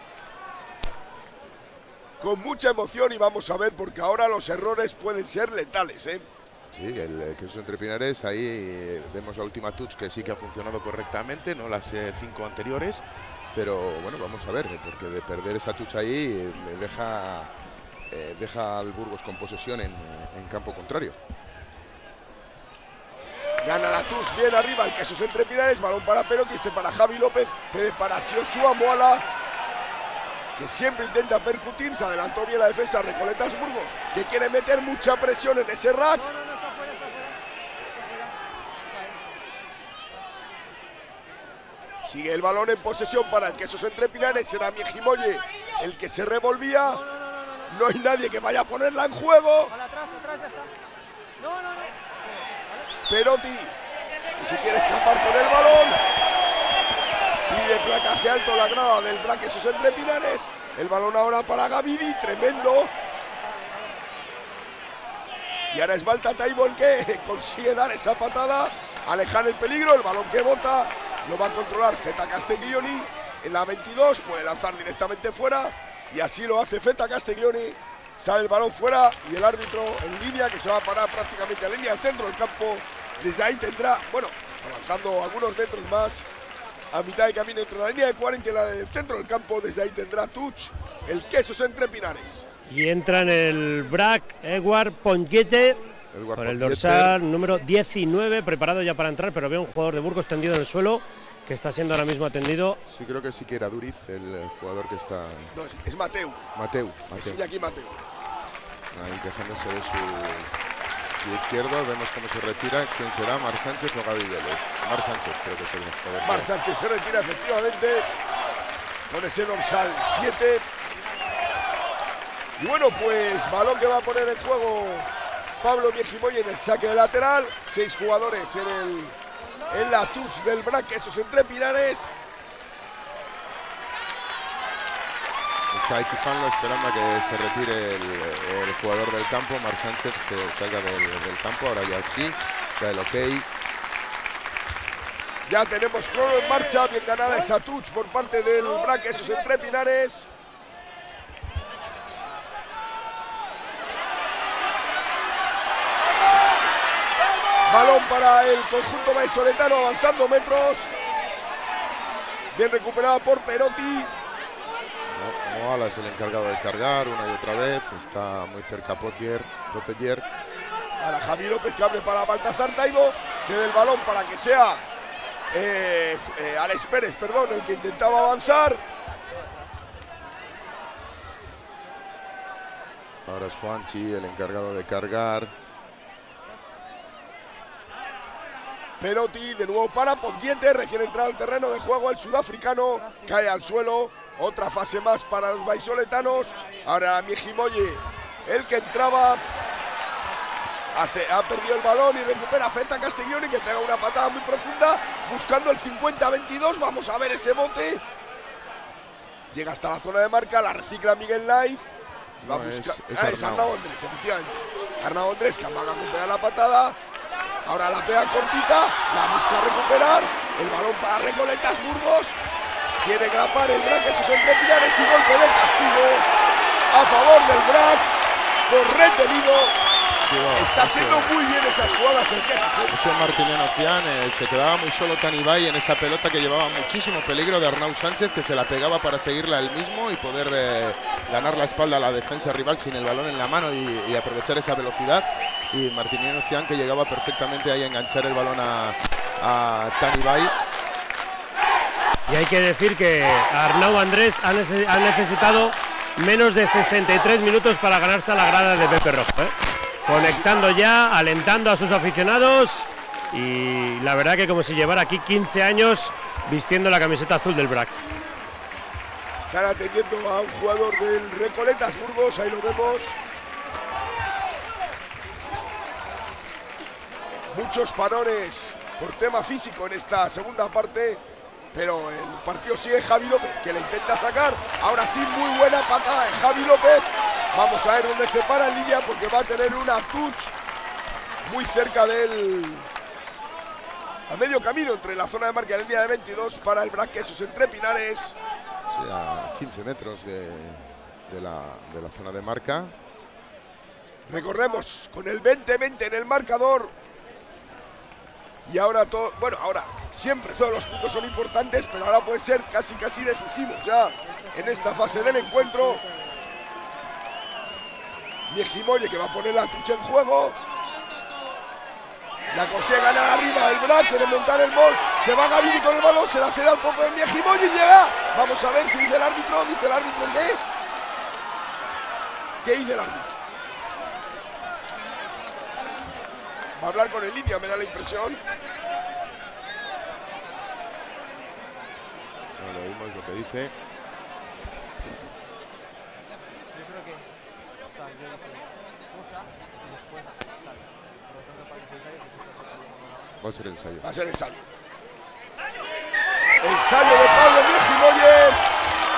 Speaker 1: Con mucha emoción y vamos a ver, porque ahora los errores pueden ser letales, ¿eh?
Speaker 2: Sí, el eh, Quesos Entre Pinares, ahí eh, vemos la última touch que sí que ha funcionado correctamente, no las eh, cinco anteriores, pero bueno, vamos a ver, porque de perder esa touch ahí eh, le deja, eh, deja al Burgos con posesión en, en campo contrario.
Speaker 1: Gana la touch, bien arriba el Quesos Entre Pinares, balón para Perotti, este para Javi López, cede para Sioshua Moala, que siempre intenta percutir, se adelantó bien la defensa Recoletas Burgos, que quiere meter mucha presión en ese rack. Sigue el balón en posesión para el Quesos Entre Pinares, será Miejimoye el que se revolvía. No hay nadie que vaya a ponerla en juego. Perotti, que se quiere escapar con el balón. Pide placaje alto la grada del B R A C Quesos Entre Pinares. El balón ahora para Gavidi, tremendo. Y ahora es Balta Taibo el que consigue dar esa patada, alejar el peligro, el balón que bota. Lo va a controlar Feta Castiglioni en la veintidós, puede lanzar directamente fuera y así lo hace Feta Castiglioni. Sale el balón fuera y el árbitro en línea, que se va a parar prácticamente a la línea del centro del campo. Desde ahí tendrá, bueno, avanzando algunos metros más, a mitad de camino entre la línea de cuarenta y la del centro del campo, desde ahí tendrá touch el Quesos Entre Pinares.
Speaker 3: Y entra en el B R A C Edward Ponguete, con el dorsal número diecinueve, preparado ya para entrar, pero veo un jugador de Burgos tendido en el suelo, que está siendo ahora mismo atendido.
Speaker 2: Sí, creo que sí que era Duriz, el jugador que está...
Speaker 1: No, es, es Mateu.
Speaker 2: Mateu. Mateu.
Speaker 1: Es Iñaki Mateu.
Speaker 2: Ahí quejándose de su pie izquierdo, vemos cómo se retira. ¿Quién será? ¿Marc Sánchez o Gaby Vélez? Marc Sánchez creo que es el jugador.
Speaker 1: Marc Sánchez se retira efectivamente con ese dorsal siete. Y bueno, pues balón que va a poner en juego Pablo Miejimoye en el saque de lateral. Seis jugadores en, el, en la touch del B R A C Quesos Entre Pinares.
Speaker 2: Está Equifanlo esperando a que se retire el, el jugador del campo. Marc Sánchez se salga del, del campo, ahora ya sí, da el ok.
Speaker 1: Ya tenemos crono en marcha, bien ganada esa touch por parte del B R A C Quesos Entre Pinares. Balón para el conjunto vallisoletano avanzando metros. Bien recuperada por Perotti.
Speaker 2: Moala es el encargado de cargar una y otra vez. Está muy cerca Potier, Potier.
Speaker 1: Ahora Javi López que abre para Baltazar Taibo. Cede el balón para que sea eh, eh, Alex Pérez, perdón, el que intentaba avanzar.
Speaker 2: Ahora es Juanchi el encargado de cargar.
Speaker 1: Perotti de nuevo para Poddiete, recién entrado al terreno de juego el sudafricano, cae al suelo, otra fase más para los vallisoletanos. Ahora Mijimoye, el que entraba, hace, ha perdido el balón y recupera Feta Castiglioni, que pega una patada muy profunda, buscando el cincuenta veintidós, vamos a ver ese bote. Llega hasta la zona de marca, la recicla Miguel Laiz. Va
Speaker 2: No,
Speaker 1: a buscar,
Speaker 2: es, es
Speaker 1: ah, es Arnau Andrés, efectivamente. Arnau Andrés que amaga con pegar la patada. Ahora la pega cortita, la busca recuperar. El balón para Recoletas Burgos. Quiere grapar el Brac, esos entre pilares y golpe de castigo a favor del Brac. Por retenido.
Speaker 2: Sí, va,
Speaker 1: Está
Speaker 2: ese-
Speaker 1: haciendo muy bien esas jugadas el Jesús.
Speaker 2: Ese Martiniano Cian, eh, se quedaba muy solo Tanibay en esa pelota que llevaba muchísimo peligro de Arnau Sánchez, que se la pegaba para seguirla él mismo y poder eh, ganar la espalda a la defensa rival sin el balón en la mano y, y aprovechar esa velocidad. Y Martiniano Cian que llegaba perfectamente ahí a enganchar el balón a, a Tanibay.
Speaker 3: Y hay que decir que Arnau Andrés ha, nece- ha necesitado menos de sesenta y tres minutos para ganarse a la grada de Pepe Rojo, ¿eh? Conectando ya, alentando a sus aficionados y la verdad que como si llevara aquí quince años vistiendo la camiseta azul del Brac.
Speaker 1: Están atendiendo a un jugador del Recoletas Burgos, ahí lo vemos. Muchos parones por tema físico en esta segunda parte, pero el partido sigue Javi López, que le intenta sacar. Ahora sí, muy buena patada de Javi López. Vamos a ver dónde se para en línea, porque va a tener una touch muy cerca del... a medio camino entre la zona de marca y la línea de veintidós para el Brac Quesos entre Pinares.
Speaker 2: Sí, a quince metros de, de, la, de la zona de marca.
Speaker 1: Recordemos, con el veinte veinte en el marcador. Y ahora todo, bueno, ahora siempre todos los puntos son importantes, pero ahora pueden ser casi casi decisivos ya en esta fase del encuentro. Mijimoye que va a poner la tucha en juego. La consigue ganar arriba el Brac, quiere montar el gol. Se va Gavidi con el balón, se la cede al poco de Mijimoye y llega. Vamos a ver si dice el árbitro, dice el árbitro qué. ¿Qué dice el árbitro? Va a hablar con el línea, me da la impresión.
Speaker 2: No, lo vimos lo que dice.
Speaker 6: Yo creo que, o sea, yo hice cosa y después tal. Por lo tanto, para el necesario,
Speaker 2: Va a ser ensayo.
Speaker 1: Va a ser ensayo. Ensayo de Pablo Mijimoye.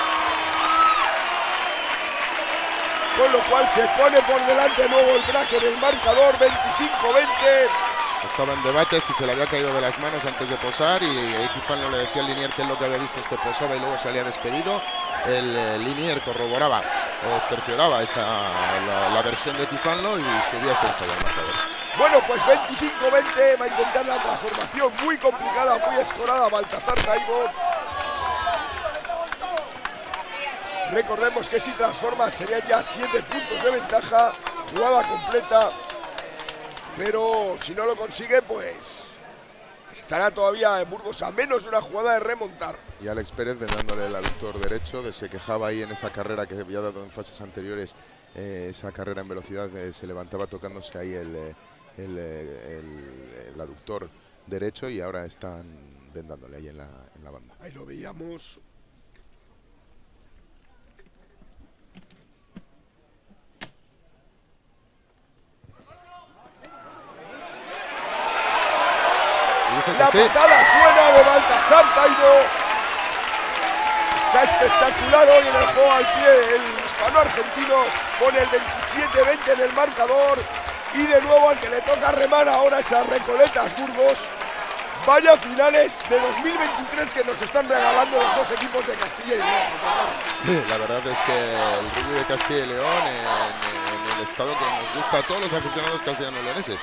Speaker 1: Con lo cual se pone por delante de nuevo el Brac en el marcador veinticinco veinte.
Speaker 2: Estaba en debate si se le había caído de las manos antes de posar y Equifano le decía al Linier que es lo que había visto este posaba y luego salía despedido. El eh, Linier corroboraba o cercioraba esa, la, la versión de Equifano y subía ese ensayo al marcador.
Speaker 1: Bueno, pues veinticinco veinte va a intentar la transformación muy complicada, muy escorada Baltazar Taibo. Recordemos que si transforma serían ya siete puntos de ventaja, jugada completa, pero si no lo consigue, pues estará todavía en Burgos a menos de una jugada de remontar.
Speaker 2: Y Alex Pérez vendándole el aductor derecho, de se quejaba ahí en esa carrera que había dado en fases anteriores, eh, esa carrera en velocidad, eh, se levantaba tocándose ahí el, eh, el, eh, el, el aductor derecho y ahora están vendándole ahí en la, en la banda.
Speaker 1: Ahí lo veíamos. La
Speaker 2: Sí.
Speaker 1: patada buena de Baltazar Taibo. Está espectacular hoy en el juego al pie. El hispano-argentino pone el veintisiete veinte en el marcador. Y de nuevo al que le toca remar ahora esas Recoletas Burgos. Vaya finales de dos mil veintitrés que nos están regalando los dos equipos de Castilla y León.
Speaker 2: Sí, la verdad es que el rugby de Castilla y León en, en el estado que nos gusta a todos los aficionados castellano-leoneses.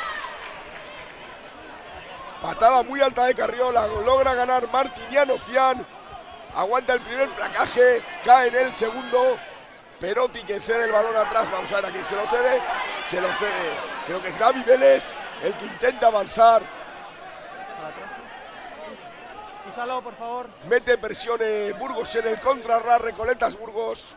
Speaker 1: Patada muy alta de Carriola, logra ganar Martiniano Cian. Aguanta el primer placaje, cae en el segundo. Perotti que cede el balón atrás, vamos a ver a quién se lo cede. Se lo cede, creo que es Gaby Vélez, el que intenta avanzar.
Speaker 6: Písalo, por favor.
Speaker 1: Mete presión eh, Burgos en el contrarra, Recoletas Burgos.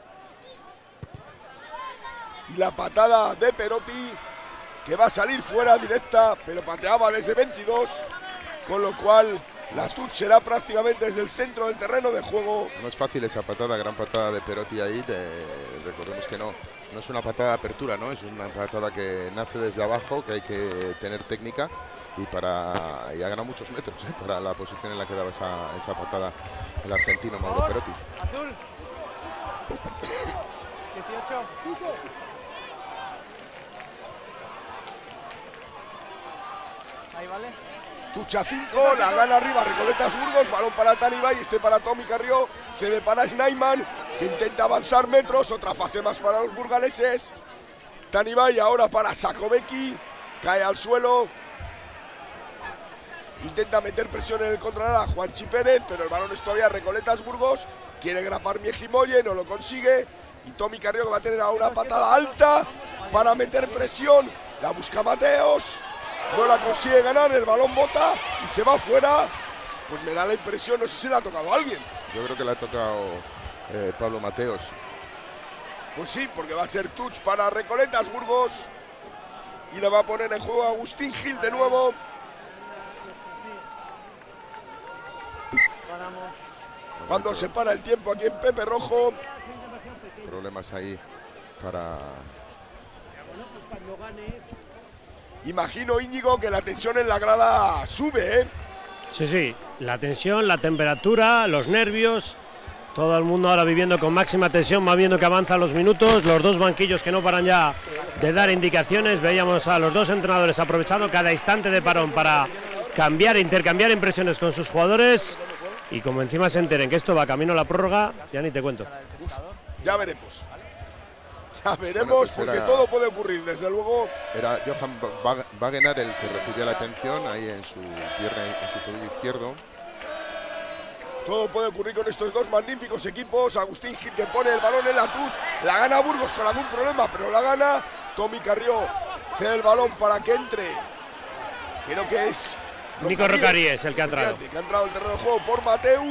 Speaker 1: Y la patada de Perotti, que va a salir fuera directa, pero pateaba desde veintidós, con lo cual la touch será prácticamente desde el centro del terreno de juego.
Speaker 2: No es fácil esa patada, gran patada de Perotti ahí. De, recordemos que no, no es una patada de apertura, ¿no? Es una patada que nace desde abajo, que hay que tener técnica y para y ha ganado muchos metros, ¿eh? Para la posición en la que daba esa, esa patada el argentino Mauro Perotti.
Speaker 6: Azul. dieciocho. Ahí vale.
Speaker 1: Tucha cinco, la gana arriba Recoletas Burgos, balón para Tanibay, este para Tommy Carrió, cede para Schneiman, que intenta avanzar metros, otra fase más para los burgaleses. Tanibay ahora para Sacovecchi, cae al suelo, intenta meter presión en el contrarreloj Juanchi Pérez, pero el balón es todavía Recoletas Burgos, quiere grapar Miejimoye, no lo consigue, y Tommy Carrió que va a tener ahora una patada alta para meter presión, la busca Mateos. No la consigue ganar, el balón bota y se va fuera. Pues me da la impresión, no sé si le ha tocado a alguien.
Speaker 2: Yo creo que le ha tocado eh, Pablo Mateos.
Speaker 1: Pues sí, porque va a ser touch para Recoletas Burgos. Y le va a poner en juego a Agustín Gil de nuevo. Cuando se para el tiempo aquí en Pepe Rojo.
Speaker 2: Problemas ahí para...
Speaker 1: Imagino, Íñigo, que la tensión en la grada sube, ¿eh?
Speaker 3: Sí, sí, la tensión, la temperatura, los nervios, todo el mundo ahora viviendo con máxima tensión, va viendo que avanzan los minutos, los dos banquillos que no paran ya de dar indicaciones, veíamos a los dos entrenadores aprovechando cada instante de parón para cambiar e intercambiar impresiones con sus jugadores, y como encima se enteren que esto va camino a la prórroga, ya ni te cuento.
Speaker 1: Uf, ya veremos. Ya veremos,
Speaker 2: bueno, pues
Speaker 1: porque
Speaker 2: era,
Speaker 1: todo puede ocurrir, desde luego.
Speaker 2: Era Johan Wagener el que recibía la atención ahí en su pierna, en su tobillo izquierdo.
Speaker 1: Todo puede ocurrir con estos dos magníficos equipos. Agustín Gil que pone el balón en la touch, la gana Burgos con algún problema, pero la gana. Tommy Carrió cede el balón para que entre. Creo que es
Speaker 3: Nico Rocaríes el que ha entrado.
Speaker 1: Que ha entrado el terreno de juego por Mateu.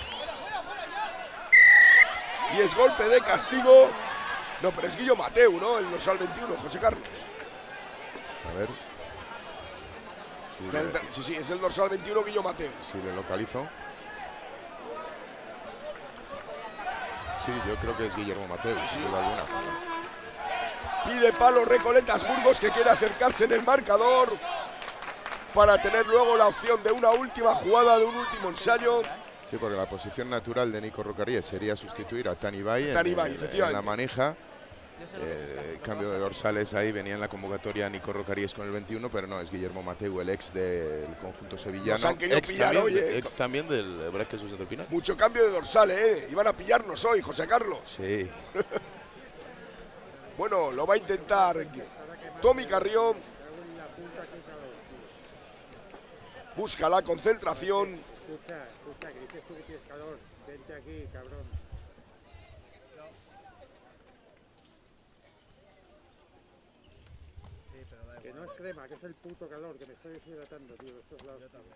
Speaker 1: Y es golpe de castigo. No, pero es Guillo Mateu, ¿no? El dorsal veintiuno, José Carlos.
Speaker 2: A ver.
Speaker 1: Sí, el, sí, sí, es el dorsal veintiuno, Guillo Mateu.
Speaker 2: Si le localizo. Sí, yo creo que es Guillermo Mateu,
Speaker 1: sí,
Speaker 2: sin duda alguna.
Speaker 1: Pide palo Recoletas Burgos, que quiere acercarse en el marcador para tener luego la opción de una última jugada, de un último ensayo.
Speaker 2: Sí, porque la posición natural de Nico Rocaríes sería sustituir a Tanibay,
Speaker 1: Tanibay,
Speaker 2: en,
Speaker 1: efectivamente.
Speaker 2: en la maneja. Eh, cambio de dorsales ahí, venía en la convocatoria Nico Rocaríes con el veintiuno, pero no, es Guillermo Mateu, el ex del conjunto sevillano.
Speaker 1: Nos han querido
Speaker 2: ex,
Speaker 1: pillar
Speaker 2: también,
Speaker 1: hoy, ¿eh?
Speaker 2: ex también del Brais Jesús del Pinar.
Speaker 1: Mucho cambio de dorsal, ¿eh? Iban a pillarnos hoy, José Carlos.
Speaker 2: Sí.
Speaker 1: Bueno, lo va a intentar Tommy Carrió. Busca la concentración.
Speaker 7: Escucha, escucha, que dices tú que tienes calor. Vente aquí, cabrón. Que no es crema, que es el puto calor, que me estoy deshidratando, tío, de estos lados. Yo también.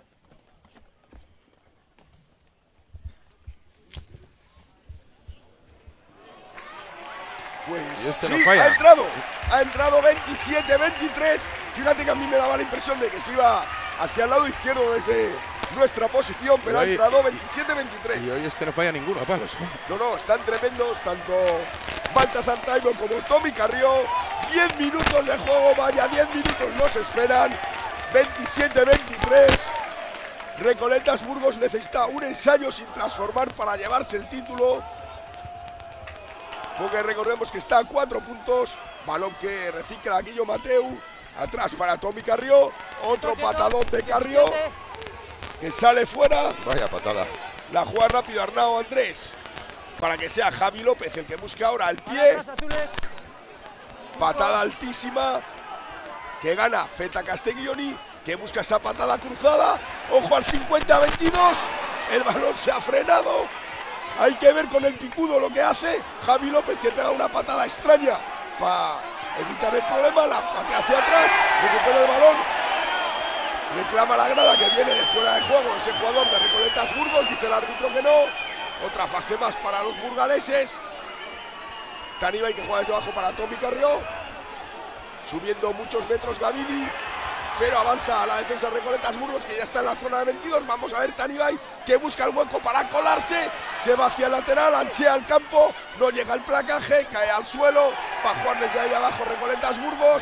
Speaker 1: Pues
Speaker 2: este
Speaker 1: sí,
Speaker 2: no falla.
Speaker 1: ha entrado, ha entrado veintisiete veintitrés. Fíjate que a mí me daba la impresión de que se iba hacia el lado izquierdo desde nuestra posición, pero
Speaker 2: hoy,
Speaker 1: ha entrado veintisiete veintitrés.
Speaker 2: Y hoy es que no falla ninguno, a palos.
Speaker 1: No, no, están tremendos, tanto Baltasar Taibo como Tommy Carrió. diez minutos de juego, vaya, diez minutos nos esperan. veintisiete veintitrés. Recoletas Burgos necesita un ensayo sin transformar para llevarse el título. Porque recordemos que está a cuatro puntos. Balón que recicla Guillo Mateu. Atrás para Tommy Carrió. Otro patadón de Carrió, que sale fuera.
Speaker 2: Vaya patada.
Speaker 1: La juega rápido Arnao Andrés, para que sea Javi López el que busca ahora el pie. Patada altísima que gana Feta Castiglioni, que busca esa patada cruzada. Ojo al cincuenta veintidós. El balón se ha frenado. Hay que ver con el picudo lo que hace Javi López, que pega una patada extraña para evitar el problema, la patea hacia atrás, recupera el balón, reclama la grada que viene de fuera de juego ese jugador de Recoletas Burgos, dice el árbitro que no. Otra fase más para los burgaleses. Tanibay, que juega desde abajo para Tommy Carrió, subiendo muchos metros Gavidi, pero avanza a la defensa de Recoletas Burgos, que ya está en la zona de veintidós. Vamos a ver Tanibay, que busca el hueco para colarse, se va hacia el lateral, anchea el campo, no llega el placaje, cae al suelo, va a jugar desde ahí abajo Recoletas Burgos.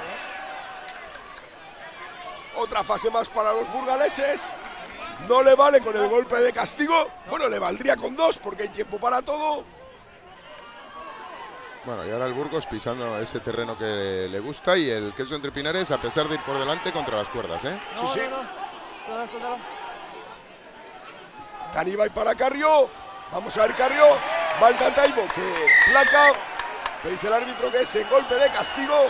Speaker 1: Otra fase más para los burgaleses. No le vale con el golpe de castigo, bueno, le valdría con dos porque hay tiempo para todo.
Speaker 2: Bueno, y ahora el Burgos pisando ese terreno que le gusta, y el Queso Entre Pinares, a pesar de ir por delante, contra las cuerdas, ¿eh?
Speaker 1: Sí, sí. Tanibay para Carrió. Vamos a ver Carrió. Va el Tantaibo, que placa. Le dice el árbitro que es el golpe de castigo.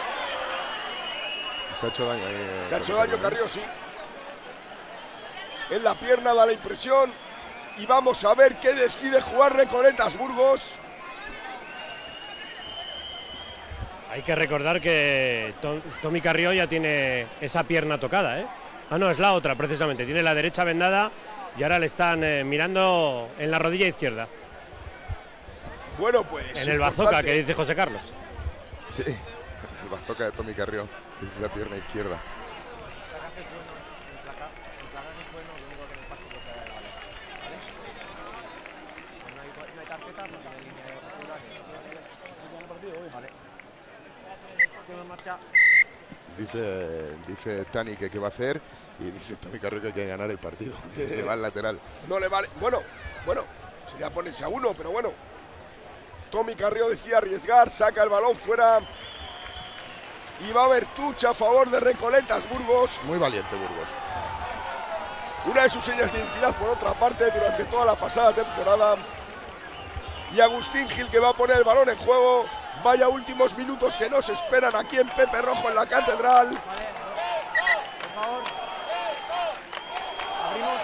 Speaker 2: Se ha hecho daño. Eh,
Speaker 1: Se ha hecho daño Carrió, sí. En la pierna da la impresión. Y vamos a ver qué decide jugar Recoletas Burgos.
Speaker 3: Hay que recordar que Tom, Tommy Carrió ya tiene esa pierna tocada, ¿eh? Ah, no, es la otra, precisamente. Tiene la derecha vendada y ahora le están eh, mirando en la rodilla izquierda.
Speaker 1: Bueno, pues...
Speaker 3: En el bazooka, que dice José Carlos.
Speaker 2: Sí, el bazooka de Tommy Carrió, que es esa pierna izquierda. Dice, dice Tani que qué va a hacer, y dice Tommy Carrió que hay que ganar el partido. Se va al lateral.
Speaker 1: No le vale. Bueno, bueno, sería ponerse a uno, pero bueno. Tommy Carrió decía arriesgar, saca el balón fuera. Y va a haber tucha a favor de Recoletas Burgos.
Speaker 2: Muy valiente Burgos.
Speaker 1: Una de sus señas de identidad, por otra parte, durante toda la pasada temporada. Y Agustín Gil, que va a poner el balón en juego. Vaya últimos minutos que nos esperan aquí en Pepe Rojo, en la Catedral.
Speaker 6: Por favor. Abrimos,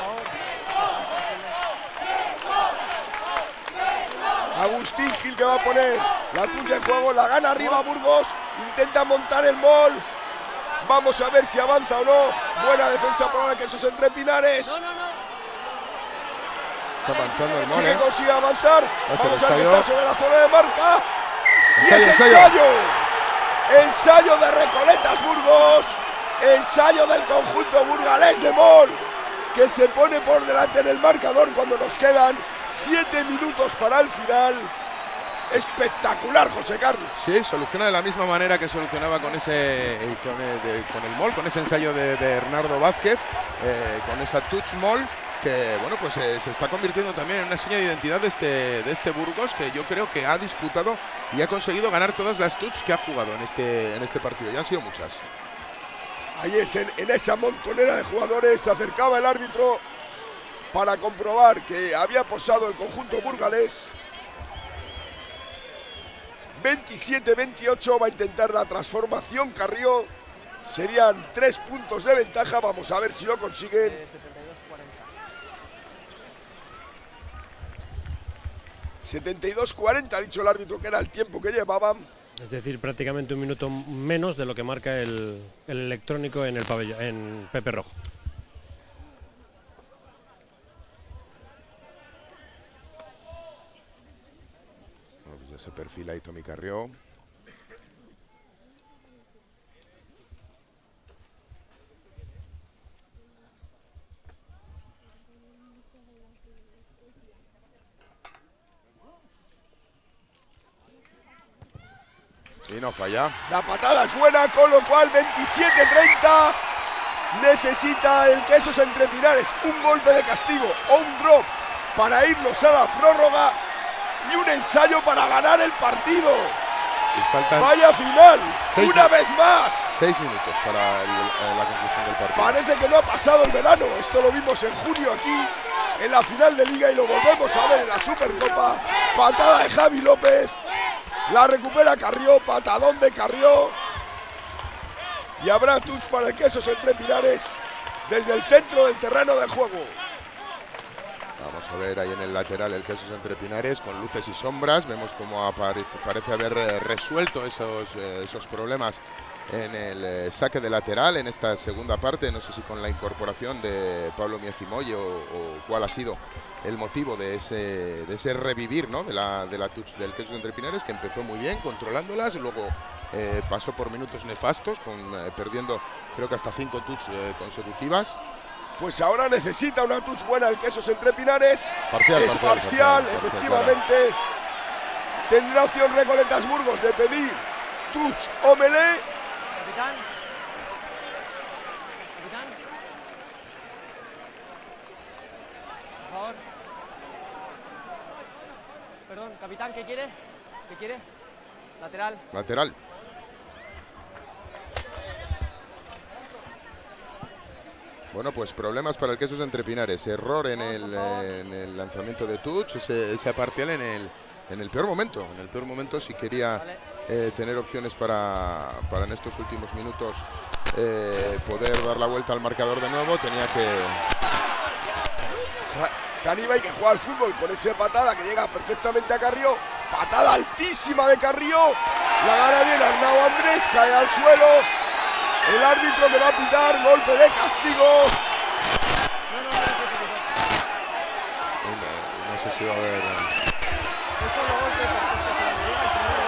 Speaker 6: por favor.
Speaker 1: Agustín Gil, que va a poner la tuya en juego, la gana arriba Burgos, intenta montar el mol. Vamos a ver si avanza o no. Buena defensa por ahora, que esos Entre Pinares.
Speaker 6: No, no, no.
Speaker 2: Está avanzando el mol,
Speaker 1: Sí que
Speaker 2: ¿eh?
Speaker 1: consigue avanzar.
Speaker 2: Va a ser
Speaker 1: Vamos a ver que
Speaker 2: ensayo.
Speaker 1: está sobre la zona de marca. Y
Speaker 2: Ensayo,
Speaker 1: es
Speaker 2: ensayo.
Speaker 1: ensayo. Ensayo de Recoletas Burgos. Ensayo del conjunto burgalés de Mol, que se pone por delante en el marcador cuando nos quedan siete minutos para el final. Espectacular, José Carlos.
Speaker 2: Sí, soluciona de la misma manera que solucionaba con ese con el, de, con el mol, con ese ensayo de, de Bernardo Vázquez, eh, con esa touch mol, que bueno, pues eh, se está convirtiendo también en una seña de identidad de este, de este Burgos, que yo creo que ha disputado y ha conseguido ganar todas las touch que ha jugado en este, en este partido. Ya han sido muchas.
Speaker 1: Ahí es en, en esa montonera de jugadores, se acercaba el árbitro para comprobar que había posado el conjunto burgalés. veintisiete veintiocho, va a intentar la transformación Carrió. Serían tres puntos de ventaja, vamos a ver si lo consiguen. setenta y dos cuarenta ha dicho el árbitro que era el tiempo que llevaban.
Speaker 3: Es decir, prácticamente un minuto menos de lo que marca el, el electrónico en el pabellón, en Pepe Rojo.
Speaker 2: Bueno, pues ya se perfila ahí Tommy Carrió. Y no falla.
Speaker 1: La patada es buena, con lo cual veintisiete treinta. Necesita el Quesos Entre Pinares un golpe de castigo o un drop para irnos a la prórroga y un ensayo para ganar el partido.
Speaker 2: Y faltan
Speaker 1: Vaya final,
Speaker 2: seis
Speaker 1: una
Speaker 2: mi-
Speaker 1: vez más.
Speaker 2: seis minutos para el- eh, la conclusión del partido.
Speaker 1: Parece que no ha pasado el verano. Esto lo vimos en junio aquí en la final de Liga y lo volvemos a ver en la Supercopa. Patada de Javi López. La recupera Carrió, patadón de Carrió. Y habrá touch para el Quesos Entre Pinares desde el centro del terreno de juego.
Speaker 2: Vamos Vamos a ver ahí en el lateral el Quesos Entre Pinares con luces y sombras. Vemos cómo aparece, parece haber eh, resuelto esos, eh, esos problemas en el eh, saque de lateral en esta segunda parte. No sé si con la incorporación de Pablo Miejimoye o, o cuál ha sido el motivo de ese, de ese revivir, ¿no? de la, de la touch del Quesos Entre Pinares, que empezó muy bien controlándolas, luego eh, pasó por minutos nefastos, con, eh, perdiendo creo que hasta cinco touch eh, consecutivas.
Speaker 1: Pues ahora necesita una touch buena el Quesos Entre Pinares.
Speaker 2: Parcial,
Speaker 1: es
Speaker 2: parcial,
Speaker 1: parcial,
Speaker 2: parcial,
Speaker 1: efectivamente. Parcial. Tendrá opción Recoletas Burgos de pedir touch o melee.
Speaker 6: Capitán. Capitán. Por favor. Perdón, capitán, ¿qué quiere? ¿Qué quiere? Lateral.
Speaker 2: Lateral. Bueno, pues problemas para el Quesos Entre Pinares. Error en el, eh, en el lanzamiento de touch, ese, ese parcial en el, en el peor momento. En el peor momento, si quería eh, tener opciones para, para en estos últimos minutos eh, poder dar la vuelta al marcador de nuevo, tenía que...
Speaker 1: Caníbal que juega al fútbol con esa patada que llega perfectamente a Carrió. Patada altísima de Carrió. La gana bien Arnau Andrés, cae al suelo. El árbitro que va a pitar, golpe de castigo.
Speaker 6: No, no, no, no,
Speaker 2: No, no sé si va a haber...
Speaker 6: Eso lo golpe porque es que cuando llega el primero,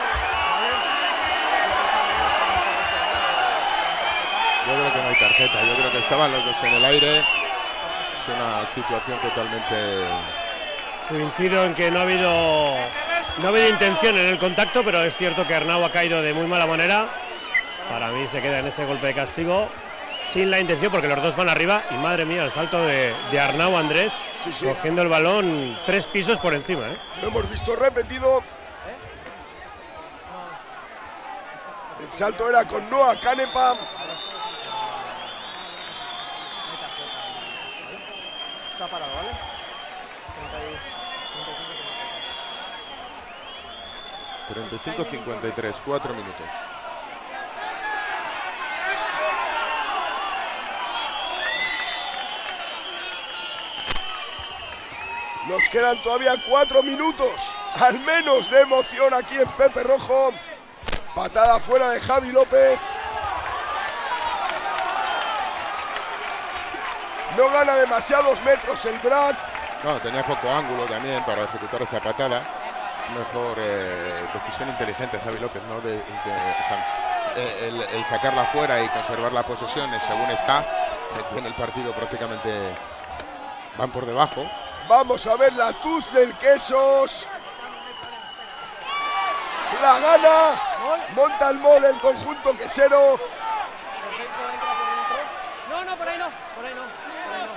Speaker 6: ¿vale?
Speaker 2: Yo creo que no hay tarjeta, yo creo que estaban los dos en el aire. Es una situación totalmente...
Speaker 3: Coincido en que no ha habido no ha habido intención en el contacto, pero es cierto que Arnau ha caído de muy mala manera. Para mí se queda en ese golpe de castigo sin la intención, porque los dos van arriba y madre mía el salto de, de Arnau Andrés,
Speaker 1: sí, sí.
Speaker 3: cogiendo el balón tres pisos por encima, ¿eh?
Speaker 1: Lo hemos visto repetido. El salto era con Noah Canepa.
Speaker 6: Está parado, ¿vale?
Speaker 2: treinta y cinco cincuenta y tres, cuatro minutos.
Speaker 1: Nos quedan todavía cuatro minutos, al menos de emoción aquí en Pepe Rojo. Patada fuera de Javi López. No gana demasiados metros el Brac.
Speaker 2: No, tenía poco ángulo también para ejecutar esa patada. Es mejor eh, decisión inteligente Javi López, ¿no? De, de, o sea, el, el sacarla fuera y conservar la posesión, según está, eh, tiene el partido prácticamente, van por debajo.
Speaker 1: Vamos a ver la touch del Quesos. La gana. Monta el mole el conjunto quesero.
Speaker 6: No, no, por ahí no, por ahí no, por ahí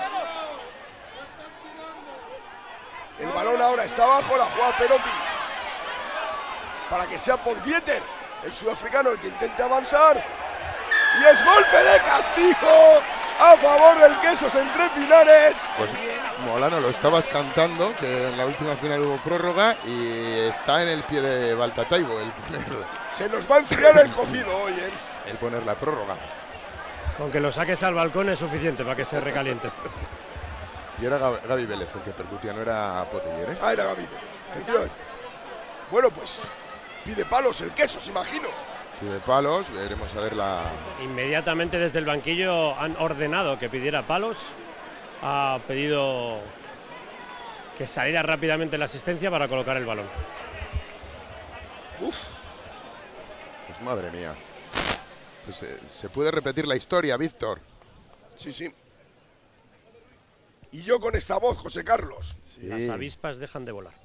Speaker 6: no.
Speaker 1: El balón ahora está abajo, la juega Perotti. Para que sea Podvieter, el sudafricano, el que intente avanzar. Y es golpe de castigo a favor del Quesos Entre Pinares.
Speaker 2: Pues Molano, lo estabas cantando, que en la última final hubo prórroga y está en el pie de Baltataibo el poner,
Speaker 1: Se nos va a enfriar el cocido hoy, ¿eh?
Speaker 2: el poner la prórroga.
Speaker 3: Con que lo saques al balcón es suficiente para que se recaliente.
Speaker 2: Y era Gaby, Gaby Vélez el que percutía, no era Poteller, ¿eh?
Speaker 1: Ah, era Gaby Vélez, efectivamente. Bueno, pues pide palos el Quesos, imagino.
Speaker 2: Pide palos, veremos a ver la...
Speaker 3: Inmediatamente desde el banquillo han ordenado que pidiera palos. Ha pedido que saliera rápidamente la asistencia para colocar el balón.
Speaker 1: Uf.
Speaker 2: Pues madre mía. Pues, eh, se puede repetir la historia, Víctor.
Speaker 1: Sí, sí. Y yo con esta voz, José Carlos.
Speaker 2: Sí.
Speaker 3: Las avispas dejan de volar.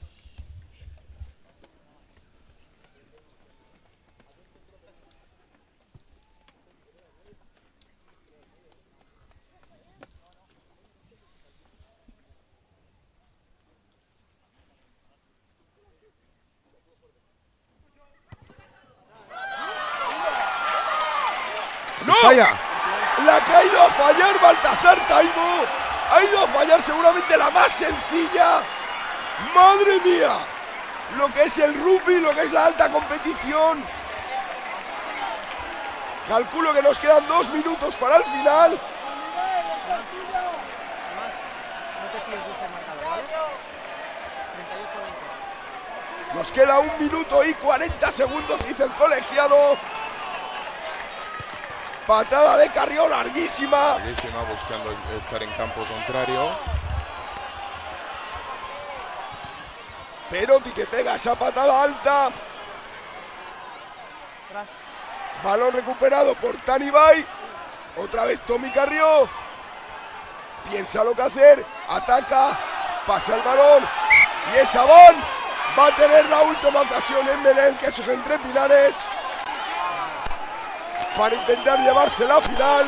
Speaker 1: ¡No!
Speaker 2: ¡Falla!
Speaker 1: La que ha ido a fallar Baltazar Taibo. Ha ido a fallar seguramente la más sencilla. ¡Madre mía! Lo que es el rugby, lo que es la alta competición. Calculo que nos quedan dos minutos para el final.
Speaker 6: No te fíes de este marcador, ¿vale? treinta y ocho veinte.
Speaker 1: Nos queda un minuto y cuarenta segundos, dice el colegiado. Patada de Carrió larguísima.
Speaker 2: Larguísima, buscando estar en campo contrario.
Speaker 1: Perotti que pega esa patada alta.
Speaker 6: Tras.
Speaker 1: Balón recuperado por Tanibay. Otra vez Tommy Carrió. Piensa lo que hacer. Ataca. Pasa el balón. Y es Sabón. Va a tener la última ocasión en Belén, que esos entre Pinares, para intentar llevarse la final.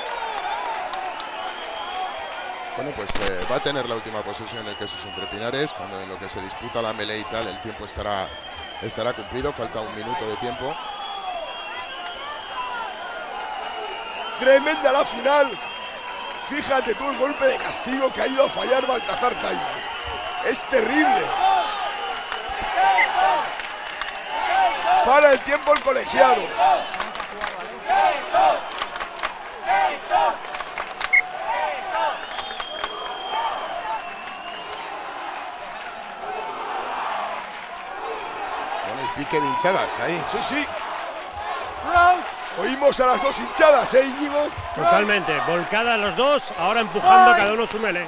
Speaker 2: Bueno, pues eh, va a tener la última posesión el Quesos Entre Pinares, cuando en lo que se disputa la melee y tal, el tiempo estará, estará cumplido, falta un minuto de tiempo.
Speaker 1: Tremenda la final. Fíjate tú el golpe de castigo que ha ido a fallar Baltazar Taibo. Es terrible. Para el tiempo el colegiado.
Speaker 2: Bueno, y pique de hinchadas ahí.
Speaker 1: Sí, sí. Oímos a las dos hinchadas, ¿eh, Íñigo?
Speaker 3: Totalmente, volcadas los dos, ahora empujando cada uno su melee.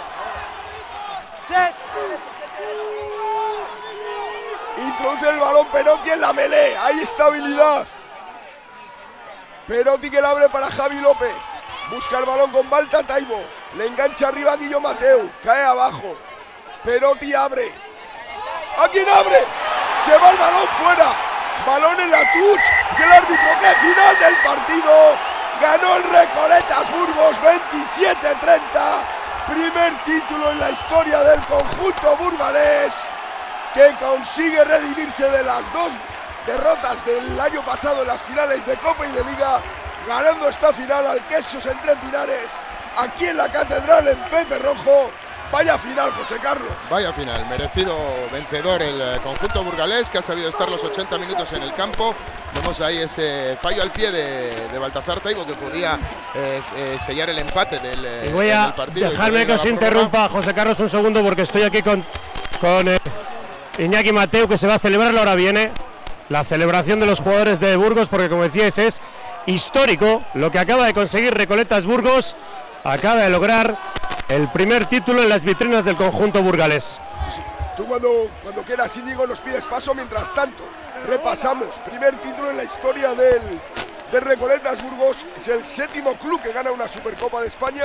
Speaker 1: Introduce el balón Perotti en la melee. Hay estabilidad. Perotti que la abre para Javi López. Busca el balón con Balta Taibo. Le engancha arriba a Guillo Mateu. Cae abajo. Perotti abre. ¿A quién abre? Se va el balón fuera. Balón en la touch del árbitro. ¡Qué final del partido! Ganó el Recoletas Burgos veintisiete treinta. Primer título en la historia del conjunto burgalés, que consigue redimirse de las dos derrotas del año pasado en las finales de Copa y de Liga, ganando esta final al Quesos Entre Pinares, aquí en la Catedral en Pepe Rojo. Vaya final, José Carlos.
Speaker 2: Vaya final, merecido vencedor el conjunto burgalés, que ha sabido estar los ochenta minutos en el campo. Vemos ahí ese fallo al pie de, de Baltazar Taibo, que podía eh, eh, sellar el empate del,
Speaker 3: y voy a
Speaker 2: del partido.
Speaker 3: dejarme que os interrumpa, José Carlos, un segundo, porque estoy aquí con, con eh, Iñaki Mateu, que se va a celebrarlo. Ahora viene la celebración de los jugadores de Burgos, porque como decíais es histórico lo que acaba de conseguir Recoletas Burgos. Acaba de lograr el primer título en las vitrinas del conjunto burgalés.
Speaker 1: Sí, sí. Tú cuando, cuando quieras, Íñigo, nos pides paso. Mientras tanto, repasamos. Primer título en la historia del, de Recoletas Burgos. Es el séptimo club que gana una Supercopa de España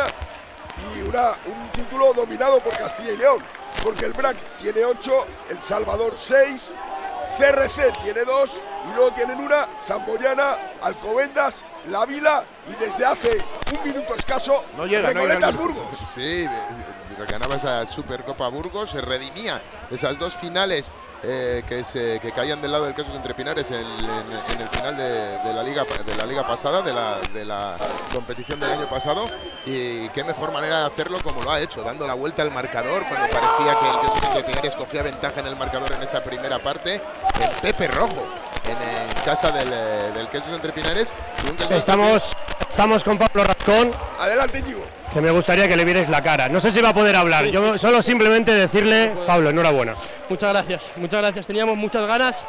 Speaker 1: y una, un título dominado por Castilla y León, porque el B R A C tiene ocho, El Salvador seis, C R C tiene dos y luego tienen una Samboyana, Alcobendas, La Vila y desde hace un minuto escaso
Speaker 2: no llega,
Speaker 1: Recoletas
Speaker 2: no llega
Speaker 1: Burgos.
Speaker 2: Sí, ganaba esa Supercopa Burgos, se redimía esas dos finales eh, que, se, que caían del lado del Quesos Entre Pinares en, en, en el final de, de, la liga, de la liga pasada, de la, de la competición del año pasado, y qué mejor manera de hacerlo como lo ha hecho, dando la vuelta al marcador cuando parecía que el Quesos Entre Pinares cogía ventaja en el marcador en esa primera parte, en Pepe Rojo, en, en casa del, del Quesos Entre Pinares.
Speaker 3: Estamos, estamos con Pablo Rascón.
Speaker 1: Adelante, Íñigo.
Speaker 3: Que me gustaría que le vierais la cara. No sé si va a poder hablar. Sí, Yo sí. Solo simplemente decirle, Pablo, enhorabuena.
Speaker 8: Muchas gracias, muchas gracias. Teníamos muchas ganas.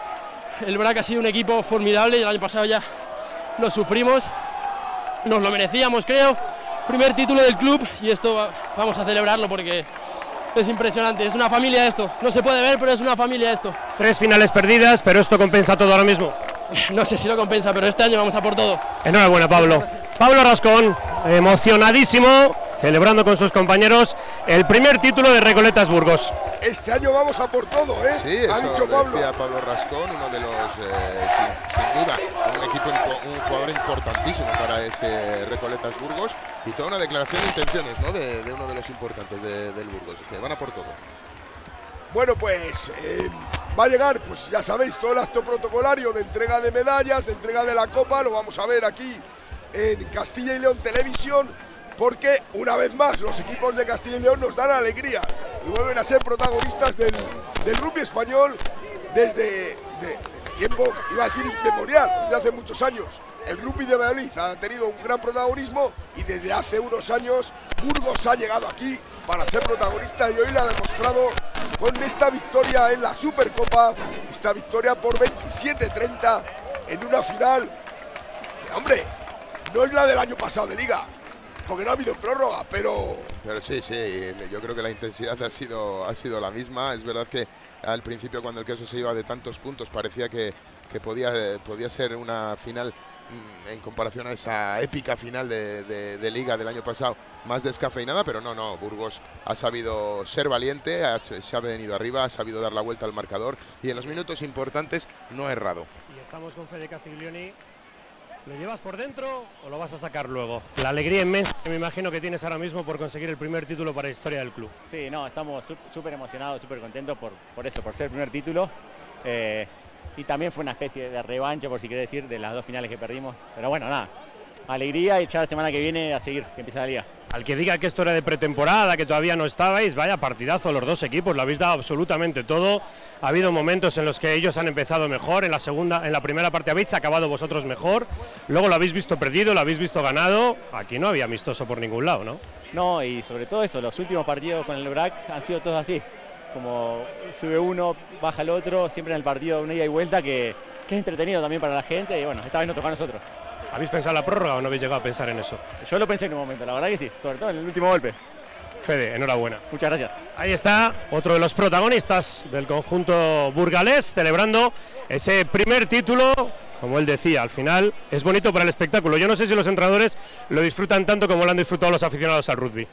Speaker 8: El B R A C ha sido un equipo formidable y el año pasado ya lo sufrimos. Nos lo merecíamos, creo. Primer título del club y esto vamos a celebrarlo porque es impresionante. Es una familia esto. No se puede ver, pero es una familia esto.
Speaker 3: Tres finales perdidas, pero esto compensa todo ahora mismo.
Speaker 8: No sé si lo compensa, pero este año vamos a por todo.
Speaker 3: Enhorabuena, Pablo. Pablo Rascón, emocionadísimo, celebrando con sus compañeros el primer título de Recoletas Burgos.
Speaker 1: Este año vamos a por todo, ¿eh?
Speaker 2: Sí, eso
Speaker 1: ha dicho Pablo.
Speaker 2: Decía Pablo Rascón, uno de los, eh, sin, sin duda, un equipo, un jugador importantísimo para ese Recoletas Burgos, y toda una declaración de intenciones, ¿no? De, de uno de los importantes de, del Burgos, que van a por todo.
Speaker 1: Bueno, pues eh, va a llegar, pues ya sabéis, todo el acto protocolario de entrega de medallas, de entrega de la copa, lo vamos a ver aquí en Castilla y León Televisión, porque una vez más los equipos de Castilla y León nos dan alegrías y vuelven a ser protagonistas del, del rugby español desde, de, desde tiempo, iba a decir memorial, desde hace muchos años. el Rugby de Valladolid ha tenido un gran protagonismo y desde hace unos años Burgos ha llegado aquí para ser protagonista y hoy lo ha demostrado con esta victoria en la Supercopa, esta victoria por veintisiete treinta en una final que, hombre, no es la del año pasado de Liga, porque no ha habido prórroga, pero...
Speaker 2: Pero sí, sí, yo creo que la intensidad ha sido, ha sido la misma. Es verdad que al principio, cuando el queso se iba de tantos puntos, parecía que, que podía, podía ser una final, en comparación a esa épica final de, de, de Liga del año pasado, más descafeinada, pero no, no, Burgos ha sabido ser valiente, ha, se ha venido arriba, ha sabido dar la vuelta al marcador y en los minutos importantes no ha errado.
Speaker 3: Y estamos con Fede Castiglioni. ¿Lo llevas por dentro o lo vas a sacar luego? La alegría inmensa que me imagino que tienes ahora mismo por conseguir el primer título para la historia del club.
Speaker 9: Sí, no, estamos súper emocionados, súper contentos por, por eso, por ser el primer título. Eh, y también fue una especie de revancha, por si quiere decir, de las dos finales que perdimos. Pero bueno, nada, alegría y ya la semana que viene a seguir, que empieza la liga.
Speaker 3: Al que diga que esto era de pretemporada, que todavía no estabais, vaya partidazo los dos equipos, lo habéis dado absolutamente todo. Ha habido momentos en los que ellos han empezado mejor, en la segunda, en la primera parte habéis acabado vosotros mejor, luego lo habéis visto perdido, lo habéis visto ganado. Aquí no había amistoso por ningún lado, ¿no?
Speaker 9: No, y sobre todo eso, los últimos partidos con el B R A C han sido todos así, como sube uno, baja el otro, siempre en el partido una ida y vuelta que, que es entretenido también para la gente y bueno, esta vez nos tocó a nosotros.
Speaker 3: ¿Habéis pensado en la prórroga o no habéis llegado a pensar en eso?
Speaker 9: Yo lo pensé en un momento, la verdad que sí, sobre todo en el último golpe.
Speaker 3: Fede, enhorabuena.
Speaker 9: Muchas gracias.
Speaker 3: Ahí está otro de los protagonistas del conjunto burgalés, celebrando ese primer título. Como él decía, al final es bonito para el espectáculo. Yo no sé si los entrenadores lo disfrutan tanto como lo han disfrutado los aficionados al rugby.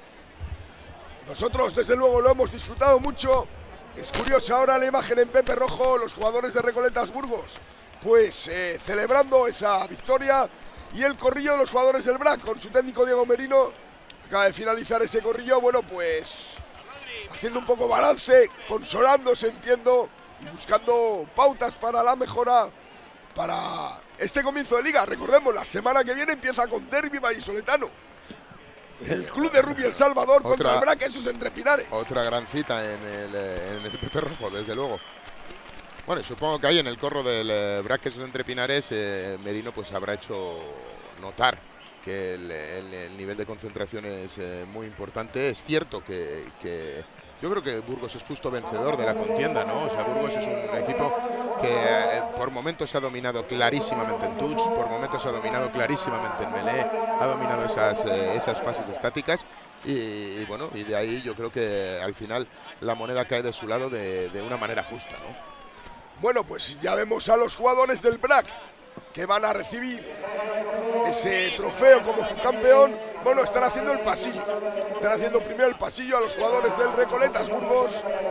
Speaker 1: Nosotros, desde luego, lo hemos disfrutado mucho. Es curiosa ahora la imagen en Pepe Rojo, los jugadores de Recoletas Burgos, pues eh, celebrando esa victoria, y el corrillo de los jugadores del B R A C con su técnico Diego Merino. Acaba de finalizar ese corrillo, bueno, pues haciendo un poco balance, consolándose, entiendo, y buscando pautas para la mejora para este comienzo de liga. Recordemos, la semana que viene empieza con Derby vallisoletano. El Club de Rugby El Salvador otra, contra el B R A C, esos entre Pinares.
Speaker 2: Otra gran cita en el, en el Pepe Rojo, desde luego. Bueno, supongo que ahí en el corro del eh, B R A C, esos entre Pinares, eh, Merino pues habrá hecho notar que el, el, el nivel de concentración es eh, muy importante. Es cierto que, que yo creo que Burgos es justo vencedor de la contienda, ¿no? O sea, Burgos es un equipo que eh, por momentos se ha dominado clarísimamente en touch, por momentos se ha dominado clarísimamente en melee, ha dominado esas, eh, esas fases estáticas y, y bueno, y de ahí yo creo que al final la moneda cae de su lado de, de una manera justa, ¿no?
Speaker 1: Bueno, pues ya vemos a los jugadores del B R A C que van a recibir ese trofeo como subcampeón. Bueno, están haciendo el pasillo. Están haciendo primero el pasillo a los jugadores del Recoletas Burgos.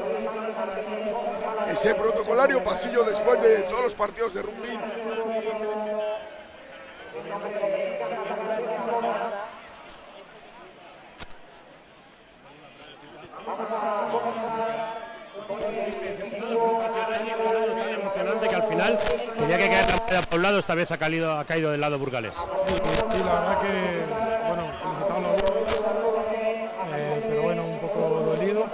Speaker 1: Ese protocolario pasillo después de todos los partidos de rugby.
Speaker 3: Emocionante que al final tenía que caer la moneda por un lado, esta vez ha caído, ha caído del lado burgalés.
Speaker 10: Sí, sí, la verdad que, bueno, felicitamos a los eh, pero bueno, un poco dolido.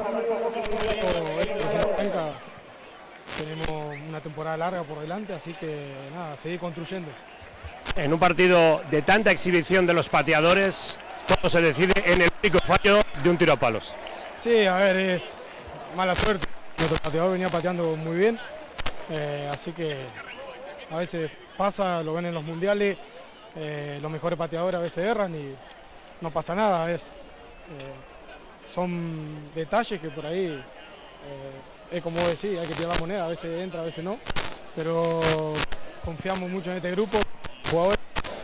Speaker 10: Tenemos una temporada larga por delante, así que nada, seguir construyendo.
Speaker 3: En un partido de tanta exhibición de los pateadores, todo se decide en el único fallo de un tiro a palos.
Speaker 10: Sí, a ver, es mala suerte. Nuestro pateador venía pateando muy bien, eh, así que a veces pasa, lo ven en los mundiales, eh, los mejores pateadores a veces erran y no pasa nada. Es, eh, son detalles que por ahí, eh, es como decir, hay que tirar la moneda, a veces entra, a veces no, pero confiamos mucho en este grupo, jugadores,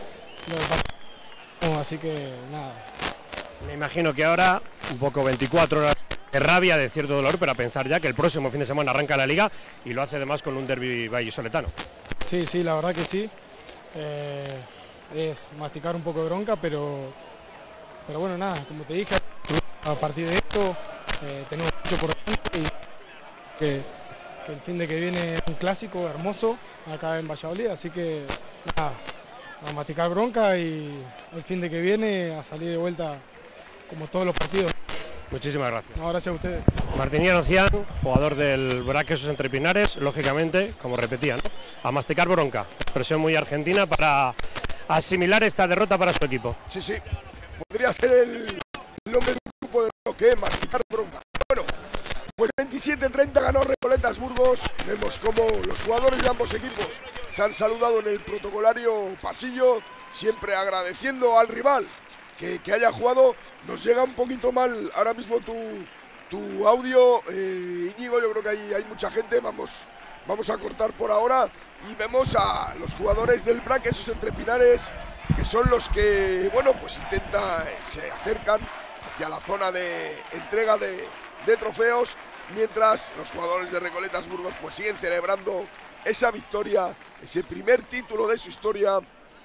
Speaker 10: así que nada.
Speaker 3: Me imagino que ahora, un poco veinticuatro horas de rabia, de cierto dolor, pero a pensar ya que el próximo fin de semana arranca la liga y lo hace además con un derbi vallisoletano.
Speaker 10: Sí, sí, la verdad que sí. Eh, es masticar un poco de bronca, pero, pero bueno, nada, como te dije, a partir de esto eh, tenemos mucho por delante y que, que el fin de que viene es un clásico hermoso acá en Valladolid, así que nada, a masticar bronca y el fin de que viene a salir de vuelta como todos los partidos.
Speaker 3: Muchísimas gracias.
Speaker 10: No, gracias a ustedes.
Speaker 3: Martiniano Cian, jugador del B R A C esos entre Pinares, lógicamente, como repetía, ¿no? A masticar bronca, expresión muy argentina para asimilar esta derrota para su equipo.
Speaker 1: Sí, sí, podría ser el nombre de un grupo de lo que masticar bronca. Bueno, pues veintisiete treinta ganó Recoletas Burgos. Vemos como los jugadores de ambos equipos se han saludado en el protocolario pasillo, siempre agradeciendo al rival que, que haya jugado. Nos llega un poquito mal ahora mismo tu, tu audio, eh, Íñigo, yo creo que hay, hay mucha gente, vamos, vamos a cortar por ahora. Y vemos a los jugadores del B R A C, esos entrepinares, que son los que, bueno, pues intenta, se acercan hacia la zona de entrega de, de trofeos, mientras los jugadores de Recoletas Burgos pues siguen celebrando esa victoria, ese primer título de su historia.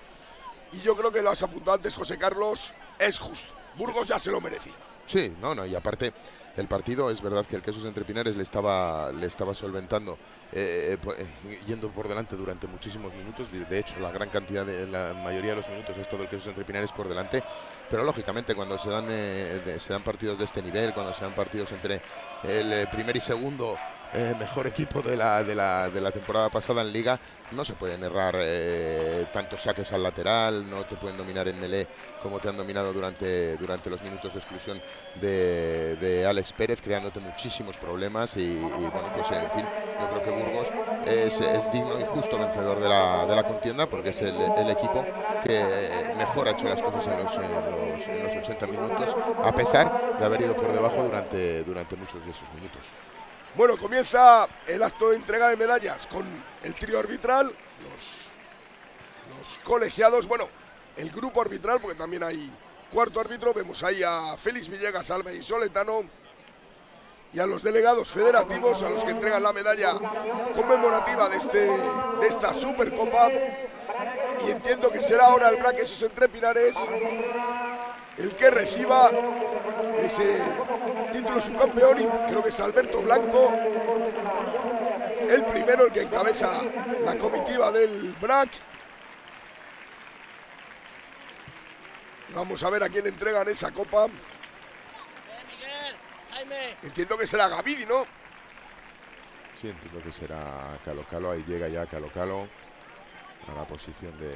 Speaker 1: Y yo creo que lo has apuntado antes, José Carlos, es justo. Burgos ya se lo merecía.
Speaker 2: Sí, no, no, y aparte el partido es verdad que el Quesos Entrepinares le estaba, le estaba solventando, eh, eh, yendo por delante durante muchísimos minutos. De, de hecho, la gran cantidad, de la mayoría de los minutos ha estado el Quesos Entrepinares por delante. Pero lógicamente cuando se dan, eh, de, se dan partidos de este nivel, cuando se dan partidos entre el eh, primer y segundo Eh, mejor equipo de la, de, la, de la temporada pasada en Liga, no se pueden errar eh, tantos saques al lateral, no te pueden dominar en melee como te han dominado durante, durante los minutos de exclusión de, de Alex Pérez, creándote muchísimos problemas. Y, y bueno, pues en fin, yo creo que Burgos es, es digno y justo vencedor de la, de la contienda, porque es el, el equipo que mejor ha hecho las cosas en los, en los, en los ochenta minutos, a pesar de haber ido por debajo durante, durante muchos de esos minutos.
Speaker 1: Bueno, comienza el acto de entrega de medallas con el trío arbitral, los, los colegiados, bueno, el grupo arbitral, porque también hay cuarto árbitro. Vemos ahí a Félix Villegas, Alba y Soletano, y a los delegados federativos, a los que entregan la medalla conmemorativa de, este, de esta Supercopa. Y entiendo que será ahora el B R A C, esos Entrepinares, el que reciba ese título subcampeón, y creo que es Alberto Blanco el primero, el que encabeza la comitiva del B R A C. Vamos a ver a quién le entregan esa copa. Entiendo que será Gavidi, ¿no?
Speaker 2: Sí, entiendo que será Calo Calo. Ahí llega ya Calo Calo a la posición de,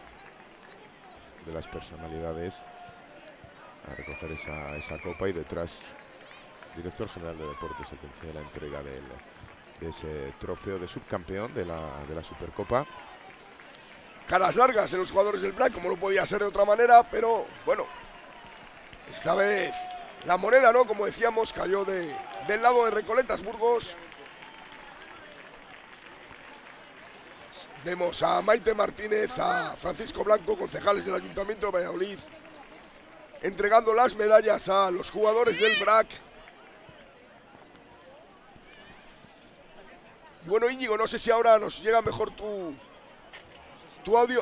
Speaker 2: de las personalidades, a recoger esa, esa copa, y detrás director general de deportes, el que hace la entrega del, de ese trofeo de subcampeón de la, de la Supercopa.
Speaker 1: Caras largas en los jugadores del B R A C, como no podía ser de otra manera, pero bueno, esta vez la moneda, ¿no? Como decíamos, cayó de, del lado de Recoletas Burgos. Vemos a Maite Martínez, a Francisco Blanco, concejales del Ayuntamiento de Valladolid, entregando las medallas a los jugadores del B R A C. Y bueno, Íñigo, no sé si ahora nos llega mejor tu, tu audio.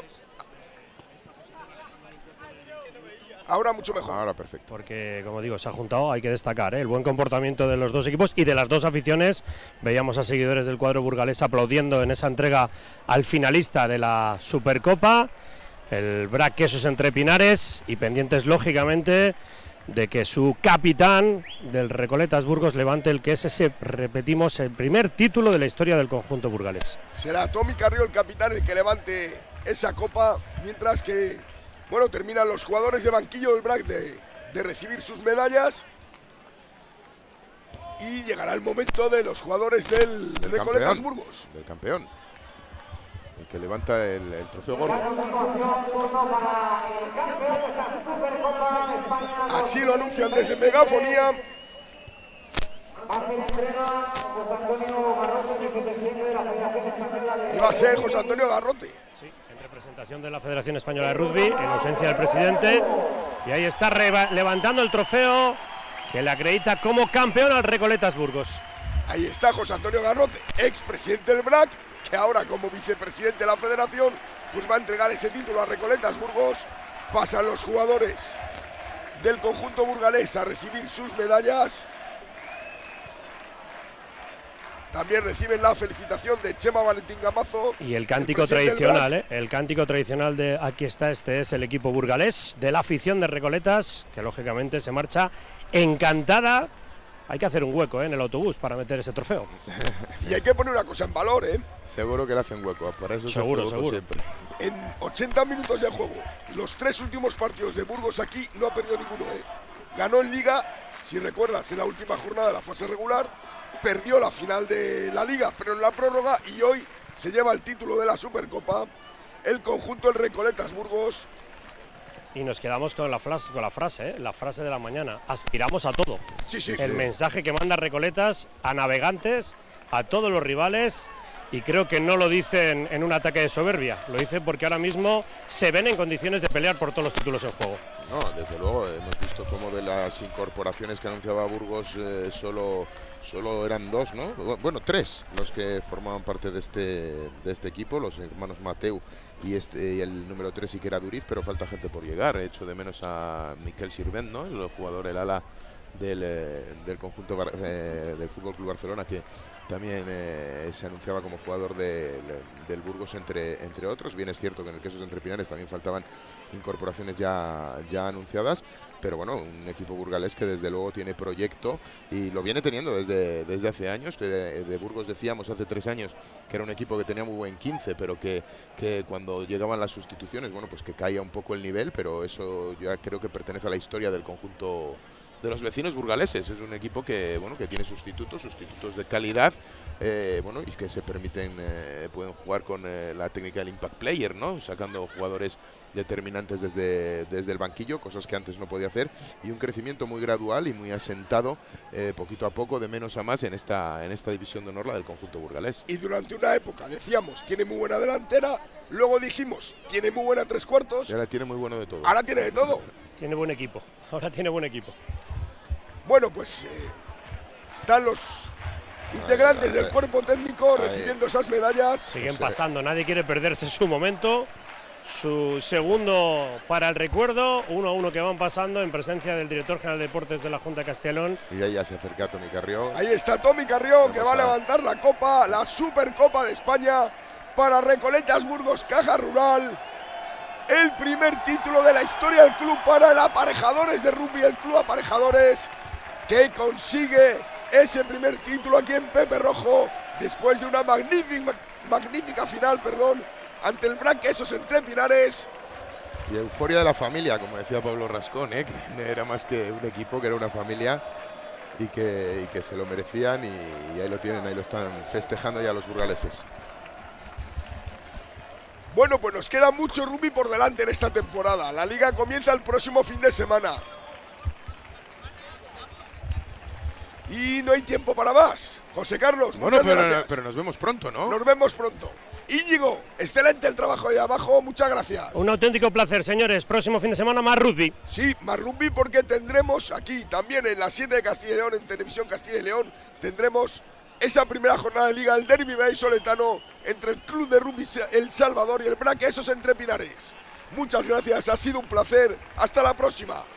Speaker 1: Ahora mucho mejor.
Speaker 2: Ahora perfecto.
Speaker 3: Porque, como digo, se ha juntado, hay que destacar, ¿eh?, el buen comportamiento de los dos equipos y de las dos aficiones. Veíamos a seguidores del cuadro burgalés aplaudiendo en esa entrega al finalista de la Supercopa, el B R A C Quesos Entrepinares, y pendientes, lógicamente, de que su capitán del Recoletas Burgos levante el que es ese, repetimos, el primer título de la historia del conjunto burgalés.
Speaker 1: Será Tommy Carrió, el capitán, el que levante esa copa, mientras que, bueno, terminan los jugadores de banquillo del B R A C de, de recibir sus medallas, y llegará el momento de los jugadores del, del Recoletas Burgos.
Speaker 2: Del campeón, el que levanta el, el trofeo gordo.
Speaker 1: Así lo anuncian desde megafonía. Y va a ser José Antonio Garrote.
Speaker 3: Sí, en representación de la Federación Española de Rugby, en ausencia del presidente. Y ahí está levantando el trofeo que le acredita como campeón al Recoletas Burgos.
Speaker 1: Ahí está José Antonio Garrote, expresidente del B R A C, que ahora, como vicepresidente de la Federación, pues va a entregar ese título a Recoletas Burgos. Pasan los jugadores del conjunto burgalés a recibir sus medallas. También reciben la felicitación de Chema Valentín Gamazo.
Speaker 3: Y el cántico el tradicional, ¿eh? El cántico tradicional de aquí está, este es el equipo burgalés de la afición de Recoletas, que lógicamente se marcha encantada hay que hacer un hueco, ¿eh?, en el autobús para meter ese trofeo.
Speaker 1: Y hay que poner una cosa en valor, ¿eh?
Speaker 2: Seguro que le hacen hueco, para eso
Speaker 3: seguro,
Speaker 2: se
Speaker 3: seguro.
Speaker 2: Siempre.
Speaker 1: En ochenta minutos de juego, los tres últimos partidos de Burgos aquí no ha perdido ninguno, ¿eh? Ganó en Liga, si recuerdas, en la última jornada de la fase regular, perdió la final de la Liga, pero en la prórroga, y hoy se lleva el título de la Supercopa el conjunto del Recoletas Burgos.
Speaker 3: Y nos quedamos con la frase, con la frase, ¿eh? la frase de la mañana. Aspiramos a todo.
Speaker 1: Sí, sí,
Speaker 3: el
Speaker 1: sí.
Speaker 3: mensaje que manda Recoletas a navegantes, a todos los rivales. Y creo que no lo dicen en un ataque de soberbia, lo dicen porque ahora mismo se ven en condiciones de pelear por todos los títulos en juego.
Speaker 2: No, desde luego, hemos visto cómo de las incorporaciones que anunciaba Burgos eh, solo, solo eran dos, ¿no? Bueno, tres los que formaban parte de este, de este equipo, los hermanos Mateu y, este, y el número tres, sí que era Duriz, pero falta gente por llegar. He hecho de menos a Miquel Sirvent, ¿no?, el jugador, el ala del, eh, del conjunto eh, del Fútbol Club Barcelona, que también eh, se anunciaba como jugador de, de, del Burgos, entre, entre otros. Bien es cierto que en el Quesos de Entre Pinares también faltaban incorporaciones ya, ya anunciadas, pero bueno, un equipo burgalés que desde luego tiene proyecto y lo viene teniendo desde, desde hace años, que de, de Burgos decíamos hace tres años que era un equipo que tenía muy buen quince, pero que, que cuando llegaban las sustituciones, bueno, pues que caía un poco el nivel, pero eso ya creo que pertenece a la historia del conjunto de los vecinos burgaleses. Es un equipo que, bueno, que tiene sustitutos, sustitutos de calidad, eh, bueno, y que se permiten, eh, pueden jugar con eh, la técnica del impact player, ¿no?, sacando jugadores determinantes desde, desde el banquillo, cosas que antes no podía hacer, y un crecimiento muy gradual y muy asentado, eh, poquito a poco, de menos a más, en esta, en esta división de honor, la del conjunto burgalés.
Speaker 1: Y durante una época decíamos, tiene muy buena delantera, luego dijimos, tiene muy buena tres cuartos.
Speaker 2: Y ahora tiene muy bueno de todo.
Speaker 1: Ahora tiene de todo.
Speaker 3: Tiene buen equipo, ahora tiene buen equipo.
Speaker 1: Bueno, pues eh, están los integrantes
Speaker 2: ay, ay,
Speaker 1: del cuerpo técnico
Speaker 2: ay,
Speaker 1: recibiendo esas medallas.
Speaker 3: Siguen
Speaker 2: sí.
Speaker 3: pasando, nadie quiere perderse su momento. Su segundo para el recuerdo, uno a uno que van pasando en presencia del director general de deportes de la Junta de Castilla y León.
Speaker 2: Y ahí ya se acerca Tommy Carrió.
Speaker 1: Ahí está Tommy Carrió, que va a
Speaker 2: está?
Speaker 1: levantar la copa, la Supercopa de España para Recoletas Burgos Caja Rural. El primer título de la historia del club para el Aparejadores de Rugby, el club Aparejadores, que consigue ese primer título aquí en Pepe Rojo, después de una magnífica, magnífica final, perdón, ante el Braquesos Entre Pinares.
Speaker 2: Y euforia de la familia, como decía Pablo Rascón, ¿eh?, que era más que un equipo, que era una familia y que, y que se lo merecían, y, y ahí lo tienen, ahí lo están festejando ya los burgaleses.
Speaker 1: Bueno, pues nos queda mucho rugby por delante en esta temporada. La liga comienza el próximo fin de semana. Y no hay tiempo para más. José Carlos,
Speaker 2: Bueno,
Speaker 1: muchas
Speaker 2: pero,
Speaker 1: gracias.
Speaker 2: pero nos vemos pronto, ¿no?
Speaker 1: Nos vemos pronto. Íñigo, excelente el trabajo ahí abajo, muchas gracias.
Speaker 3: Un auténtico placer, señores. Próximo fin de semana más rugby.
Speaker 1: Sí, más rugby, porque tendremos aquí también en las siete de Castilla y León, en Televisión Castilla y León, tendremos esa primera jornada de liga, el Derby vallisoletano entre el Club de Rugby El Salvador y el Braquesos Entre Pinares. Muchas gracias, ha sido un placer. Hasta la próxima.